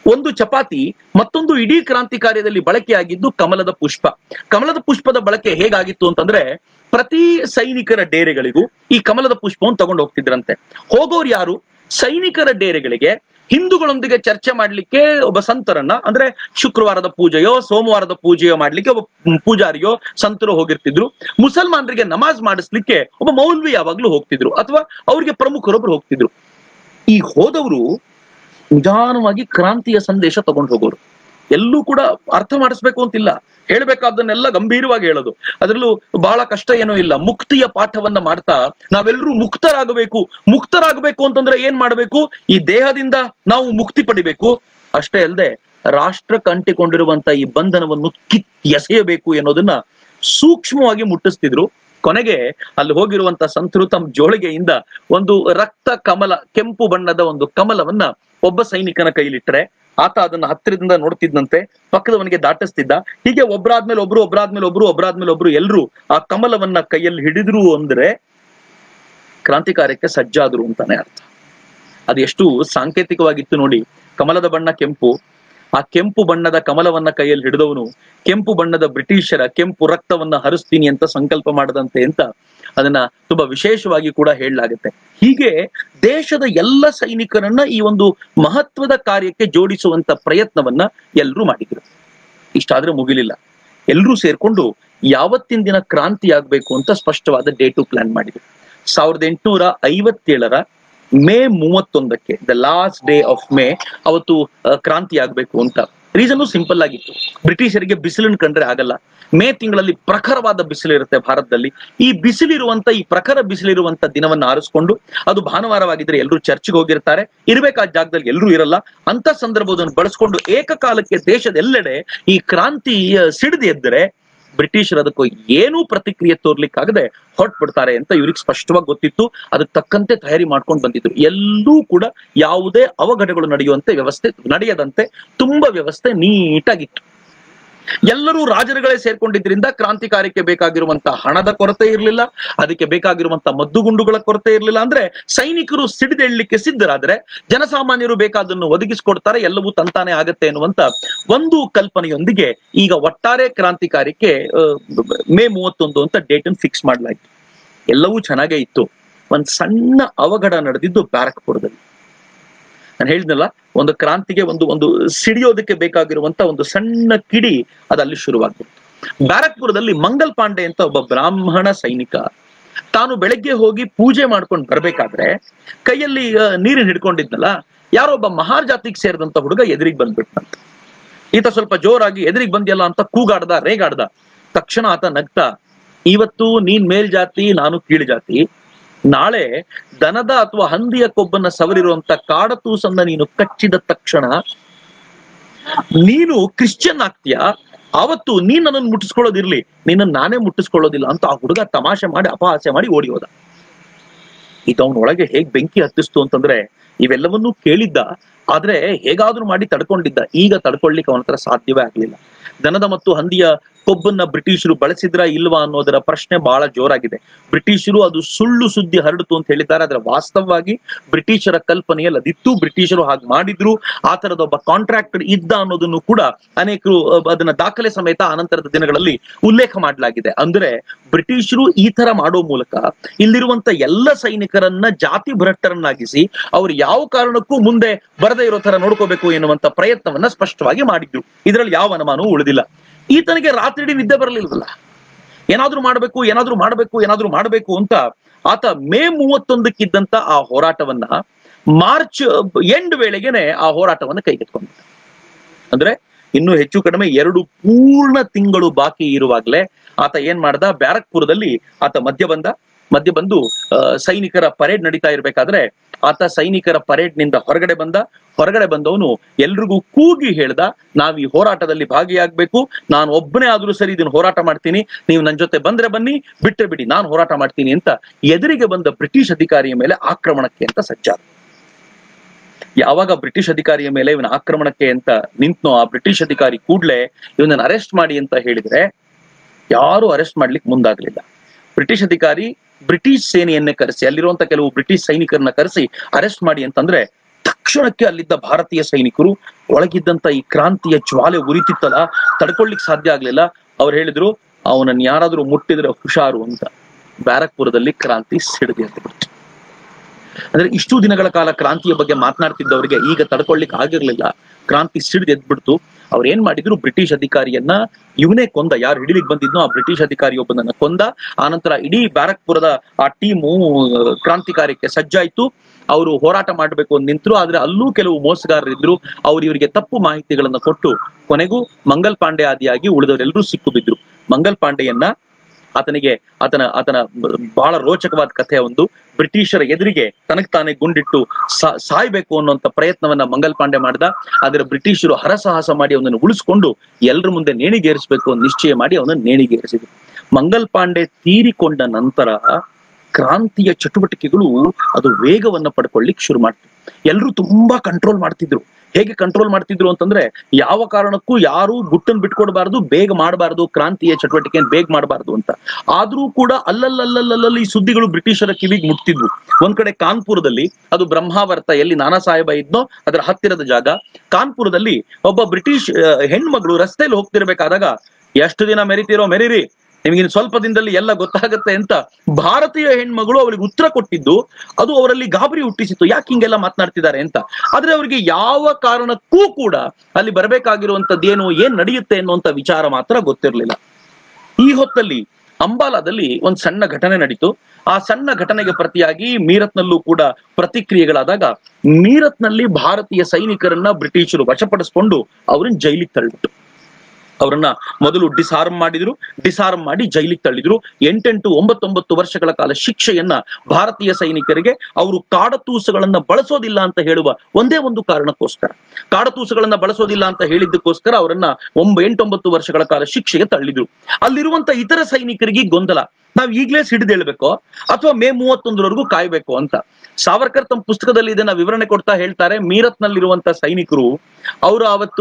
ಒಂದು ಚಪಾತಿ, ಮತ್ತೊಂದು ಇಡೀ ಕ್ರಾಂತಿ ಕಾರ್ಯದಲ್ಲಿ ಬಳಕೆಯಾಗಿದ್ದು ಕಮಲದ ಪುಷ್ಪ. ಕಮಲದ ಪುಷ್ಪದ ಬಳಕೆ ಹೇಗಾಗಿತ್ತು ಅಂತಂದ್ರೆ, ಪ್ರತಿ ಸೈನಿಕರ ಡೇರೆಗಳಿಗೂ ಈ ಕಮಲದ ಪುಷ್ಪವನ್ನು ತಗೊಂಡು ಹೋಗ್ತಿದ್ರಂತೆ. ಹೋಗೋರು ಯಾರು? ಸೈನಿಕರ ಡೇರೆಗಳಿಗೆ ಹಿಂದೂಗಳೊಂದಿಗೆ ಚರ್ಚೆ ಮಾಡ್ಲಿಕ್ಕೆ ಒಬ್ಬ ಸಂತರನ್ನ, ಅಂದ್ರೆ ಶುಕ್ರವಾರದ ಪೂಜೆಯೋ ಸೋಮವಾರದ ಪೂಜೆಯೋ ಮಾಡ್ಲಿಕ್ಕೆ ಒಬ್ಬ ಪೂಜಾರಿಯೋ ಸಂತರು ಹೋಗಿರ್ತಿದ್ರು. ಮುಸಲ್ಮಾನರಿಗೆ ನಮಾಜ್ ಮಾಡಿಸ್ಲಿಕ್ಕೆ ಒಬ್ಬ ಮೌಲ್ವಿ ಯಾವಾಗ್ಲೂ ಹೋಗ್ತಿದ್ರು, ಅಥವಾ ಅವ್ರಿಗೆ ಪ್ರಮುಖರೊಬ್ರು ಹೋಗ್ತಿದ್ರು. ಈ ಹೋದವರು ನಿಧಾನವಾಗಿ ಕ್ರಾಂತಿಯ ಸಂದೇಶ ತಗೊಂಡು ಹೋಗೋರು. ಎಲ್ಲೂ ಕೂಡ ಅರ್ಥ ಮಾಡಿಸ್ಬೇಕು ಅಂತಿಲ್ಲ, ಹೇಳ್ಬೇಕಾದ್ದನ್ನೆಲ್ಲ ಗಂಭೀರವಾಗಿ ಹೇಳೋದು. ಅದರಲ್ಲೂ ಬಹಳ ಕಷ್ಟ ಏನೂ ಇಲ್ಲ. ಮುಕ್ತಿಯ ಪಾಠವನ್ನ ಮಾಡ್ತಾ ನಾವೆಲ್ಲರೂ ಮುಕ್ತರಾಗಬೇಕು ಅಂತಂದ್ರೆ ಏನ್ ಮಾಡ್ಬೇಕು? ಈ ದೇಹದಿಂದ ನಾವು ಮುಕ್ತಿ ಪಡಿಬೇಕು. ಅಷ್ಟೇ ಅಲ್ಲದೆ ರಾಷ್ಟ್ರಕ್ಕೆ ಅಂಟಿಕೊಂಡಿರುವಂತ ಈ ಬಂಧನವನ್ನು ಎಸೆಯಬೇಕು ಎನ್ನುವುದನ್ನ ಸೂಕ್ಷ್ಮವಾಗಿ ಮುಟ್ಟಿಸ್ತಿದ್ರು. ಕೊನೆಗೆ ಅಲ್ಲಿ ಹೋಗಿರುವಂತ ಸಂತರು ತಮ್ಮ ಜೋಳಿಗೆಯಿಂದ ಒಂದು ರಕ್ತ ಕಮಲ, ಕೆಂಪು ಬಣ್ಣದ ಒಂದು ಕಮಲವನ್ನ ಒಬ್ಬ ಸೈನಿಕನ ಕೈಲಿಟ್ಟರೆ ಆತ ಅದನ್ನ ಹತ್ತಿರದಿಂದ ನೋಡ್ತಿದ್ದಂತೆ, ಪಕ್ಕದವನಿಗೆ ದಾಟಿಸ್ತಿದ್ದ. ಹೀಗೆ ಒಬ್ಬರಾದ್ಮೇಲೆ ಒಬ್ರು ಎಲ್ರು ಆ ಕಮಲವನ್ನ ಕೈಯಲ್ಲಿ ಹಿಡಿದ್ರು ಅಂದ್ರೆ ಕ್ರಾಂತಿ ಕಾರ್ಯಕ್ಕೆ ಸಜ್ಜಾದ್ರು ಅಂತಾನೆ ಅರ್ಥ. ಅದು ಎಷ್ಟು ಸಾಂಕೇತಿಕವಾಗಿತ್ತು ನೋಡಿ. ಕಮಲದ ಬಣ್ಣ ಕೆಂಪು, ಆ ಕೆಂಪು ಬಣ್ಣದ ಕಮಲವನ್ನ ಕೈಯಲ್ಲಿ ಹಿಡಿದವನು ಕೆಂಪು ಬಣ್ಣದ ಬ್ರಿಟಿಷರ ಕೆಂಪು ರಕ್ತವನ್ನ ಹರಿಸ್ತೀನಿ ಅಂತ ಸಂಕಲ್ಪ ಮಾಡದಂತೆ ಅಂತ ಅದನ್ನ ತುಂಬಾ ವಿಶೇಷವಾಗಿ ಕೂಡ ಹೇಳಲಾಗುತ್ತೆ. ಹೀಗೆ ದೇಶದ ಎಲ್ಲ ಸೈನಿಕರನ್ನ ಈ ಒಂದು ಮಹತ್ವದ ಕಾರ್ಯಕ್ಕೆ ಜೋಡಿಸುವಂತ ಪ್ರಯತ್ನವನ್ನ ಎಲ್ಲರೂ ಮಾಡಿದ್ರು. ಇಷ್ಟಾದ್ರೆ ಮುಗಿಲಿಲ್ಲ. ಎಲ್ಲರೂ ಸೇರ್ಕೊಂಡು ಯಾವತ್ತಿನ ದಿನ ಕ್ರಾಂತಿ ಆಗ್ಬೇಕು ಅಂತ ಸ್ಪಷ್ಟವಾದ ಡೇಟು ಪ್ಲಾನ್ ಮಾಡಿದ್ರು. 1857 ಮೇ 31ಕ್ಕೆ, the last day of May, ಅವತ್ತು ಕ್ರಾಂತಿ ಆಗ್ಬೇಕು ಅಂತ. ರೀಸನ್ ಸಿಂಪಲ್ ಆಗಿತ್ತು. ಬ್ರಿಟಿಷರಿಗೆ ಬಿಸಿಲನ್ನು ಕಂಡ್ರೆ ಆಗಲ್ಲ. ಮೇ ತಿಂಗಳಲ್ಲಿ ಪ್ರಖರವಾದ ಬಿಸಿಲಿರುತ್ತೆ ಭಾರತದಲ್ಲಿ. ಈ ಪ್ರಖರ ಬಿಸಿಲಿರುವಂತ ದಿನವನ್ನ ಆರಿಸ್ಕೊಂಡು, ಅದು ಭಾನುವಾರವಾಗಿದ್ರೆ ಎಲ್ಲರೂ ಚರ್ಚ್ಗೆ ಹೋಗಿರ್ತಾರೆ, ಇರ್ಬೇಕಾದ ಜಾಗದಲ್ಲಿ ಎಲ್ಲರೂ ಇರಲ್ಲ. ಅಂತ ಸಂದರ್ಭವನ್ನು ಬಳಸ್ಕೊಂಡು ಏಕಕಾಲಕ್ಕೆ ದೇಶದೆಲ್ಲೆಡೆ ಈ ಕ್ರಾಂತಿ ಸಿಡಿದು ಎದ್ದರೆ ಬ್ರಿಟಿಷರು ಅದಕ್ಕೂ ಏನೂ ಪ್ರತಿಕ್ರಿಯೆ ತೋರ್ಲಿಕ್ಕಾಗದೆ ಹೊರಟ್ಬಿಡ್ತಾರೆ ಅಂತ ಇವ್ರಿಗೆ ಸ್ಪಷ್ಟವಾಗಿ ಗೊತ್ತಿತ್ತು. ಅದಕ್ಕೆ ತಕ್ಕಂತೆ ತಯಾರಿ ಮಾಡ್ಕೊಂಡು ಬಂದಿದ್ರು. ಎಲ್ಲೂ ಕೂಡ ಯಾವುದೇ ಅವಘಡಗಳು ನಡೆಯದಂತೆ ತುಂಬಾ ವ್ಯವಸ್ಥೆ ನೀಟಾಗಿತ್ತು. ಎಲ್ಲರೂ ರಾಜರುಗಳೇ ಸೇರ್ಕೊಂಡಿದ್ರಿಂದ ಕ್ರಾಂತಿ ಕಾರ್ಯಕ್ಕೆ ಬೇಕಾಗಿರುವಂತಹ ಹಣದ ಕೊರತೆ ಇರಲಿಲ್ಲ, ಅದಕ್ಕೆ ಬೇಕಾಗಿರುವಂತಹ ಮದ್ದುಗುಂಡುಗಳ ಕೊರತೆ ಇರಲಿಲ್ಲ. ಅಂದ್ರೆ ಸೈನಿಕರು ಸಿಡಿದೇಳಲಿಕ್ಕೆ ಸಿದ್ಧರಾದ್ರೆ ಜನಸಾಮಾನ್ಯರು ಬೇಕಾದನ್ನು ಒದಗಿಸಿಕೊಡ್ತಾರೆ, ಎಲ್ಲವೂ ತಂತಾನೆ ಆಗತ್ತೆ ಎನ್ನುವಂತ ಒಂದು ಕಲ್ಪನೆಯೊಂದಿಗೆ ಈಗ ಒಟ್ಟಾರೆ ಕ್ರಾಂತಿ ಕಾರ್ಯಕ್ಕೆ ಮೇ 31 ಅಂತ ಡೇಟ್ ಅನ್ನು ಫಿಕ್ಸ್ ಮಾಡಲಾಯಿತು. ಎಲ್ಲವೂ ಚೆನ್ನಾಗೇ ಇತ್ತು. ಒಂದ್ ಸಣ್ಣ ಅವಘಡ ನಡೆದಿದ್ದು ಬ್ಯಾರಕ್ಪುರದಲ್ಲಿ. ನಾನು ಹೇಳಿದ್ನಲ್ಲ, ಒಂದು ಕ್ರಾಂತಿಗೆ ಒಂದು ಸಿಡಿಯೋದಕ್ಕೆ ಬೇಕಾಗಿರುವಂತ ಒಂದು ಸಣ್ಣ ಕಿಡಿ ಅದಲ್ಲಿ ಶುರುವಾಗ್ಬಿಡ್ತು. ಬ್ಯಾರಕ್ಪುರದಲ್ಲಿ ಮಂಗಲ್ ಪಾಂಡೆ ಅಂತ ಒಬ್ಬ ಬ್ರಾಹ್ಮಣ ಸೈನಿಕ ತಾನು ಬೆಳಗ್ಗೆ ಹೋಗಿ ಪೂಜೆ ಮಾಡ್ಕೊಂಡು ಬರ್ಬೇಕಾದ್ರೆ ಕೈಯಲ್ಲಿ ನೀರಿನ ಹಿಡ್ಕೊಂಡಿದ್ನಲ್ಲ, ಯಾರೋ ಒಬ್ಬ ಮಹಾರ್ ಜಾತಿಗೆ ಸೇರಿದಂತ ಹುಡುಗ ಎದುರಿಗೆ ಬಂದ್ಬಿಟ್ನಂತ. ಈತ ಸ್ವಲ್ಪ ಜೋರಾಗಿ ಎದುರಿಗೆ ಬಂದ್ಯಲ್ಲ ಅಂತ ರೇಗಾಡ್ದ. ತಕ್ಷಣ ಆತ ನಗ್ತಾ, ಇವತ್ತು ನೀನ್ ಮೇಲ್ಜಾತಿ, ನಾನು ಕೀಳು ಜಾತಿ, ನಾಳೆ ದನದ ಅಥವಾ ಹಂದಿಯ ಕೊಬ್ಬನ್ನ ಸವರಿರುವಂತ ಕಾಡತೂಸನ್ನ ನೀನು ಕಚ್ಚಿದ ತಕ್ಷಣ ನೀನು ಕ್ರಿಶ್ಚಿಯನ್ ಆಗ್ತೀಯಾ, ಅವತ್ತು ನೀನ್ ನನ್ನನ್ನು ಮುಟ್ಟಿಸ್ಕೊಳ್ಳೋದಿರ್ಲಿ, ನಿನ್ನನ್ನು ನಾನೇ ಮುಟ್ಟಿಸ್ಕೊಳ್ಳೋದಿಲ್ಲ ಅಂತ ಆ ಹುಡುಗ ತಮಾಷೆ ಮಾಡಿ ಅಪಹಾಸ್ಯ ಮಾಡಿ ಓಡಿ ಹೋದ. ಇದು ಅವನೊಳಗೆ ಹೇಗ್ ಬೆಂಕಿ ಹತ್ತಿಸ್ತು ಅಂತಂದ್ರೆ, ಇವೆಲ್ಲವನ್ನೂ ಕೇಳಿದ್ದ, ಆದ್ರೆ ಹೇಗಾದ್ರೂ ಮಾಡಿ ತಡ್ಕೊಂಡಿದ್ದ. ಈಗ ತಡ್ಕೊಳ್ಲಿಕ್ಕೆ ಅವನ ಹತ್ರ ಸಾಧ್ಯವೇ ಆಗ್ಲಿಲ್ಲ. ದನದ ಮತ್ತು ಹಂದಿಯ ಕೊಬ್ಬನ್ನ ಬ್ರಿಟಿಷರು ಬಳಸಿದ್ರ ಇಲ್ವಾ ಅನ್ನೋದರ ಪ್ರಶ್ನೆ ಬಹಳ ಜೋರಾಗಿದೆ. ಬ್ರಿಟಿಷರು ಅದು ಸುಳ್ಳು ಸುದ್ದಿ ಹರಡಿತು ಅಂತ ಹೇಳಿದ್ದಾರೆ, ಆದ್ರೆ ವಾಸ್ತವವಾಗಿ ಬ್ರಿಟಿಷರ ಕಲ್ಪನೆಯಲ್ಲಿ ಅದಿತ್ತು. ಬ್ರಿಟಿಷರು ಹಾಗೆ ಮಾಡಿದ್ರು, ಆ ತರದ ಒಬ್ಬ ಕಾಂಟ್ರಾಕ್ಟರ್ ಇದ್ದ ಅನ್ನೋದನ್ನು ಕೂಡ ಅನೇಕರು ಅದನ್ನ ದಾಖಲೆ ಸಮೇತ ಅನಂತರದ ದಿನಗಳಲ್ಲಿ ಉಲ್ಲೇಖ ಮಾಡಲಾಗಿದೆ. ಅಂದ್ರೆ ಬ್ರಿಟಿಷರು ಈ ತರ ಮಾಡೋ ಮೂಲಕ ಇಲ್ಲಿರುವಂತ ಎಲ್ಲ ಸೈನಿಕರನ್ನ ಜಾತಿ ಭ್ರಷ್ಟರನ್ನಾಗಿಸಿ ಅವ್ರು ಯಾವ ಕಾರಣಕ್ಕೂ ಮುಂದೆ ಬರದೇ ಇರೋ ತರ ನೋಡ್ಕೋಬೇಕು ಎನ್ನುವಂತ ಪ್ರಯತ್ನವನ್ನ ಸ್ಪಷ್ಟವಾಗಿ ಮಾಡಿದ್ರು. ಇದರಲ್ಲಿ ಯಾವ ಅನುಮಾನವೂ ಉಳಿದಿಲ್ಲ. ಈತನಿಗೆ ರಾತ್ರಿ ನಿದ್ದೆ ಬರಲಿಲ್ವಲ್ಲ, ಏನಾದ್ರೂ ಮಾಡಬೇಕು ಅಂತ ಆತ ಮೇ 31ಕ್ಕಿದ್ದಂತ ಆ ಹೋರಾಟವನ್ನ ಮಾರ್ಚ್ ಎಂಡ್ ವೇಳೆಗೆನೆ ಆ ಹೋರಾಟವನ್ನ ಕೈಗೆತ್ಕೊಂಡ. ಅಂದ್ರೆ ಇನ್ನು ಹೆಚ್ಚು ಕಡಿಮೆ 2 ಪೂರ್ಣ ತಿಂಗಳು ಬಾಕಿ ಇರುವಾಗ್ಲೇ ಆತ ಏನ್ ಮಾಡ್ದ, ಬ್ಯಾರಕ್ಪುರದಲ್ಲಿ ಆತ ಮಧ್ಯ ಬಂದು ಸೈನಿಕರ ಪರೇಡ್ ನಡೀತಾ ಇರ್ಬೇಕಾದ್ರೆ ಆತ ಸೈನಿಕರ ಪರೇಡ್ ನಿಂದ ಹೊರಗಡೆ ಬಂದವನು ಎಲ್ರಿಗೂ ಕೂಗಿ ಹೇಳ್ದ, ನಾವ್ ಈ ಹೋರಾಟದಲ್ಲಿ ಭಾಗಿಯಾಗಬೇಕು, ನಾನು ಒಬ್ಬನೇ ಆದ್ರೂ ಸರಿ ಇದನ್ನ ಹೋರಾಟ ಮಾಡ್ತೀನಿ, ನೀವು ನನ್ನ ಜೊತೆ ಬಂದ್ರೆ ಬನ್ನಿ, ಬಿಟ್ಟರೆ ಬಿಡಿ, ನಾನು ಹೋರಾಟ ಮಾಡ್ತೀನಿ ಅಂತ ಎದುರಿಗೆ ಬಂದ ಬ್ರಿಟಿಷ್ ಅಧಿಕಾರಿಯ ಮೇಲೆ ಆಕ್ರಮಣಕ್ಕೆ ಅಂತ ಸಜ್ಜಾದ. ಯಾವಾಗ ಬ್ರಿಟಿಷ್ ಅಧಿಕಾರಿಯ ಮೇಲೆ ಇವನ ಆಕ್ರಮಣಕ್ಕೆ ಅಂತ ನಿಂತ್ನೋ, ಆ ಬ್ರಿಟಿಷ್ ಅಧಿಕಾರಿ ಕೂಡ್ಲೆ ಇವನನ್ನ ಅರೆಸ್ಟ್ ಮಾಡಿ ಅಂತ ಹೇಳಿದ್ರೆ ಯಾರು ಅರೆಸ್ಟ್ ಮಾಡ್ಲಿಕ್ಕೆ ಮುಂದಾಗ್ಲಿಲ್ಲ. ಬ್ರಿಟಿಷ್ ಅಧಿಕಾರಿ ಬ್ರಿಟಿಷ್ ಸೇನೆಯನ್ನೇ ಕರೆಸಿ, ಅಲ್ಲಿರುವಂತ ಕೆಲವು ಬ್ರಿಟಿಷ್ ಸೈನಿಕರನ್ನ ಕರೆಸಿ ಅರೆಸ್ಟ್ ಮಾಡಿ ಅಂತಂದ್ರೆ ತಕ್ಷಣಕ್ಕೆ ಅಲ್ಲಿದ್ದ ಭಾರತೀಯ ಸೈನಿಕರು ಒಳಗಿದ್ದಂತ ಈ ಕ್ರಾಂತಿಯ ಜ್ವಾಲೆ ಉರಿತಿತ್ತಲ್ಲ, ತಡ್ಕೊಳ್ಲಿಕ್ಕೆ ಸಾಧ್ಯ ಆಗ್ಲಿಲ್ಲ. ಅವ್ರು ಹೇಳಿದ್ರು, ಅವನನ್ನ ಯಾರಾದ್ರೂ ಮುಟ್ಟಿದ್ರೆ ಹುಷಾರು ಅಂತ. ಬ್ಯಾರಕ್ಪುರದಲ್ಲಿ ಕ್ರಾಂತಿ ಸಿಡಿದು ಅಂತ ಬಿಡ್ತು. ಅಂದ್ರೆ ಇಷ್ಟು ದಿನಗಳ ಕಾಲ ಕ್ರಾಂತಿಯ ಬಗ್ಗೆ ಮಾತನಾಡ್ತಿದ್ದವರಿಗೆ ಈಗ ತಡ್ಕೊಳ್ಲಿಕ್ಕೆ ಆಗಿರ್ಲಿಲ್ಲ. ಕ್ರಾಂತಿ ಸಿಡಿದು ಎದ್ಬಿಡ್ತು. ಅವ್ರು ಏನ್ ಮಾಡಿದ್ರು, ಬ್ರಿಟಿಷ್ ಅಧಿಕಾರಿಯನ್ನ ಇವನೇ ಕೊಂದ. ಯಾರು ಹಿಡಿಲಿಕ್ಕೆ ಬಂದಿದ್ನೋ ಆ ಬ್ರಿಟಿಷ್ ಅಧಿಕಾರಿ ಒಬ್ಬನನ್ನ ಕೊಂದ. ಆನಂತರ ಇಡೀ ಬ್ಯಾರಕ್ಪುರದ ಆ ಟೀಮು ಕ್ರಾಂತಿಕಾರ್ಯಕ್ಕೆ ಸಜ್ಜಾಯ್ತು. ಅವರು ಹೋರಾಟ ಮಾಡಬೇಕು ಅಂತ ನಿಂತರು. ಆದ್ರೆ ಅಲ್ಲೂ ಕೆಲವು ಮೋಸಗಾರರಿದ್ರು. ಅವ್ರು ಇವರಿಗೆ ತಪ್ಪು ಮಾಹಿತಿಗಳನ್ನ ಕೊಟ್ಟು ಕೊನೆಗೂ ಮಂಗಲ್ ಪಾಂಡೆ ಆದಿಯಾಗಿ ಉಳಿದವರೆಲ್ಲರೂ ಸಿಕ್ಕು ಬಿದ್ರು. ಮಂಗಲ್ ಪಾಂಡೆಯನ್ನ ಆತನ ಬಹಳ ರೋಚಕವಾದ ಕಥೆ ಒಂದು. ಬ್ರಿಟಿಷರ ಎದುರಿಗೆ ತನಗ್ ತಾನೇ ಗುಂಡಿಟ್ಟು ಸಾಯ್ಬೇಕು ಅನ್ನುವಂತ ಪ್ರಯತ್ನವನ್ನ ಮಂಗಲ್ ಪಾಂಡೆ ಮಾಡಿದ. ಆದ್ರೆ ಬ್ರಿಟಿಷರು ಹರಸಾಹಸ ಮಾಡಿ ಅವನನ್ನು ಉಳಿಸ್ಕೊಂಡು ಎಲ್ಲರ ಮುಂದೆ ನೇಣಿಗೇರಿಸಬೇಕು ಅಂತ ನಿಶ್ಚಯ ಮಾಡಿ ಅವನನ್ನು ನೇಣಿಗೇರಿಸಿದ್ರು. ಮಂಗಲ್ ಪಾಂಡೆ ತೀರಿಕೊಂಡ ನಂತರ ಕ್ರಾಂತಿಯ ಚಟುವಟಿಕೆಗಳು ಅದು ವೇಗವನ್ನ ಪಡ್ಕೊಳ್ಳಿಕ್ ಶುರು ಮಾಡ್ತು. ಎಲ್ರು ತುಂಬಾ ಕಂಟ್ರೋಲ್ ಮಾಡ್ತಿದ್ರು. ಹೇಗೆ ಕಂಟ್ರೋಲ್ ಮಾಡ್ತಿದ್ರು ಅಂತಂದ್ರೆ, ಯಾವ ಕಾರಣಕ್ಕೂ ಯಾರು ಗುಟ್ಟನ್ನು ಬಿಟ್ಕೊಡ್ಬಾರ್ದು, ಬೇಗ ಮಾಡಬಾರ್ದು, ಕ್ರಾಂತಿಯ ಚಟುವಟಿಕೆಯನ್ನು ಬೇಗ ಮಾಡಬಾರ್ದು ಅಂತ. ಆದ್ರೂ ಕೂಡ ಅಲ್ಲಲ್ಲಿ ಈ ಸುದ್ದಿಗಳು ಬ್ರಿಟಿಷರ ಕಿವಿಗೆ ಮುಟ್ತಿದ್ವು. ಒಂದ್ ಕಡೆ ಕಾನ್ಪುರದಲ್ಲಿ, ಅದು ಬ್ರಹ್ಮಾವರ್ತ ಎಲ್ಲಿ ನಾನಾ ಸಾಹೇಬ ಇದ್ನೋ ಅದರ ಹತ್ತಿರದ ಜಾಗ, ಕಾನ್ಪುರದಲ್ಲಿ ಒಬ್ಬ ಬ್ರಿಟಿಷ್ ಹೆಣ್ಮಗಳು ರಸ್ತೆಯಲ್ಲಿ ಹೋಗ್ತಿರ್ಬೇಕಾದಾಗ, ಎಷ್ಟು ದಿನ ಮೆರಿತೀರೋ ಮೆರೀರಿ, ನಿಮಗಿನ್ ಸ್ವಲ್ಪ ದಿನದಲ್ಲಿ ಎಲ್ಲ ಗೊತ್ತಾಗತ್ತೆ ಅಂತ ಭಾರತೀಯ ಹೆಣ್ಮಗಳು ಅವಳಿಗೆ ಉತ್ತರ ಕೊಟ್ಟಿದ್ದು ಅದು ಅವರಲ್ಲಿ ಗಾಬರಿ ಹುಟ್ಟಿಸಿತ್ತು. ಯಾಕೆ ಹಿಂಗೆಲ್ಲ ಮಾತನಾಡ್ತಿದ್ದಾರೆ ಅಂತ. ಆದ್ರೆ ಅವರಿಗೆ ಯಾವ ಕಾರಣಕ್ಕೂ ಕೂಡ ಅಲ್ಲಿ ಬರಬೇಕಾಗಿರುವಂತದ್ದೇನು, ಏನ್ ನಡೆಯುತ್ತೆ ಅನ್ನುವಂತ ವಿಚಾರ ಮಾತ್ರ ಗೊತ್ತಿರಲಿಲ್ಲ. ಈ ಹೊತ್ತಲ್ಲಿ ಅಂಬಾಲಾದಲ್ಲಿ ಒಂದ್ ಸಣ್ಣ ಘಟನೆ ನಡೀತು. ಆ ಸಣ್ಣ ಘಟನೆಗೆ ಪ್ರತಿಯಾಗಿ ಮೀರತ್ನಲ್ಲೂ ಕೂಡ ಪ್ರತಿಕ್ರಿಯೆಗಳಾದಾಗ, ಮೀರತ್ನಲ್ಲಿ ಭಾರತೀಯ ಸೈನಿಕರನ್ನ ಬ್ರಿಟಿಷರು ವಶಪಡಿಸ್ಕೊಂಡು ಅವ್ರನ್ನ ಜೈಲಿಗೆ ತಳ್ಳಿಬಿಟ್ಟು, ಅವರನ್ನ ಮೊದಲು ಡಿಸಾರ್ಮ್ ಮಾಡಿ ಜೈಲಿಗೆ ತಳ್ಳಿದ್ರು. 8-9 ವರ್ಷಗಳ ಕಾಲ ಶಿಕ್ಷೆಯನ್ನ ಭಾರತೀಯ ಸೈನಿಕರಿಗೆ ಅವರು ಕಾಡತೂಸುಗಳನ್ನ ಬಳಸೋದಿಲ್ಲ ಅಂತ ಹೇಳುವ ಒಂದೇ ಒಂದು ಕಾರಣಕ್ಕೋಸ್ಕರ, ಕಾಡತೂಸುಗಳನ್ನ ಬಳಸೋದಿಲ್ಲ ಅಂತ ಹೇಳಿದ್ದಕ್ಕೋಸ್ಕರ ಅವರನ್ನ 8-9 ವರ್ಷಗಳ ಕಾಲ ಶಿಕ್ಷೆಗೆ ತಳ್ಳಿದ್ರು. ಅಲ್ಲಿರುವಂತ ಇತರ ಸೈನಿಕರಿಗೆ ಗೊಂದಲ, ನಾವ್ ಈಗ್ಲೇ ಸಿಡಿದೇಳ್ಬೇಕೋ ಅಥವಾ ಮೇ 31 ಕಾಯ್ಬೇಕು ಅಂತ. ಸಾವರ್ಕರ್ ತಮ್ಮ ಪುಸ್ತಕದಲ್ಲಿ ಇದನ್ನ ವಿವರಣೆ ಕೊಡ್ತಾ ಹೇಳ್ತಾರೆ, ಮೀರತ್ನಲ್ಲಿರುವಂತ ಸೈನಿಕರು ಅವರು ಅವತ್ತು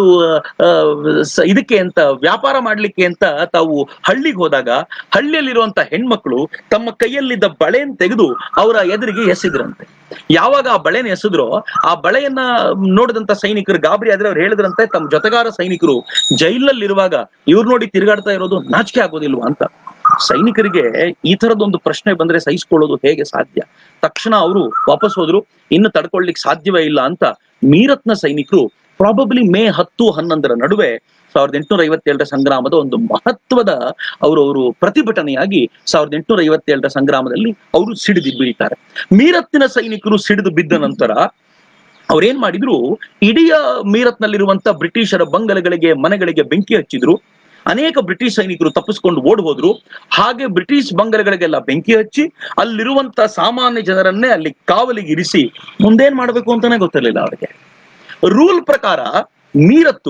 ಇದಕ್ಕೆ ಅಂತ ವ್ಯಾಪಾರ ಮಾಡ್ಲಿಕ್ಕೆ ಅಂತ ತಾವು ಹಳ್ಳಿಗೆ ಹೋದಾಗ, ಹಳ್ಳಿಯಲ್ಲಿರುವಂತ ಹೆಣ್ಮಕ್ಳು ತಮ್ಮ ಕೈಯಲ್ಲಿದ್ದ ಬಳೆಯನ್ನು ತೆಗೆದು ಅವರ ಎದುರಿಗೆ ಎಸೆದ್ರಂತೆ. ಯಾವಾಗ ಆ ಬಳೆನ ಎಸೆದ್ರೋ ಆ ಬಳೆಯನ್ನ ನೋಡಿದಂತ ಸೈನಿಕರು ಗಾಬರಿ ಆದ್ರೆ ಅವ್ರು ಹೇಳಿದ್ರಂತೆ, ತಮ್ಮ ಜೊತೆಗಾರ ಸೈನಿಕರು ಜೈಲಲ್ಲಿರುವಾಗ ಇವ್ರು ನೋಡಿ ತಿರುಗಾಡ್ತಾ ಇರೋದು ನಾಚಿಕೆ ಆಗೋದಿಲ್ವಾ ಅಂತ. ಸೈನಿಕರಿಗೆ ಈ ತರದೊಂದು ಪ್ರಶ್ನೆ ಬಂದ್ರೆ ಸಹಿಸ್ಕೊಳ್ಳೋದು ಹೇಗೆ ಸಾಧ್ಯ? ತಕ್ಷಣ ಅವರು ವಾಪಸ್ ಹೋದ್ರು. ಇನ್ನು ತಡ್ಕೊಳ್ಲಿಕ್ಕೆ ಸಾಧ್ಯವೇ ಇಲ್ಲ ಅಂತ ಮೀರತ್ನ ಸೈನಿಕರು ಪ್ರಾಬಬ್ಲಿ ಮೇ 10-11 ನಡುವೆ 1857 ಸಂಗ್ರಾಮದ ಒಂದು ಮಹತ್ವದ ಅವರು ಪ್ರತಿಭಟನೆಯಾಗಿ 1857 ಸಂಗ್ರಾಮದಲ್ಲಿ ಅವರು ಸಿಡಿದು ಬೀಳ್ತಾರೆ. ಮೀರತ್ತಿನ ಸೈನಿಕರು ಸಿಡಿದು ಬಿದ್ದ ನಂತರ ಅವ್ರೇನ್ ಮಾಡಿದ್ರು, ಇಡೀ ಮೀರತ್ನಲ್ಲಿರುವಂತ ಬ್ರಿಟಿಷರ ಬಂಗಲೆಗಳಿಗೆ, ಮನೆಗಳಿಗೆ ಬೆಂಕಿ ಹಚ್ಚಿದ್ರು. ಅನೇಕ ಬ್ರಿಟಿಷ್ ಸೈನಿಕರು ತಪ್ಪಿಸ್ಕೊಂಡು ಓಡ್ ಹೋದ್ರು. ಹಾಗೆ ಬ್ರಿಟಿಷ್ ಬಂಗಲೆಗಳಿಗೆಲ್ಲ ಬೆಂಕಿ ಹಚ್ಚಿ ಅಲ್ಲಿರುವಂತ ಸಾಮಾನ್ಯ ಜನರನ್ನೇ ಅಲ್ಲಿ ಕಾವಲಿಗೆ ಇರಿಸಿ ಮುಂದೇನ್ ಮಾಡ್ಬೇಕು ಅಂತಾನೆ ಗೊತ್ತಿರಲಿಲ್ಲ ಅವರಿಗೆ. ರೂಲ್ ಪ್ರಕಾರ ಮೀರತ್ತು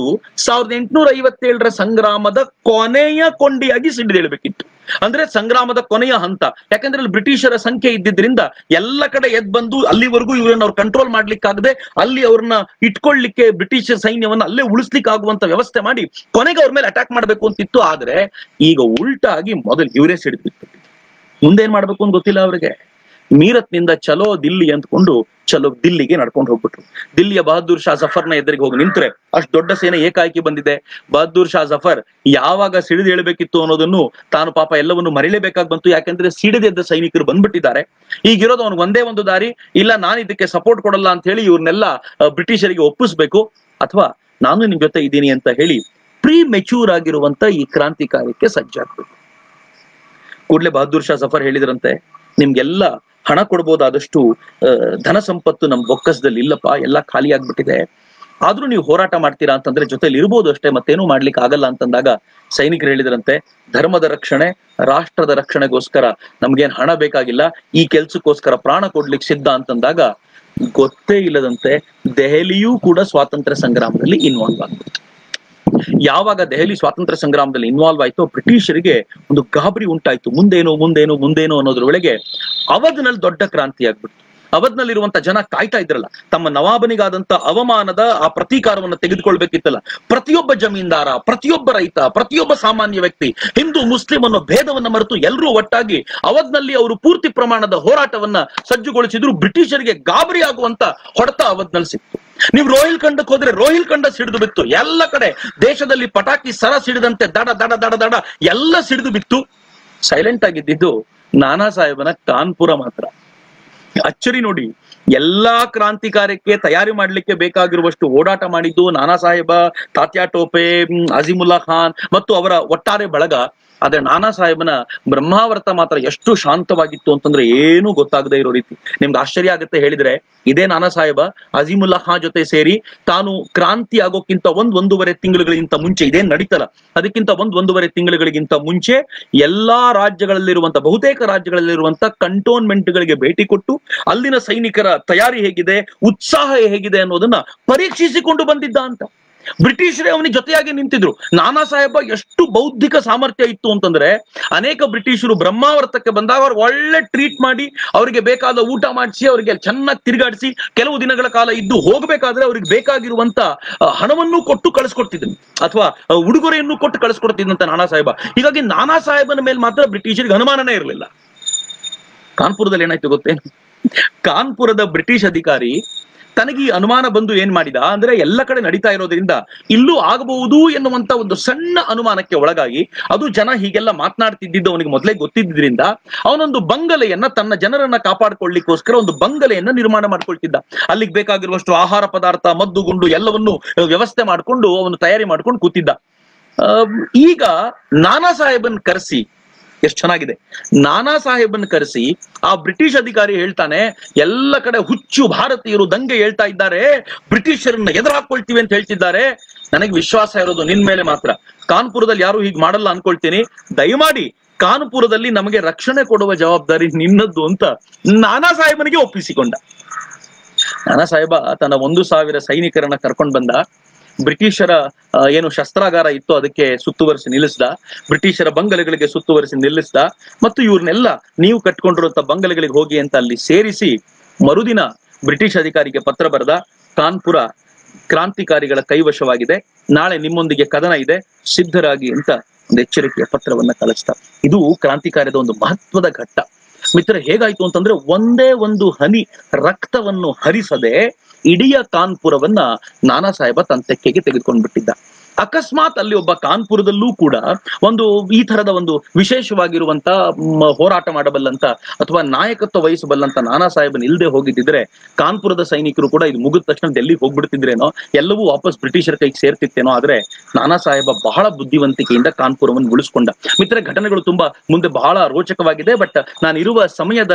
1857 ಸಂಗ್ರಾಮದ ಕೊನೆಯ ಕೊಂಡಿಯಾಗಿ ಸಿಡಿದೇಳ್ಬೇಕಿತ್ತು. ಅಂದ್ರೆ ಸಂಗ್ರಾಮದ ಕೊನೆಯ ಹಂತ. ಯಾಕಂದ್ರೆ ಅಲ್ಲಿ ಬ್ರಿಟಿಷರ ಸಂಖ್ಯೆ ಇದ್ದಿದ್ರಿಂದ ಎಲ್ಲ ಕಡೆ ಎದ್ ಬಂದು ಅಲ್ಲಿವರೆಗೂ ಇವರನ್ನ ಅವ್ರು ಕಂಟ್ರೋಲ್ ಮಾಡ್ಲಿಕ್ಕಾಗದೆ, ಅಲ್ಲಿ ಅವ್ರನ್ನ ಇಟ್ಕೊಳ್ಳಿಕ್ಕೆ ಬ್ರಿಟಿಷ್ ಸೈನ್ಯವನ್ನ ಅಲ್ಲೇ ಉಳಿಸ್ಲಿಕ್ಕೆ ಆಗುವಂತ ವ್ಯವಸ್ಥೆ ಮಾಡಿ ಕೊನೆಗೆ ಅವ್ರ ಮೇಲೆ ಅಟ್ಯಾಕ್ ಮಾಡ್ಬೇಕು ಅಂತಿತ್ತು. ಆದ್ರೆ ಈಗ ಉಲ್ಟಾಗಿ ಮೊದಲು ಇವರೇ ಸಿಡಿದ್ಬಿಟ್ಟು ಮುಂದೇನ್ ಮಾಡ್ಬೇಕು ಅಂತ ಗೊತ್ತಿಲ್ಲ ಅವ್ರಿಗೆ. ಮೀರತ್ನಿಂದ ಚಲೋ ದಿಲ್ಲಿ ಅಂದ್ಕೊಂಡು ಚಲೋ ದಿಲ್ಲಿಗೆ ನಡ್ಕೊಂಡು ಹೋಗ್ಬಿಟ್ರು. ದಿಲ್ಲಿಯ ಬಹದ್ದೂರ್ ಶಾ ಜಫರ್ನ ಎದುರಿಗೆ ಹೋಗಿ ನಿಂತ್ರೆ ಅಷ್ಟು ದೊಡ್ಡ ಸೇನೆ ಏಕಾಏಕಿ ಬಂದಿದೆ. ಬಹದ್ದೂರ್ ಶಾ ಜಫರ್ ಯಾವಾಗ ಸಿಡಿದು ಹೇಳ್ಬೇಕಿತ್ತು ಅನ್ನೋದನ್ನು ತಾನು ಪಾಪ ಎಲ್ಲವನ್ನು ಮರಿಲೇಬೇಕಾಗಿ ಬಂತು. ಯಾಕಂದ್ರೆ ಸಿಡಿದೆದ್ದ ಸೈನಿಕರು ಬಂದ್ಬಿಟ್ಟಿದ್ದಾರೆ. ಈಗಿರೋದು ಅವ್ನಿಗೆ ಒಂದೇ ಒಂದು ದಾರಿ, ಇಲ್ಲ ನಾನು ಇದಕ್ಕೆ ಸಪೋರ್ಟ್ ಕೊಡಲ್ಲ ಅಂತ ಹೇಳಿ ಇವ್ರನ್ನೆಲ್ಲ ಬ್ರಿಟಿಷರಿಗೆ ಒಪ್ಪಿಸ್ಬೇಕು, ಅಥವಾ ನಾನು ನಿಮ್ ಜೊತೆ ಇದ್ದೀನಿ ಅಂತ ಹೇಳಿ ಪ್ರೀ ಮೆಚೂರ್ ಆಗಿರುವಂತ ಈ ಕ್ರಾಂತಿ ಕಾರ್ಯಕ್ಕೆ ಸಜ್ಜಾಗ್ಬೇಕು. ಕೂಡಲೇ ಬಹದ್ದೂರ್ ಶಾ ಜಫರ್ ಹೇಳಿದ್ರಂತೆ, ನಿಮ್ಗೆಲ್ಲ ಹಣ ಕೊಡ್ಬೋದಾದಷ್ಟು ಧನ ಸಂಪತ್ತು ನಮ್ ಬೊಕ್ಕಸದಲ್ಲಿ ಇಲ್ಲಪ್ಪ, ಎಲ್ಲ ಖಾಲಿ ಆಗ್ಬಿಟ್ಟಿದೆ. ಆದ್ರೂ ನೀವು ಹೋರಾಟ ಮಾಡ್ತೀರಾ ಅಂತಂದ್ರೆ ಜೊತೆಲಿ ಇರ್ಬೋದು ಅಷ್ಟೇ, ಮತ್ತೇನು ಮಾಡ್ಲಿಕ್ಕೆ ಆಗಲ್ಲ ಅಂತಂದಾಗ ಸೈನಿಕರು ಹೇಳಿದ್ರಂತೆ, ಧರ್ಮದ ರಕ್ಷಣೆ, ರಾಷ್ಟ್ರದ ರಕ್ಷಣೆಗೋಸ್ಕರ ನಮ್ಗೇನ್ ಹಣ ಬೇಕಾಗಿಲ್ಲ, ಈ ಕೆಲ್ಸಕ್ಕೋಸ್ಕರ ಪ್ರಾಣ ಕೊಡ್ಲಿಕ್ಕೆ ಸಿದ್ಧ ಅಂತಂದಾಗ ಗೊತ್ತೇ ಇಲ್ಲದಂತೆ ದೆಹಲಿಯೂ ಕೂಡ ಸ್ವಾತಂತ್ರ್ಯ ಸಂಗ್ರಾಮದಲ್ಲಿ ಇನ್ವಾಲ್ವ್ ಆಗ್ಬಿಡ್ತು. ಯಾವಾಗ ದೆಹಲಿ ಸ್ವಾತಂತ್ರ್ಯ ಸಂಗ್ರಾಮದಲ್ಲಿ ಇನ್ವಾಲ್ವ್ ಆಯ್ತು, ಬ್ರಿಟಿಷರಿಗೆ ಒಂದು ಗಾಬರಿ ಉಂಟಾಯ್ತು. ಮುಂದೇನು ಅನ್ನೋದ್ರೊಳಗೆ ಅವಧಿನಲ್ಲಿ ದೊಡ್ಡ ಕ್ರಾಂತಿ ಆಗ್ಬಿಡ್ತು. ಅವಧ್ನಲ್ಲಿರುವಂತ ಜನ ಕಾಯ್ತಾ ಇದ್ರಲ್ಲ, ತಮ್ಮ ನವಾಬನಿಗಾದಂತ ಅವಮಾನದ ಆ ಪ್ರತೀಕಾರವನ್ನು ತೆಗೆದುಕೊಳ್ಬೇಕಿತ್ತಲ್ಲ. ಪ್ರತಿಯೊಬ್ಬ ಜಮೀನ್ದಾರ, ಪ್ರತಿಯೊಬ್ಬ ರೈತ, ಪ್ರತಿಯೊಬ್ಬ ಸಾಮಾನ್ಯ ವ್ಯಕ್ತಿ, ಹಿಂದೂ ಮುಸ್ಲಿಂ ಅನ್ನೋ ಭೇದವನ್ನ ಮರೆತು ಎಲ್ಲರೂ ಒಟ್ಟಾಗಿ ಅವಧ್ನಲ್ಲಿ ಅವರು ಪೂರ್ತಿ ಪ್ರಮಾಣದ ಹೋರಾಟವನ್ನ ಸಜ್ಜುಗೊಳಿಸಿದ್ರು. ಬ್ರಿಟಿಷರಿಗೆ ಗಾಬರಿ ಆಗುವಂತ ಹೊಡೆತ ಅವಧ್ನಲ್ಲಿ ಸಿಕ್ತು. ನೀವು ರೋಹಿಲ್ಖಂಡಕ್ಕೆ ಹೋದ್ರೆ ರೋಹಿಲ್ಖಂಡ ಸಿಡಿದು ಬಿತ್ತು. ಎಲ್ಲ ಕಡೆ ದೇಶದಲ್ಲಿ ಪಟಾಕಿ ಸರ ಸಿಡಿದಂತೆ ದಡ ದಡ ದಡ ದಡ ಎಲ್ಲ ಸಿಡಿದು ಬಿತ್ತು. ಸೈಲೆಂಟ್ ಆಗಿದ್ದು ನಾನಾ ಸಾಹೇಬನ ಕಾನ್ಪುರ ಮಾತ್ರ. ಅಚ್ಚರಿ ನೋಡಿ, ಎಲ್ಲಾ ಕ್ರಾಂತಿ ಕಾರ್ಯಕ್ಕೆ ತಯಾರಿ ಮಾಡ್ಲಿಕ್ಕೆ ಬೇಕಾಗಿರುವಷ್ಟು ಓಡಾಟ ಮಾಡಿದ್ದು ನಾನಾ ಸಾಹೇಬ, ತಾತ್ಯಾ ಟೋಪೆ, ಅಜೀಮುಲ್ಲಾ ಖಾನ್ ಮತ್ತು ಅವರ ಒಟ್ಟಾರೆ ಬಳಗ. ಆದ್ರೆ ನಾನಾ ಸಾಹೇಬನ ಬ್ರಹ್ಮಾವರ್ತ ಮಾತ್ರ ಎಷ್ಟು ಶಾಂತವಾಗಿತ್ತು ಅಂತಂದ್ರೆ ಏನು ಗೊತ್ತಾಗದೇ ಇರೋ ರೀತಿ. ನಿಮ್ಗೆ ಆಶ್ಚರ್ಯ ಆಗುತ್ತೆ ಹೇಳಿದ್ರೆ, ಇದೇ ನಾನಾ ಸಾಹೇಬ ಅಜೀಮುಲ್ಲಾ ಖಾನ್ ಜೊತೆ ಸೇರಿ ತಾನು ಕ್ರಾಂತಿ ಆಗೋಕ್ಕಿಂತ ಒಂದೂವರೆ ತಿಂಗಳುಗಳಿಗಿಂತ ಮುಂಚೆ, ಇದೇನ್ ನಡೀತಲ್ಲ ಅದಕ್ಕಿಂತ ಒಂದೂವರೆ ತಿಂಗಳುಗಳಿಗಿಂತ ಮುಂಚೆ ಎಲ್ಲಾ ರಾಜ್ಯಗಳಲ್ಲಿರುವಂತ, ಬಹುತೇಕ ರಾಜ್ಯಗಳಲ್ಲಿರುವಂತ ಕಂಟೋನ್ಮೆಂಟ್ಗಳಿಗೆ ಭೇಟಿ ಕೊಟ್ಟು ಅಲ್ಲಿನ ಸೈನಿಕರ ತಯಾರಿ ಹೇಗಿದೆ, ಉತ್ಸಾಹ ಹೇಗಿದೆ ಅನ್ನೋದನ್ನ ಪರೀಕ್ಷಿಸಿಕೊಂಡು ಬಂದಿದ್ದ ಅಂತ. ಬ್ರಿಟಿಷರೇ ಅವನಿಗೆ ಜೊತೆಯಾಗಿ ನಿಂತಿದ್ರು. ನಾನಾ ಸಾಹೇಬ ಎಷ್ಟು ಬೌದ್ಧಿಕ ಸಾಮರ್ಥ್ಯ ಇತ್ತು ಅಂತಂದ್ರೆ, ಅನೇಕ ಬ್ರಿಟಿಷರು ಬ್ರಹ್ಮಾವರ್ತಕ್ಕೆ ಬಂದಾಗ ಅವ್ರು ಒಳ್ಳೆ ಟ್ರೀಟ್ ಮಾಡಿ, ಅವರಿಗೆ ಬೇಕಾದ ಊಟ ಮಾಡಿಸಿ, ಅವರಿಗೆ ಚೆನ್ನಾಗಿ ತಿರುಗಾಡಿಸಿ, ಕೆಲವು ದಿನಗಳ ಕಾಲ ಇದ್ದು ಹೋಗ್ಬೇಕಾದ್ರೆ ಅವ್ರಿಗೆ ಬೇಕಾಗಿರುವಂತ ಹಣವನ್ನು ಕೊಟ್ಟು ಕಳಿಸ್ಕೊಡ್ತಿದ್ರು, ಅಥವಾ ಉಡುಗೊರೆಯನ್ನು ಕೊಟ್ಟು ಕಳಿಸ್ಕೊಡ್ತಿದ್ದಂತ ನಾನಾ ಸಾಹೇಬ. ಹೀಗಾಗಿ ನಾನಾ ಸಾಹೇಬನ ಮೇಲೆ ಮಾತ್ರ ಬ್ರಿಟಿಷರಿಗೆ ಅನುಮಾನನೇ ಇರಲಿಲ್ಲ. ಕಾನ್ಪುರದಲ್ಲಿ ಏನಾಯ್ತು ಗೊತ್ತೇನು? ಕಾನ್ಪುರದ ಬ್ರಿಟಿಷ್ ಅಧಿಕಾರಿ ತನಗೆ ಈ ಅನುಮಾನ ಬಂದು ಏನ್ ಮಾಡಿದ ಅಂದ್ರೆ, ಎಲ್ಲ ಕಡೆ ನಡೀತಾ ಇರೋದ್ರಿಂದ ಇಲ್ಲೂ ಆಗಬಹುದು ಎನ್ನುವಂತ ಒಂದು ಸಣ್ಣ ಅನುಮಾನಕ್ಕೆ ಒಳಗಾಗಿ, ಅದು ಜನ ಹೀಗೆಲ್ಲ ಮಾತನಾಡ್ತಿದ್ದಿದ್ದು ಅವನಿಗೆ ಮೊದಲೇ ಗೊತ್ತಿದ್ದರಿಂದ ಅವನೊಂದು ಬಂಗಲೆಯನ್ನ, ತನ್ನ ಜನರನ್ನ ಕಾಪಾಡಿಕೊಳ್ಳಿಕ್ಕೋಸ್ಕರ ಒಂದು ಬಂಗಲೆಯನ್ನ ನಿರ್ಮಾಣ ಮಾಡ್ಕೊಳ್ತಿದ್ದ. ಅಲ್ಲಿಗೆ ಬೇಕಾಗಿರುವಷ್ಟು ಆಹಾರ ಪದಾರ್ಥ, ಮದ್ದು ಗುಂಡು ಎಲ್ಲವನ್ನೂ ವ್ಯವಸ್ಥೆ ಮಾಡ್ಕೊಂಡು ಅವನು ತಯಾರಿ ಮಾಡ್ಕೊಂಡು ಕೂತಿದ್ದ. ಈಗ ನಾನಾ ಸಾಹೇಬನ್ ಕರೆಸಿ, ಎಷ್ಟು ಚೆನ್ನಾಗಿದೆ, ನಾನಾ ಸಾಹೇಬನ್ ಕರೆಸಿ ಆ ಬ್ರಿಟಿಷ್ ಅಧಿಕಾರಿ ಹೇಳ್ತಾನೆ, ಎಲ್ಲ ಕಡೆ ಹುಚ್ಚು ಭಾರತೀಯರು ದಂಗೆ ಹೇಳ್ತಾ ಇದ್ದಾರೆ, ಬ್ರಿಟಿಷರನ್ನ ಎದುರಾಕೊಳ್ತೀವಿ ಅಂತ ಹೇಳ್ತಿದ್ದಾರೆ. ನನಗೆ ವಿಶ್ವಾಸ ಇರೋದು ನಿನ್ ಮೇಲೆ ಮಾತ್ರ. ಕಾನ್ಪುರದಲ್ಲಿ ಯಾರು ಹೀಗೆ ಮಾಡಲ್ಲ ಅನ್ಕೊಳ್ತೀನಿ. ದಯಮಾಡಿ ಕಾನ್ಪುರದಲ್ಲಿ ನಮಗೆ ರಕ್ಷಣೆ ಕೊಡುವ ಜವಾಬ್ದಾರಿ ನಿನ್ನದ್ದು ಅಂತ ನಾನಾ ಸಾಹೇಬನಿಗೆ ಒಪ್ಪಿಸಿಕೊಂಡ. ನಾನಾ ಸಾಹೇಬ ತನ್ನ 1000 ಸೈನಿಕರನ್ನ ಕರ್ಕೊಂಡು ಬಂದ. ಬ್ರಿಟಿಷರ ಏನು ಶಸ್ತ್ರಾಗಾರ ಇತ್ತು ಅದಕ್ಕೆ ಸುತ್ತುವರಿಸಿ ನಿಲ್ಲಿಸ್ದ, ಬ್ರಿಟಿಷರ ಬಂಗಲೆಗಳಿಗೆ ಸುತ್ತುವರಿಸಿ ನಿಲ್ಲಿಸ್ದ, ಮತ್ತು ಇವ್ರನ್ನೆಲ್ಲ ನೀವು ಕಟ್ಕೊಂಡಿರುವಂತ ಬಂಗಲೆಗಳಿಗೆ ಹೋಗಿ ಅಂತ ಅಲ್ಲಿ ಸೇರಿಸಿ, ಮರುದಿನ ಬ್ರಿಟಿಷ್ ಅಧಿಕಾರಿಗೆ ಪತ್ರ ಬರೆದ, ಕಾನ್ಪುರ ಕ್ರಾಂತಿಕಾರಿಗಳ ಕೈವಶವಾಗಿದೆ, ನಾಳೆ ನಿಮ್ಮೊಂದಿಗೆ ಕದನ ಇದೆ, ಸಿದ್ಧರಾಗಿ ಅಂತ ಒಂದು ಎಚ್ಚರಿಕೆಯ ಪತ್ರವನ್ನ ಕಳಿಸ್ತಾ. ಇದು ಕ್ರಾಂತಿಕಾರ್ಯದ ಒಂದು ಮಹತ್ವದ ಘಟ್ಟ. ಮಿತ್ರ, ಹೇಗಾಯ್ತು ಅಂತಂದ್ರೆ, ಒಂದೇ ಒಂದು ಹನಿ ರಕ್ತವನ್ನು ಹರಿಸದೆ ಇಡೀ ಕಾನ್ಪುರವನ್ನ ನಾನಾ ಸಾಹೇಬ ತನ್ನ ತೆಕ್ಕೆಗೆ ತೆಗೆದುಕೊಂಡು ಬಿಟ್ಟಿದ್ದ. ಅಕಸ್ಮಾತ್ ಅಲ್ಲಿ ಒಬ್ಬ ಕಾನ್ಪುರದಲ್ಲೂ ಕೂಡ ಒಂದು ಈ ತರದ ಒಂದು ವಿಶೇಷವಾಗಿರುವಂತ ಹೋರಾಟ ಮಾಡಬಲ್ಲಂತ ಅಥವಾ ನಾಯಕತ್ವ ವಹಿಸಬಲ್ಲಂತ ನಾನಾ ಸಾಹೇಬನ್ ಇಲ್ಲದೆ ಹೋಗಿದ್ದಿದ್ರೆ, ಕಾನ್ಪುರದ ಸೈನಿಕರು ಕೂಡ ಇದು ಮುಗಿದ ತಕ್ಷಣ ಡೆಲ್ಲಿಗೆ ಹೋಗ್ಬಿಡ್ತಿದ್ರೇನೋ, ಎಲ್ಲವೂ ವಾಪಸ್ ಬ್ರಿಟಿಷರ ಕೈಗೆ ಸೇರ್ತಿತ್ತೇನೋ. ಆದ್ರೆ ನಾನಾ ಸಾಹೇಬ ಬಹಳ ಬುದ್ಧಿವಂತಿಕೆಯಿಂದ ಕಾನ್ಪುರವನ್ನು ಉಳಿಸ್ಕೊಂಡ. ಮಿತ್ರ, ಘಟನೆಗಳು ತುಂಬಾ ಮುಂದೆ ಬಹಳ ರೋಚಕವಾಗಿದೆ. ಬಟ್ ನಾನು ಇರುವ ಸಮಯದ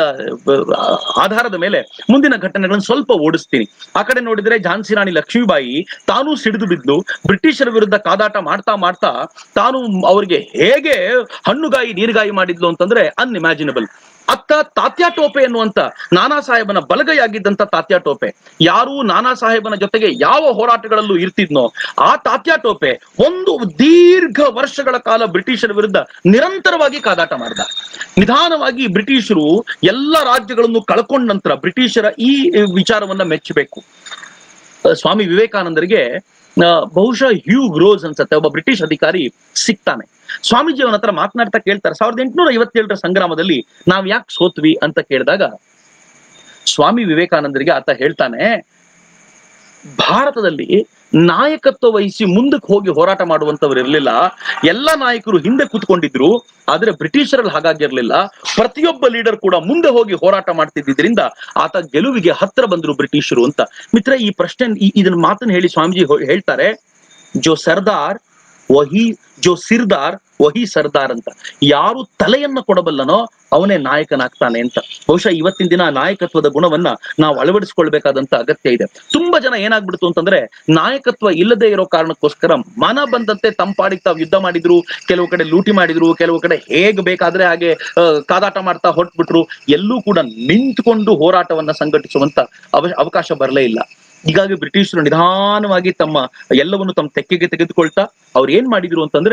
ಆಧಾರದ ಮೇಲೆ ಮುಂದಿನ ಘಟನೆಗಳನ್ನು ಸ್ವಲ್ಪ ಓಡಿಸ್ತೀನಿ. ಆ ಕಡೆ ನೋಡಿದ್ರೆ ಝಾನ್ಸಿ ರಾಣಿ ಲಕ್ಷ್ಮೀಬಾಯಿ ತಾನೂ ಸಿಡಿದು ಬಿದ್ದು ಬ್ರಿಟಿಷರ ವಿರುದ್ಧ ಕಾದಾಟ ಮಾಡ್ತಾ ಮಾಡ್ತಾ ತಾನು ಅವರಿಗೆ ಹೇಗೆ ಹಣ್ಣುಗಾಯಿ ನೀರುಗಾಯಿ ಮಾಡಿದ್ಲು ಅಂತಂದ್ರೆ ಅನ್ಇಮ್ಯಾಜಿನಬಲ್. ಅತ್ತ ತಾತ್ಯಾ ಟೋಪೆ ಎನ್ನುವಂತ ನಾನಾ ಸಾಹೇಬನ ಬಲಗೈಯಾಗಿದ್ದಂತ ತಾತ್ಯಾ ಟೋಪೆ, ಯಾರು ನಾನಾ ಸಾಹೇಬನ ಜೊತೆಗೆ ಯಾವ ಹೋರಾಟಗಳಲ್ಲೂ ಇರ್ತಿದ್ನೋ ಆ ತಾತ್ಯಾ ಟೋಪೆ ಒಂದು ದೀರ್ಘ ವರ್ಷಗಳ ಕಾಲ ಬ್ರಿಟಿಷರ ವಿರುದ್ಧ ನಿರಂತರವಾಗಿ ಕಾದಾಟ ಮಾಡಿದ. ನಿಧಾನವಾಗಿ ಬ್ರಿಟಿಷರು ಎಲ್ಲ ರಾಜ್ಯಗಳನ್ನು ಕಳ್ಕೊಂಡ ನಂತರ ಬ್ರಿಟಿಷರ ಈ ವಿಚಾರವನ್ನ ಮೆಚ್ಚಬೇಕು. ಸ್ವಾಮಿ ವಿವೇಕಾನಂದರಿಗೆ ಬಹುಶಃ ಹ್ಯೂ ಗ್ರೋಸ್ ಅನ್ಸತ್ತೆ, ಒಬ್ಬ ಬ್ರಿಟಿಷ್ ಅಧಿಕಾರಿ ಸಿಗ್ತಾನೆ. ಸ್ವಾಮೀಜಿ ಅವನ ಹತ್ರ ಮಾತನಾಡ್ತಾ ಕೇಳ್ತಾರೆ, 1857 ಸಂಗ್ರಾಮದಲ್ಲಿ ನಾವ್ ಯಾಕೆ ಸೋತ್ವಿ ಅಂತ ಕೇಳಿದಾಗ ಸ್ವಾಮಿ ವಿವೇಕಾನಂದರಿಗೆ ಆತ ಹೇಳ್ತಾನೆ, ಭಾರತದಲ್ಲಿ ನಾಯಕತ್ವ ವಹಿಸಿ ಮುಂದಕ್ಕೆ ಹೋಗಿ ಹೋರಾಟ ಮಾಡುವಂತವ್ರು ಇರ್ಲಿಲ್ಲ, ಎಲ್ಲ ನಾಯಕರು ಹಿಂದೆ ಕೂತ್ಕೊಂಡಿದ್ರು. ಆದ್ರೆ ಬ್ರಿಟಿಷರಲ್ಲಿ ಹಾಗಾಗಿರ್ಲಿಲ್ಲ, ಪ್ರತಿಯೊಬ್ಬ ಲೀಡರ್ ಕೂಡ ಮುಂದೆ ಹೋಗಿ ಹೋರಾಟ ಮಾಡ್ತಿದ್ರಿಂದ ಆತ ಗೆಲುವಿಗೆ ಹತ್ರ ಬಂದ್ರು ಬ್ರಿಟಿಷರು ಅಂತ. ಮಿತ್ರ, ಈ ಪ್ರಶ್ನೆ ಇದನ್ನ ಮಾತನ್ನ ಹೇಳಿ ಸ್ವಾಮೀಜಿ ಹೇಳ್ತಾರೆ, ಜೋ ಸರ್ದಾರ್ ವಹಿ ಜೋ ಸಿರ್ದಾರ್ ವಹಿ ಸರ್ದಾರ್ ಅಂತ. ಯಾರು ತಲೆಯನ್ನ ಕೊಡಬಲ್ಲನೋ ಅವನೇ ನಾಯಕನಾಗ್ತಾನೆ ಅಂತ. ಬಹುಶಃ ಇವತ್ತಿನ ದಿನ ನಾಯಕತ್ವದ ಗುಣವನ್ನ ನಾವು ಅಳವಡಿಸಿಕೊಳ್ಬೇಕಾದಂತ ಅಗತ್ಯ ಇದೆ. ತುಂಬಾ ಜನ ಏನಾಗ್ಬಿಡ್ತು ಅಂತಂದ್ರೆ, ನಾಯಕತ್ವ ಇಲ್ಲದೆ ಇರೋ ಕಾರಣಕ್ಕೋಸ್ಕರ ಮನ ಬಂದಂತೆ ತಂಪಾಡಿಗೆ ತಾವು ಯುದ್ಧ ಮಾಡಿದ್ರು, ಕೆಲವು ಕಡೆ ಲೂಟಿ ಮಾಡಿದ್ರು, ಕೆಲವು ಕಡೆ ಹೇಗ್ ಬೇಕಾದ್ರೆ ಹಾಗೆ ಕಾದಾಟ ಮಾಡ್ತಾ ಹೊರಟ್ಬಿಟ್ರು. ಎಲ್ಲೂ ಕೂಡ ನಿಂತ್ಕೊಂಡು ಹೋರಾಟವನ್ನ ಸಂಘಟಿಸುವಂತ ಅವಕಾಶ ಬರಲೇ ಇಲ್ಲ. ಹೀಗಾಗಿ ಬ್ರಿಟಿಷರು ನಿಧಾನವಾಗಿ ತಮ್ಮ ಎಲ್ಲವನ್ನು ತಮ್ಮ ತೆಕ್ಕೆಗೆ ತೆಗೆದುಕೊಳ್ತಾ ಅವ್ರು ಏನ್ ಮಾಡಿದ್ರು ಅಂತಂದ್ರೆ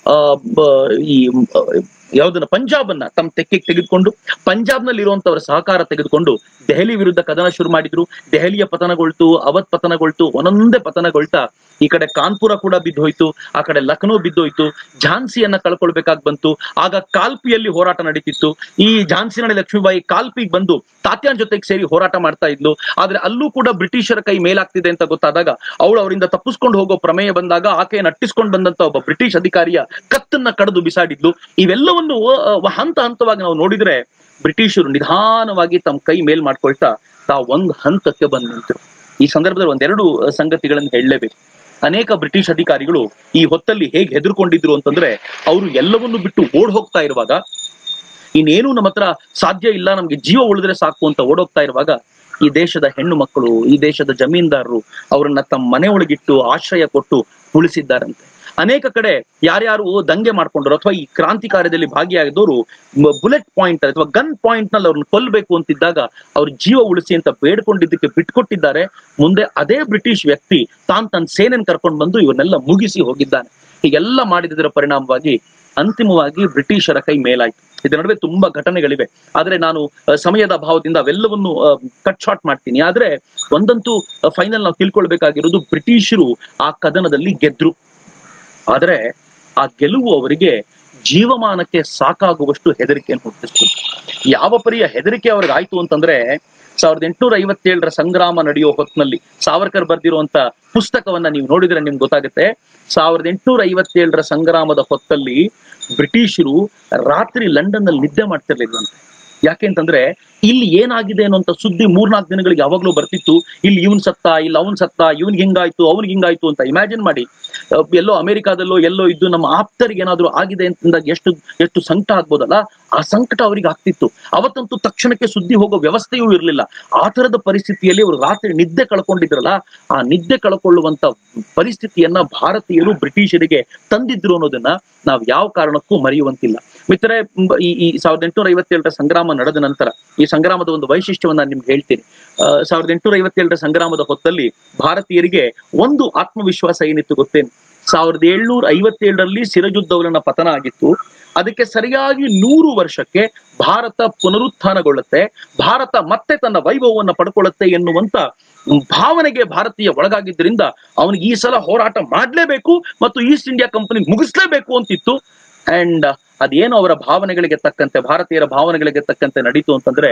ಈ ಯಾವ್ದನ್ನ ಪಂಜಾಬನ್ನ ತಮ್ಮ ತೆಕ್ಕೆಗೆ ತೆಗೆದುಕೊಂಡು ಪಂಜಾಬ್ನಲ್ಲಿ ಇರುವಂತವರ ಸಹಕಾರ ತೆಗೆದುಕೊಂಡು ದೆಹಲಿ ವಿರುದ್ಧ ಕದನ ಶುರು ಮಾಡಿದ್ರು. ದೆಹಲಿಯ ಪತನಗೊಳ್ತು, ಅವಧ್ ಪತನಗೊಳ್ತು, ಒಂದೊಂದೇ ಪತನಗೊಳ್ತಾ ಈ ಕಡೆ ಕಾನ್ಪುರ ಕೂಡ ಬಿದ್ದೋಯ್ತು, ಆ ಕಡೆ ಲಕ್ನೋ ಬಿದ್ದೋಯ್ತು, ಝಾನ್ಸಿಯನ್ನ ಕಳ್ಕೊಳ್ಬೇಕಾಗಿ ಬಂತು. ಆಗ ಕಾಲ್ಪಿಯಲ್ಲಿ ಹೋರಾಟ ನಡೀತಿತ್ತು. ಈ ಝಾನ್ಸಿ ರಾಣಿ ಲಕ್ಷ್ಮೀಬಾಯಿ ಕಾಲ್ಪಿಗೆ ಬಂದು ತಾತ್ಯಾನ್ ಜೊತೆಗೆ ಸೇರಿ ಹೋರಾಟ ಮಾಡ್ತಾ ಇದ್ಲು. ಆದ್ರೆ ಅಲ್ಲೂ ಕೂಡ ಬ್ರಿಟಿಷರ ಕೈ ಮೇಲಾಗ್ತಿದೆ ಅಂತ ಗೊತ್ತಾದಾಗ ಅವಳು ಅವರಿಂದ ತಪ್ಪಿಸ್ಕೊಂಡು ಹೋಗೋ ಪ್ರಮೇಯ ಬಂದಾಗ ಆಕೆಯನ್ನು ಅಟ್ಟಿಸ್ಕೊಂಡು ಬಂದಂತ ಒಬ್ಬ ಬ್ರಿಟಿಷ್ ಅಧಿಕಾರಿಯ ಕತ್ತನ್ನ ಕಡಿದು ಬಿಸಾಡಿದ್ಲು. ಇವೆಲ್ಲವನ್ನು ಹಂತ ಹಂತವಾಗಿ ನಾವು ನೋಡಿದ್ರೆ ಬ್ರಿಟಿಷರು ನಿಧಾನವಾಗಿ ತಮ್ಮ ಕೈ ಮೇಲ್ ಮಾಡ್ಕೊಳ್ತಾ ತಾವು ಒಂದು ಹಂತಕ್ಕೆ ಬಂದ್ ನಿಂತರು. ಈ ಸಂದರ್ಭದಲ್ಲಿ ಒಂದೆರಡು ಸಂಗತಿಗಳನ್ನು ಹೇಳಲೇಬೇಕು. ಅನೇಕ ಬ್ರಿಟಿಷ್ ಅಧಿಕಾರಿಗಳು ಈ ಹೊತ್ತಲ್ಲಿ ಹೇಗೆ ಹೆದರ್ಕೊಂಡಿದ್ರು ಅಂತಂದ್ರೆ, ಅವರು ಎಲ್ಲವನ್ನು ಬಿಟ್ಟು ಓಡ್ ಹೋಗ್ತಾ ಇರುವಾಗ, ಇನ್ನೇನು ನಮ್ಮ ಹತ್ರ ಸಾಧ್ಯ ಇಲ್ಲ, ನಮ್ಗೆ ಜೀವ ಉಳಿದ್ರೆ ಸಾಕು ಅಂತ ಓಡೋಗ್ತಾ ಇರುವಾಗ ಈ ದೇಶದ ಹೆಣ್ಣು ಮಕ್ಕಳು, ಈ ದೇಶದ ಜಮೀನ್ದಾರರು ಅವರನ್ನ ತಮ್ಮ ಮನೆ ಒಳಗಿಟ್ಟು ಆಶ್ರಯ ಕೊಟ್ಟು ಉಳಿಸಿದ್ದಾರಂತೆ. ಅನೇಕ ಕಡೆ ಯಾರ್ಯಾರು ದಂಗೆ ಮಾಡ್ಕೊಂಡ್ರು ಅಥವಾ ಈ ಕ್ರಾಂತಿ ಕಾರ್ಯದಲ್ಲಿ ಭಾಗಿಯಾಗಿದ್ದವರು ಬುಲೆಟ್ ಪಾಯಿಂಟ್ ಅಥವಾ ಗನ್ ಪಾಯಿಂಟ್ ನಲ್ಲಿ ಅವ್ರನ್ನ ಕೊಲ್ಲಬೇಕು ಅಂತಿದ್ದಾಗ ಅವ್ರ ಜೀವ ಉಳಿಸಿ ಅಂತ ಬೇಡ್ಕೊಂಡಿದ್ದಕ್ಕೆ ಬಿಟ್ಕೊಟ್ಟಿದ್ದಾರೆ. ಮುಂದೆ ಅದೇ ಬ್ರಿಟಿಷ್ ವ್ಯಕ್ತಿ ತನ್ನ ಸೇನೆಯನ್ನು ಕರ್ಕೊಂಡು ಬಂದು ಇವನ್ನೆಲ್ಲ ಮುಗಿಸಿ ಹೋಗಿದ್ದಾನೆ. ಹೀಗೆಲ್ಲ ಮಾಡಿದರ ಪರಿಣಾಮವಾಗಿ ಅಂತಿಮವಾಗಿ ಬ್ರಿಟಿಷರ ಕೈ ಮೇಲಾಯ್ತು. ಇದರ ನಡುವೆ ತುಂಬಾ ಘಟನೆಗಳಿವೆ, ಆದ್ರೆ ನಾನು ಸಮಯದ ಅಭಾವದಿಂದ ಅವೆಲ್ಲವನ್ನು ಕಟ್ ಶಾರ್ಟ್ ಮಾಡ್ತೀನಿ. ಆದ್ರೆ ಒಂದಂತೂ ಫೈನಲ್ ನಾವು ತಿಳ್ಕೊಳ್ಬೇಕಾಗಿರೋದು, ಬ್ರಿಟಿಷರು ಆ ಕದನದಲ್ಲಿ ಗೆದ್ರು. ಆದ್ರೆ ಆ ಗೆಲುವು ಅವರಿಗೆ ಜೀವಮಾನಕ್ಕೆ ಸಾಕಾಗುವಷ್ಟು ಹೆದರಿಕೆಯನ್ನು ಹುಟ್ಟಿಸ್ತು. ಯಾವ ಪರಿಯ ಹೆದರಿಕೆ ಅವ್ರಿಗೆ ಆಯ್ತು ಅಂತಂದ್ರೆ, 1857 ಸಂಗ್ರಾಮ ನಡೆಯೋ ಹೊತ್ತಿನಲ್ಲಿ ಸಾವರ್ಕರ್ ಬರ್ದಿರುವಂತ ಪುಸ್ತಕವನ್ನ ನೀವು ನೋಡಿದ್ರೆ ನಿಮ್ಗೆ ಗೊತ್ತಾಗುತ್ತೆ. 1857 ಸಂಗ್ರಾಮದ ಹೊತ್ತಲ್ಲಿ ಬ್ರಿಟಿಷರು ರಾತ್ರಿ ಲಂಡನ್ ನಲ್ಲಿ ನಿದ್ದೆ ಮಾಡ್ತಿರ್ಲಿಲ್ವಂತೆ. ಯಾಕೆ ಅಂತಂದ್ರೆ ಇಲ್ಲಿ ಏನಾಗಿದೆ ಅನ್ನೋಂಥ ಸುದ್ದಿ 3-4 ದಿನಗಳಿಗೆ ಯಾವಾಗ್ಲೂ ಬರ್ತಿತ್ತು. ಇಲ್ಲಿ ಇವನ್ ಸತ್ತ, ಇಲ್ಲಿ ಅವನ್ ಸತ್ತ, ಇವನ್ಗೆ ಹಿಂಗಾಯ್ತು, ಅವನ್ಗೆ ಹಿಂಗಾಯ್ತು ಅಂತ. ಇಮ್ಯಾಜಿನ್ ಮಾಡಿ, ಎಲ್ಲೋ ಅಮೆರಿಕಾದಲ್ಲೋ ಎಲ್ಲೋ ಇದ್ದು ನಮ್ಮ ಆಪ್ತರಿಗೆ ಏನಾದ್ರು ಆಗಿದೆ ಅಂತಂದಾಗ ಎಷ್ಟು ಸಂಕಟ ಆಗ್ಬೋದಲ್ಲ, ಆ ಸಂಕಟ ಅವ್ರಿಗೆ ಆಗ್ತಿತ್ತು. ಅವತ್ತಂತೂ ತಕ್ಷಣಕ್ಕೆ ಸುದ್ದಿ ಹೋಗೋ ವ್ಯವಸ್ಥೆಯೂ ಇರಲಿಲ್ಲ. ಆ ತರದ ಪರಿಸ್ಥಿತಿಯಲ್ಲಿ ಅವರು ರಾತ್ರಿ ನಿದ್ದೆ ಕಳ್ಕೊಂಡಿದ್ರಲ್ಲ, ಆ ನಿದ್ದೆ ಕಳ್ಕೊಳ್ಳುವಂತ ಪರಿಸ್ಥಿತಿಯನ್ನ ಭಾರತೀಯರು ಬ್ರಿಟಿಷರಿಗೆ ತಂದಿದ್ರು ಅನ್ನೋದನ್ನ ನಾವು ಯಾವ ಕಾರಣಕ್ಕೂ ಮರೆಯುವಂತಿಲ್ಲ. ಮಿತ್ರರೇ, ಈ 1857 ಸಂಗ್ರಾಮ ನಡೆದ ನಂತರ ಈ ಸಂಗ್ರಾಮದ ಒಂದು ವೈಶಿಷ್ಟ್ಯವನ್ನ ನಾನು ನಿಮ್ಗೆ ಹೇಳ್ತೀನಿ. 1857 ಸಂಗ್ರಾಮದ ಹೊತ್ತಲ್ಲಿ ಭಾರತೀಯರಿಗೆ ಒಂದು ಆತ್ಮವಿಶ್ವಾಸ ಏನಿತ್ತು ಗೊತ್ತೇನು? 1757ರಲ್ಲಿ ಸಿರಜುದ್ದೌಲನ ಪತನ ಆಗಿತ್ತು. ಅದಕ್ಕೆ ಸರಿಯಾಗಿ 100 ವರ್ಷಕ್ಕೆ ಭಾರತ ಪುನರುತ್ಥಾನಗೊಳ್ಳುತ್ತೆ, ಭಾರತ ಮತ್ತೆ ತನ್ನ ವೈಭವವನ್ನು ಪಡ್ಕೊಳ್ಳುತ್ತೆ ಎನ್ನುವಂತ ಭಾವನೆಗೆ ಭಾರತೀಯ ಒಳಗಾಗಿದ್ದರಿಂದ ಅವನಿಗೆ ಈ ಸಲ ಹೋರಾಟ ಮಾಡ್ಲೇಬೇಕು ಮತ್ತು ಈಸ್ಟ್ ಇಂಡಿಯಾ ಕಂಪನಿ ಮುಗಿಸ್ಲೇಬೇಕು ಅಂತಿತ್ತು. ಅಂಡ್ ಅದೇನು ಅವರ ಭಾವನೆಗಳಿಗೆ ತಕ್ಕಂತೆ, ಭಾರತೀಯರ ಭಾವನೆಗಳಿಗೆ ತಕ್ಕಂತೆ ನಡೀತು ಅಂತಂದ್ರೆ,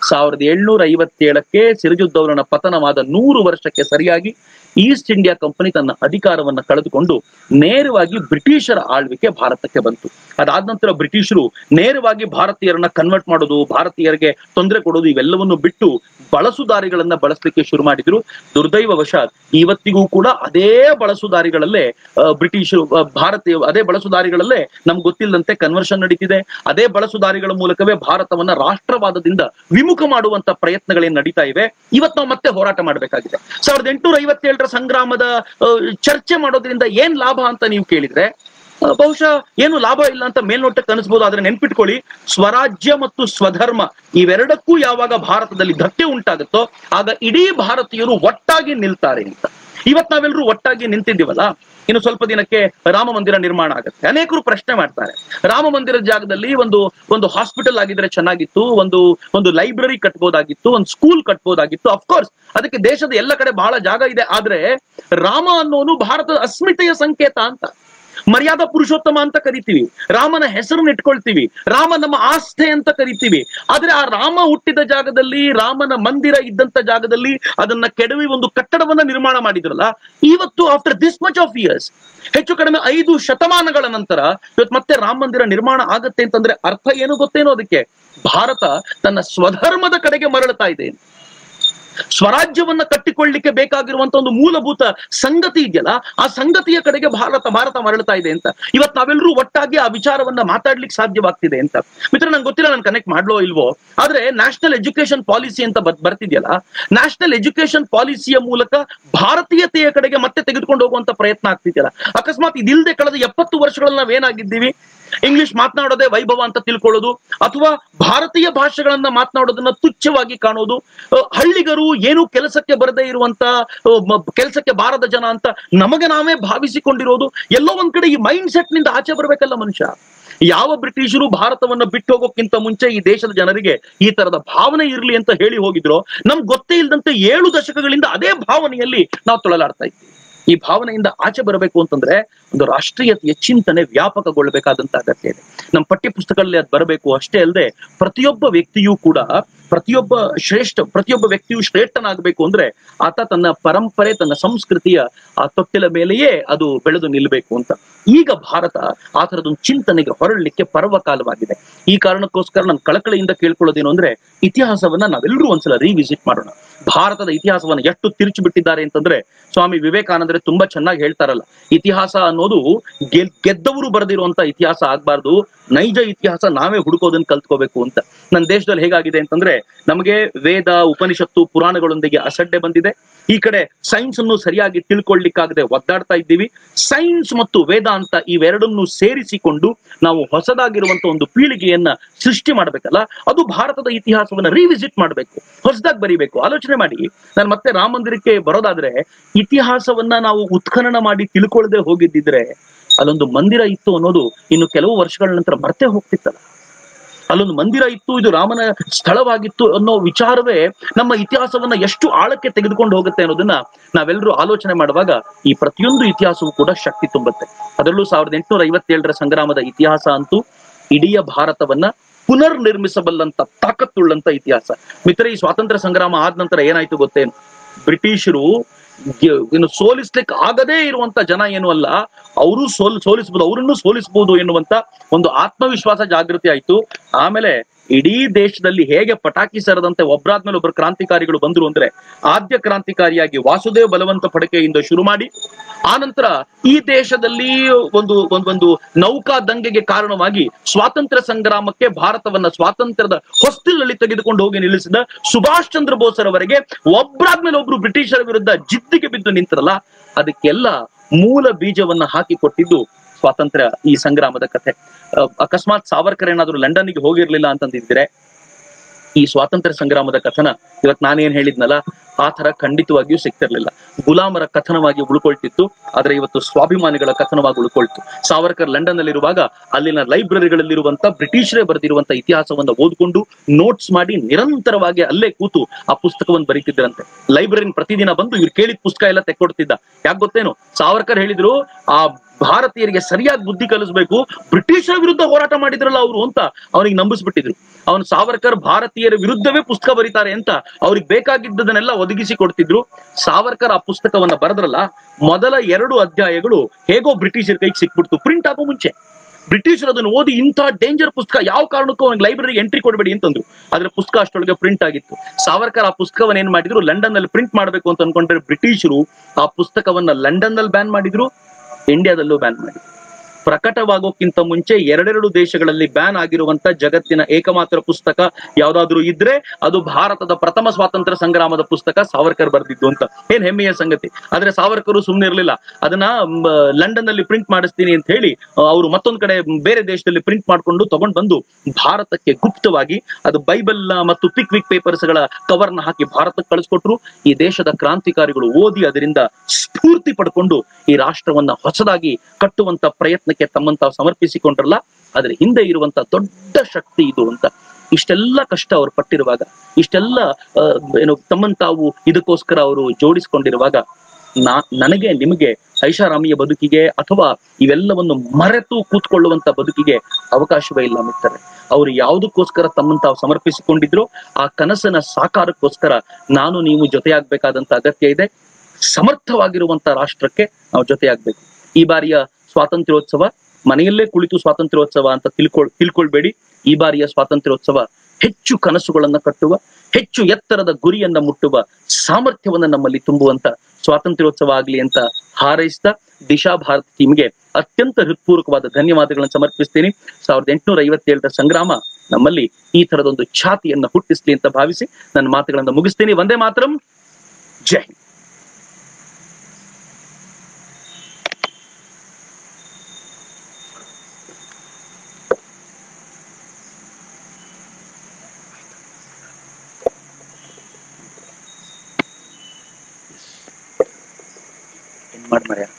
1757ಕ್ಕೆ ಸಿರಜುದ್ದೌಲನ ಪತನವಾದ 100 ವರ್ಷಕ್ಕೆ ಸರಿಯಾಗಿ ಈಸ್ಟ್ ಇಂಡಿಯಾ ಕಂಪನಿ ತನ್ನ ಅಧಿಕಾರವನ್ನ ಕಳೆದುಕೊಂಡು ನೇರವಾಗಿ ಬ್ರಿಟಿಷರ ಆಳ್ವಿಕೆ ಭಾರತಕ್ಕೆ ಬಂತು. ಅದಾದ ನಂತರ ಬ್ರಿಟಿಷರು ನೇರವಾಗಿ ಭಾರತೀಯರನ್ನ ಕನ್ವರ್ಟ್ ಮಾಡೋದು, ಭಾರತೀಯರಿಗೆ ತೊಂದರೆ ಕೊಡೋದು ಇವೆಲ್ಲವನ್ನು ಬಿಟ್ಟು ಬಳಸುದಾರಿಗಳನ್ನ ಬಳಸಲಿಕ್ಕೆ ಶುರು ಮಾಡಿದ್ರು. ದುರ್ದೈವವಶಾತ್ ಇವತ್ತಿಗೂ ಕೂಡ ಅದೇ ಬಳಸುದಾರಿಗಳಲ್ಲೇ ಬ್ರಿಟಿಷರು ಅದೇ ಬಳಸುದಾರಿಗಳಲ್ಲೇ ನಮ್ಗೆ ಗೊತ್ತಿಲ್ಲದಂತೆ ಕನ್ವರ್ಷನ್ ನಡೀತಿದೆ. ಅದೇ ಬಳಸುದಾರಿಗಳ ಮೂಲಕವೇ ಭಾರತವನ್ನ ರಾಷ್ಟ್ರವಾದದಿಂದ ವಿಮುಖ ಮಾಡುವಂತ ಪ್ರಯತ್ನಗಳೇನ್ ನಡೀತಾ ಇವೆ. ಇವತ್ತು ನಾವು ಮತ್ತೆ ಹೋರಾಟ ಮಾಡಬೇಕಾಗಿದೆ. 1857 ಸಂಗ್ರಾಮದ ಚರ್ಚೆ ಮಾಡೋದ್ರಿಂದ ಏನ್ ಲಾಭ ಅಂತ ನೀವು ಕೇಳಿದ್ರೆ, ಬಹುಶಃ ಏನು ಲಾಭ ಇಲ್ಲ ಅಂತ ಮೇಲ್ನೋಟಕ್ಕೆ ಅನಿಸ್ಬೋದು. ಆದ್ರೆ ನೆನ್ಪಿಟ್ಕೊಳ್ಳಿ, ಸ್ವರಾಜ್ಯ ಮತ್ತು ಸ್ವಧರ್ಮ ಇವೆರಡಕ್ಕೂ ಯಾವಾಗ ಭಾರತದಲ್ಲಿ ಧಕ್ಕೆ ಉಂಟಾಗುತ್ತೋ ಆಗ ಇಡೀ ಭಾರತೀಯರು ಒಟ್ಟಾಗಿ ನಿಲ್ತಾರೆ ಅಂತ. ಇವತ್ ನಾವೆಲ್ಲರೂ ಒಟ್ಟಾಗಿ ನಿಂತಿದ್ದೀವಲ್ಲ, ಇನ್ನು ಸ್ವಲ್ಪ ದಿನಕ್ಕೆ ರಾಮ ಮಂದಿರ ನಿರ್ಮಾಣ ಆಗುತ್ತೆ. ಅನೇಕರು ಪ್ರಶ್ನೆ ಮಾಡ್ತಾರೆ, ರಾಮ ಮಂದಿರದ ಜಾಗದಲ್ಲಿ ಒಂದು ಹಾಸ್ಪಿಟಲ್ ಆಗಿದ್ರೆ ಚೆನ್ನಾಗಿತ್ತು, ಒಂದು ಲೈಬ್ರರಿ ಕಟ್ಬೋದಾಗಿತ್ತು, ಒಂದು ಸ್ಕೂಲ್ ಕಟ್ಬೋದಾಗಿತ್ತು. ಅಫ್ಕೋರ್ಸ್ ಅದಕ್ಕೆ ದೇಶದ ಎಲ್ಲ ಕಡೆ ಬಹಳ ಜಾಗ ಇದೆ. ಆದ್ರೆ ರಾಮ ಅನ್ನೋನು ಭಾರತದ ಅಸ್ಮಿತೆಯ ಸಂಕೇತ ಅಂತ, ಮರ್ಯಾದಾ ಪುರುಷೋತ್ತಮ ಅಂತ ಕರಿತೀವಿ, ರಾಮನ ಹೆಸರನ್ನ ಇಟ್ಕೊಳ್ತೀವಿ, ರಾಮ ನಮ್ಮ ಆಸ್ಥೆ ಅಂತ ಕರಿತೀವಿ. ಆದ್ರೆ ಆ ರಾಮ ಹುಟ್ಟಿದ ಜಾಗದಲ್ಲಿ, ರಾಮನ ಮಂದಿರ ಇದ್ದಂತ ಜಾಗದಲ್ಲಿ ಅದನ್ನ ಕೆಡವಿ ಒಂದು ಕಟ್ಟಡವನ್ನ ನಿರ್ಮಾಣ ಮಾಡಿದ್ರಲ್ಲ, ಇವತ್ತು after this much of years, ಹೆಚ್ಚು ಕಡಿಮೆ 5 ಶತಮಾನಗಳ ನಂತರ ಇವತ್ತು ಮತ್ತೆ ರಾಮ ಮಂದಿರ ನಿರ್ಮಾಣ ಆಗತ್ತೆ ಅಂತಂದ್ರೆ ಅರ್ಥ ಏನು ಗೊತ್ತೇನೋ? ಅದಕ್ಕೆ ಭಾರತ ತನ್ನ ಸ್ವಧರ್ಮದ ಕಡೆಗೆ ಮರಳುತ್ತಾ ಇದೆ. ಸ್ವರಾಜ್ಯವನ್ನ ಕಟ್ಟಿಕೊಳ್ಳಲಿಕ್ಕೆ ಬೇಕಾಗಿರುವಂತ ಒಂದು ಮೂಲಭೂತ ಸಂಗತಿ ಇದೆಯಲ್ಲ, ಆ ಸಂಗತಿಯ ಕಡೆಗೆ ಭಾರತ ಮರಳುತ್ತಾ ಇದೆ ಅಂತ ಇವತ್ತು ನಾವೆಲ್ಲರೂ ಒಟ್ಟಾಗಿ ಆ ವಿಚಾರವನ್ನ ಮಾತಾಡ್ಲಿಕ್ಕೆ ಸಾಧ್ಯವಾಗ್ತಿದೆ ಅಂತ. ಮಿತ್ರ, ನಂಗೆ ಗೊತ್ತಿಲ್ಲ ನಾನು ಕನೆಕ್ಟ್ ಮಾಡ್ಲೋ ಇಲ್ವೋ, ಆದ್ರೆ ನ್ಯಾಷನಲ್ ಎಜುಕೇಶನ್ ಪಾಲಿಸಿ ಅಂತ ಬರ್ತಿದ್ಯಲ್ಲ, ನ್ಯಾಷನಲ್ ಎಜುಕೇಶನ್ ಪಾಲಿಸಿಯ ಮೂಲಕ ಭಾರತೀಯತೆಯ ಕಡೆಗೆ ಮತ್ತೆ ತೆಗೆದುಕೊಂಡು ಹೋಗುವಂತ ಪ್ರಯತ್ನ ಆಗ್ತಿದೆಯಲ್ಲ. ಅಕಸ್ಮಾತ್ ಇದಿಲ್ಲದೆ ಕಳೆದ 70 ವರ್ಷಗಳಲ್ಲಿ ನಾವೇನಾಗಿದ್ದೀವಿ? ಇಂಗ್ಲಿಷ್ ಮಾತನಾಡೋದೇ ವೈಭವ ಅಂತ ತಿಳ್ಕೊಳ್ಳೋದು, ಅಥವಾ ಭಾರತೀಯ ಭಾಷೆಗಳನ್ನ ಮಾತನಾಡೋದನ್ನ ತುಚ್ಛವಾಗಿ ಕಾಣೋದು, ಹಳ್ಳಿಗರು ಏನು ಕೆಲಸಕ್ಕೆ ಬರದೇ ಇರುವಂತ, ಕೆಲಸಕ್ಕೆ ಬಾರದ ಜನ ಅಂತ ನಮಗೆ ನಾವೇ ಭಾವಿಸಿಕೊಂಡಿರೋದು, ಎಲ್ಲೋ ಒಂದ್ ಕಡೆ ಈ ಮೈಂಡ್ ಸೆಟ್ ನಿಂದ ಆಚೆ ಬರ್ಬೇಕಲ್ಲ ಮನುಷ್ಯ. ಯಾವ ಬ್ರಿಟಿಷರು ಭಾರತವನ್ನ ಬಿಟ್ಟು ಹೋಗೋಕ್ಕಿಂತ ಮುಂಚೆ ಈ ದೇಶದ ಜನರಿಗೆ ಈ ತರದ ಭಾವನೆ ಇರಲಿ ಅಂತ ಹೇಳಿ ಹೋಗಿದ್ರು, ನಮ್ಗೆ ಗೊತ್ತೇ ಇಲ್ಲದಂತೆ 7 ದಶಕಗಳಿಂದ ಅದೇ ಭಾವನೆಯಲ್ಲಿ ನಾವು ತೊಳಲಾಡ್ತಾ ಇದ್ದೀವಿ. ಈ ಭಾವನೆಯಿಂದ ಆಚೆ ಬರಬೇಕು ಅಂತಂದ್ರೆ ಒಂದು ರಾಷ್ಟ್ರೀಯತೆಯ ಚಿಂತನೆ ವ್ಯಾಪಕಗೊಳ್ಳಬೇಕಾದಂತ ಅಗತ್ಯ ಇದೆ. ನಮ್ಮ ಪಠ್ಯ ಪುಸ್ತಕಗಳಲ್ಲಿ ಅದು ಬರಬೇಕು. ಅಷ್ಟೇ ಅಲ್ಲದೆ ಪ್ರತಿಯೊಬ್ಬ ವ್ಯಕ್ತಿಯೂ ಕೂಡ, ಪ್ರತಿಯೊಬ್ಬ ವ್ಯಕ್ತಿಯು ಶ್ರೇಷ್ಠನಾಗಬೇಕು ಅಂದ್ರೆ ಆತ ತನ್ನ ಪರಂಪರೆ, ತನ್ನ ಸಂಸ್ಕೃತಿಯ ಆ ತೊಟ್ಟಿಲ ಮೇಲೆಯೇ ಅದು ಬೆಳೆದು ನಿಲ್ಲಬೇಕು ಅಂತ. ಈಗ ಭಾರತ ಆ ತರದೊಂದು ಚಿಂತನೆಗೆ ಹೊರಳಲಿಕ್ಕೆ ಪರ್ವಕಾಲವಾಗಿದೆ. ಈ ಕಾರಣಕ್ಕೋಸ್ಕರ ನಾನು ಕಳಕಳಿಯಿಂದ ಕೇಳ್ಕೊಳ್ಳೋದೇನು ಅಂದ್ರೆ, ಇತಿಹಾಸವನ್ನ ನಾವೆಲ್ಲರೂ ಒಂದ್ಸಲ ರಿವಿಸಿಟ್ ಮಾಡೋಣ. ಭಾರತದ ಇತಿಹಾಸವನ್ನ ಎಷ್ಟು ತಿರುಚಿ ಬಿಟ್ಟಿದ್ದಾರೆ ಅಂತಂದ್ರೆ, ಸ್ವಾಮಿ ವಿವೇಕಾನಂದರೆ ತುಂಬಾ ಚೆನ್ನಾಗಿ ಹೇಳ್ತಾರಲ್ಲ, ಇತಿಹಾಸ ಅನ್ನೋದು ಗೆದ್ದವರು ಬರೆದಿರುವಂತ ಇತಿಹಾಸ ಆಗ್ಬಾರ್ದು, ನೈಜ ಇತಿಹಾಸ ನಾವೇ ಹುಡುಕೋದನ್ನ ಕಲ್ತ್ಕೋಬೇಕು ಅಂತ. ನನ್ನ ದೇಶದಲ್ಲಿ ಹೇಗಾಗಿದೆ ಅಂತಂದ್ರೆ, ನಮಗೆ ವೇದ, ಉಪನಿಷತ್ತು, ಪುರಾಣಗಳೊಂದಿಗೆ ಅಸಡ್ಡೆ ಬಂದಿದೆ. ಈ ಕಡೆ ಸೈನ್ಸ್ ಅನ್ನು ಸರಿಯಾಗಿ ತಿಳ್ಕೊಳ್ಳಿಕ್ಕಾಗದೆ ಒದ್ದಾಡ್ತಾ ಇದ್ದೀವಿ. ಸೈನ್ಸ್ ಮತ್ತು ವೇದಾಂತ ಇವೆರಡನ್ನು ಸೇರಿಸಿಕೊಂಡು ನಾವು ಹೊಸದಾಗಿರುವಂತ ಒಂದು ಪೀಳಿಗೆಯನ್ನ ಸೃಷ್ಟಿ ಮಾಡ್ಬೇಕಲ್ಲ, ಅದು ಭಾರತದ ಇತಿಹಾಸವನ್ನ ರಿವಿಸಿಟ್ ಮಾಡ್ಬೇಕು, ಹೊಸದಾಗಿ ಬರೀಬೇಕು. ಆಲೋಚನೆ ಮಾಡಿ, ನಾನು ಮತ್ತೆ ರಾಮ ಮಂದಿರಕ್ಕೆ ಬರೋದಾದ್ರೆ, ಇತಿಹಾಸವನ್ನ ನಾವು ಉತ್ಖನನ ಮಾಡಿ ತಿಳ್ಕೊಳ್ಳದೆ ಹೋಗಿದ್ದಿದ್ರೆ ಅಲ್ಲೊಂದು ಮಂದಿರ ಇತ್ತು ಅನ್ನೋದು ಇನ್ನು ಕೆಲವು ವರ್ಷಗಳ ನಂತರ ಮರ್ತೆ ಹೋಗ್ತಿತ್ತಲ್ಲ. ಅಲ್ಲೊಂದು ಮಂದಿರ ಇತ್ತು, ಇದು ರಾಮನ ಸ್ಥಳವಾಗಿತ್ತು ಅನ್ನೋ ವಿಚಾರವೇ ನಮ್ಮ ಇತಿಹಾಸವನ್ನ ಎಷ್ಟು ಆಳಕ್ಕೆ ತೆಗೆದುಕೊಂಡು ಹೋಗುತ್ತೆ ಅನ್ನೋದನ್ನ ನಾವೆಲ್ಲರೂ ಆಲೋಚನೆ ಮಾಡುವಾಗ ಈ ಪ್ರತಿಯೊಂದು ಇತಿಹಾಸವೂ ಕೂಡ ಶಕ್ತಿ ತುಂಬುತ್ತೆ. ಅದರಲ್ಲೂ 1857ರ ಸಂಗ್ರಾಮದ ಇತಿಹಾಸ ಅಂತೂ ಇಡೀ ಭಾರತವನ್ನ ಪುನರ್ ನಿರ್ಮಿಸಬಲ್ಲಂತ ತಾಕತ್ತುಳ್ಳಂತ ಇತಿಹಾಸ. ಮಿತ್ರ, ಈ ಸ್ವಾತಂತ್ರ್ಯ ಸಂಗ್ರಾಮ ಆದ ನಂತರ ಏನಾಯ್ತು ಗೊತ್ತೇನು? ಬ್ರಿಟಿಷರು ಇನ್ನು ಸೋಲಿಸ್ಲಿಕ್ಕೆ ಆಗದೇ ಇರುವಂತ ಜನ ಏನು ಅಲ್ಲ, ಅವರು ಸೋಲಿಸಬಹುದು, ಅವರನ್ನು ಸೋಲಿಸಬಹುದು ಎನ್ನುವಂತ ಒಂದು ಆತ್ಮವಿಶ್ವಾಸ ಜಾಗೃತಿ ಆಯ್ತು. ಆಮೇಲೆ ಇಡೀ ದೇಶದಲ್ಲಿ ಹೇಗೆ ಪಟಾಕಿ ಸರದಂತೆ ಒಬ್ಬರಾದ್ಮೇಲೆ ಒಬ್ಬರು ಕ್ರಾಂತಿಕಾರಿಗಳು ಬಂದ್ರು ಅಂದ್ರೆ, ಆದ್ಯ ಕ್ರಾಂತಿಕಾರಿಯಾಗಿ ವಾಸುದೇವ್ ಬಲವಂತ ಫಡಕೆಯಿಂದ ಶುರು ಮಾಡಿ, ಆನಂತರ ಈ ದೇಶದಲ್ಲಿ ಒಂದು ನೌಕಾ ದಂಗೆಗೆ ಕಾರಣವಾಗಿ ಸ್ವಾತಂತ್ರ್ಯ ಸಂಗ್ರಾಮಕ್ಕೆ ಭಾರತವನ್ನ ಸ್ವಾತಂತ್ರ್ಯದ ಹೊಸ್ತಿಲಲ್ಲಿ ತೆಗೆದುಕೊಂಡು ಹೋಗಿ ನಿಲ್ಲಿಸಿದ ಸುಭಾಷ್ ಚಂದ್ರ ಬೋಸರವರೆಗೆ ಒಬ್ಬರಾದ್ಮೇಲೆ ಒಬ್ರು ಬ್ರಿಟಿಷರ ವಿರುದ್ಧ ಜಿದ್ದಿಗೆ ಬಿದ್ದು ನಿಂತರಲ್ಲ, ಅದಕ್ಕೆಲ್ಲ ಮೂಲ ಬೀಜವನ್ನ ಹಾಕಿ ಕೊಟ್ಟಿದ್ದು ಸ್ವಾತಂತ್ರ್ಯ ಈ ಸಂಗ್ರಾಮದ ಕಥೆ. ಅಕಸ್ಮಾತ್ ಸಾವರ್ಕರ್ ಏನಾದ್ರು ಲಂಡನ್ಗೆ ಹೋಗಿರ್ಲಿಲ್ಲ ಅಂತಂದಿದ್ರೆ ಈ ಸ್ವಾತಂತ್ರ್ಯ ಸಂಗ್ರಾಮದ ಕಥನ ಇವತ್ತು ನಾನೇನ್ ಹೇಳಿದ್ನಲ್ಲ ಆ ತರ ಖಂಡಿತವಾಗಿಯೂ ಸಿಗ್ತಿರ್ಲಿಲ್ಲ. ಗುಲಾಮರ ಕಥನವಾಗಿ ಉಳ್ಕೊಳ್ತಿತ್ತು, ಆದ್ರೆ ಇವತ್ತು ಸ್ವಾಭಿಮಾನಿಗಳ ಕಥನವಾಗಿ ಉಳ್ಕೊಳ್ತು. ಸಾವರ್ಕರ್ ಲಂಡನ್ ನಲ್ಲಿರುವಾಗ ಅಲ್ಲಿನ ಲೈಬ್ರರಿಗಳಲ್ಲಿರುವಂತ ಬ್ರಿಟಿಷರೇ ಬರೆದಿರುವಂತ ಇತಿಹಾಸವನ್ನ ಓದ್ಕೊಂಡು ನೋಟ್ಸ್ ಮಾಡಿ ನಿರಂತರವಾಗಿ ಅಲ್ಲೇ ಕೂತು ಆ ಪುಸ್ತಕವನ್ನು ಬರೀತಿದ್ರಂತೆ. ಲೈಬ್ರರಿನ ಪ್ರತಿದಿನ ಬಂದು ಇವ್ರು ಕೇಳಿದ ಪುಸ್ತಕ ಎಲ್ಲ ತೆಕ್ಕೊಡ್ತಿದ್ದ. ಯಾಕೆ ಗೊತ್ತೇನು? ಸಾವರ್ಕರ್ ಹೇಳಿದ್ರು, ಆ ಭಾರತೀಯರಿಗೆ ಸರಿಯಾಗಿ ಬುದ್ಧಿ ಕಲಿಸ್ಬೇಕು, ಬ್ರಿಟಿಷರ ವಿರುದ್ಧ ಹೋರಾಟ ಮಾಡಿದ್ರಲ್ಲ ಅವರು ಅಂತ ಅವನಿಗೆ ನಂಬಿಸ್ಬಿಟ್ಟಿದ್ರು. ಅವನು ಸಾವರ್ಕರ್ ಭಾರತೀಯರ ವಿರುದ್ಧವೇ ಪುಸ್ತಕ ಬರೀತಾರೆ ಅಂತ ಅವ್ರಿಗೆ ಬೇಕಾಗಿದ್ದದನ್ನೆಲ್ಲ ಒದಗಿಸಿ ಕೊಡ್ತಿದ್ರು. ಸಾವರ್ಕರ್ ಆ ಪುಸ್ತಕವನ್ನ ಬರೆದ್ರಲ್ಲ, ಮೊದಲ 2 ಅಧ್ಯಾಯಗಳು ಹೇಗೋ ಬ್ರಿಟಿಷರ ಕೈಗೆ ಸಿಕ್ಬಿಡ್ತು ಪ್ರಿಂಟ್ ಆಗೋ ಮುಂಚೆ. ಬ್ರಿಟಿಷರು ಅದನ್ನು ಓದಿ ಇಂಥ ಡೇಂಜರ್ ಪುಸ್ತಕ ಯಾವ ಕಾರಣಕ್ಕೂ ಅವ್ನಿಗೆ ಲೈಬ್ರರಿಗೆ ಎಂಟ್ರಿ ಕೊಡಬೇಡಿ ಅಂತಂದ್ರು. ಆದ್ರೆ ಪುಸ್ತಕ ಅಷ್ಟೊಳಗೆ ಪ್ರಿಂಟ್ ಆಗಿತ್ತು. ಸಾವರ್ಕರ್ ಆ ಪುಸ್ತಕವನ್ನ ಏನ್ ಮಾಡಿದ್ರು, ಲಂಡನ್ ನಲ್ಲಿ ಪ್ರಿಂಟ್ ಮಾಡ್ಬೇಕು ಅಂತ ಅನ್ಕೊಂಡ್ರೆ ಬ್ರಿಟಿಷರು ಆ ಪುಸ್ತಕವನ್ನ ಲಂಡನ್ ನಲ್ಲಿ ಬ್ಯಾನ್ ಮಾಡಿದ್ರು, ಇಂಡಿಯಾದಲ್ಲೂ ಬ್ಯಾನ್ ಮಾಡಿದ್ರು. ಪ್ರಕಟವಾಗೋಕ್ಕಿಂತ ಮುಂಚೆ 2 ದೇಶಗಳಲ್ಲಿ ಬ್ಯಾನ್ ಆಗಿರುವಂತ ಜಗತ್ತಿನ ಏಕಮಾತ್ರ ಪುಸ್ತಕ ಯಾವ್ದಾದ್ರು ಇದ್ರೆ ಅದು ಭಾರತದ ಪ್ರಥಮ ಸ್ವಾತಂತ್ರ್ಯ ಸಂಗ್ರಾಮದ ಪುಸ್ತಕ ಸಾವರ್ಕರ್ ಬರೆದಿದ್ದು ಅಂತ. ಏನ್ ಹೆಮ್ಮೆಯ ಸಂಗತಿ. ಆದ್ರೆ ಸಾವರ್ಕರ್ ಸುಮ್ನೆ ಇರ್ಲಿಲ್ಲ, ಅದನ್ನ ಲಂಡನ್ ನಲ್ಲಿ ಪ್ರಿಂಟ್ ಮಾಡಿಸ್ತೀನಿ ಅಂತ ಹೇಳಿ ಅವರು ಮತ್ತೊಂದ್ ಕಡೆ ಬೇರೆ ದೇಶದಲ್ಲಿ ಪ್ರಿಂಟ್ ಮಾಡ್ಕೊಂಡು ತಗೊಂಡ್ ಬಂದು ಭಾರತಕ್ಕೆ ಗುಪ್ತವಾಗಿ ಅದು ಬೈಬಲ್ ಮತ್ತು ಪಿಕ್ವಿಕ್ ಪೇಪರ್ಸ್ ಗಳ ಕವರ್ನ ಹಾಕಿ ಭಾರತಕ್ಕೆ ಕಳಿಸ್ಕೊಟ್ರು. ಈ ದೇಶದ ಕ್ರಾಂತಿಕಾರಿಗಳು ಓದಿ ಅದರಿಂದ ಸ್ಫೂರ್ತಿ ಪಡ್ಕೊಂಡು ಈ ರಾಷ್ಟ್ರವನ್ನ ಹೊಸದಾಗಿ ಕಟ್ಟುವಂತ ಪ್ರಯತ್ನಕ್ಕೆ ತಮ್ಮನ್ನು ತಾವು ಸಮರ್ಪಿಸಿಕೊಂಡ್ರಲ್ಲ, ಆದ್ರೆ ಹಿಂದೆ ಇರುವಂತ ದೊಡ್ಡ ಶಕ್ತಿ ಇದು ಅಂತ. ಇಷ್ಟೆಲ್ಲ ಕಷ್ಟ ಅವ್ರು ಪಟ್ಟಿರುವಾಗ, ಇಷ್ಟೆಲ್ಲ ತಮ್ಮನ್ನು ತಾವು ಇದಕ್ಕೋಸ್ಕರ ಅವರು ಜೋಡಿಸ್ಕೊಂಡಿರುವಾಗ, ನನಗೆ ನಿಮಗೆ ಐಷಾರಾಮಿಯ ಬದುಕಿಗೆ ಅಥವಾ ಇವೆಲ್ಲವನ್ನು ಮರೆತು ಕೂತ್ಕೊಳ್ಳುವಂತ ಬದುಕಿಗೆ ಅವಕಾಶವೇ ಇಲ್ಲ ಮಿತ್ರರೇ. ಅವರು ಯಾವುದಕ್ಕೋಸ್ಕರ ತಮ್ಮನ್ನು ತಾವು ಸಮರ್ಪಿಸಿಕೊಂಡಿದ್ರು ಆ ಕನಸನ ಸಾಕಾರಕ್ಕೋಸ್ಕರ ನಾನು ನೀವು ಜೊತೆಯಾಗಬೇಕಾದಂತ ಅಗತ್ಯ ಇದೆ. ಸಮರ್ಥವಾಗಿರುವಂತ ರಾಷ್ಟ್ರಕ್ಕೆ ನಾವು ಜೊತೆಯಾಗಬೇಕು. ಈ ಬಾರಿಯ ಸ್ವಾತಂತ್ರ್ಯೋತ್ಸವ ಮನೆಯಲ್ಲೇ ಕುಳಿತು ಸ್ವಾತಂತ್ರ್ಯೋತ್ಸವ ಅಂತ ತಿಳ್ಕೊಳ್ಬೇಡಿ. ಈ ಬಾರಿಯ ಸ್ವಾತಂತ್ರ್ಯೋತ್ಸವ ಹೆಚ್ಚು ಕನಸುಗಳನ್ನ ಕಟ್ಟುವ, ಹೆಚ್ಚು ಎತ್ತರದ ಗುರಿಯನ್ನ ಮುಟ್ಟುವ ಸಾಮರ್ಥ್ಯವನ್ನ ನಮ್ಮಲ್ಲಿ ತುಂಬುವಂತ ಸ್ವಾತಂತ್ರ್ಯೋತ್ಸವ ಆಗ್ಲಿ ಅಂತ ಹಾರೈಸ್ತಾ ದಿಶಾ ಭಾರತ್ ಟೀಮ್ಗೆ ಅತ್ಯಂತ ಹೃತ್ಪೂರ್ವಕವಾದ ಧನ್ಯವಾದಗಳನ್ನು ಸಮರ್ಪಿಸ್ತೀನಿ. 1857ರ ಸಂಗ್ರಾಮ ನಮ್ಮಲ್ಲಿ ಈ ತರದೊಂದು ಛಾತಿಯನ್ನ ಹುಟ್ಟಿಸ್ಲಿ ಅಂತ ಭಾವಿಸಿ ನನ್ನ ಮಾತುಗಳನ್ನ ಮುಗಿಸ್ತೀನಿ. ವಂದೇ ಮಾತರಂ. ಜೈ ಹಿಂದ್. ಮಾಡಿ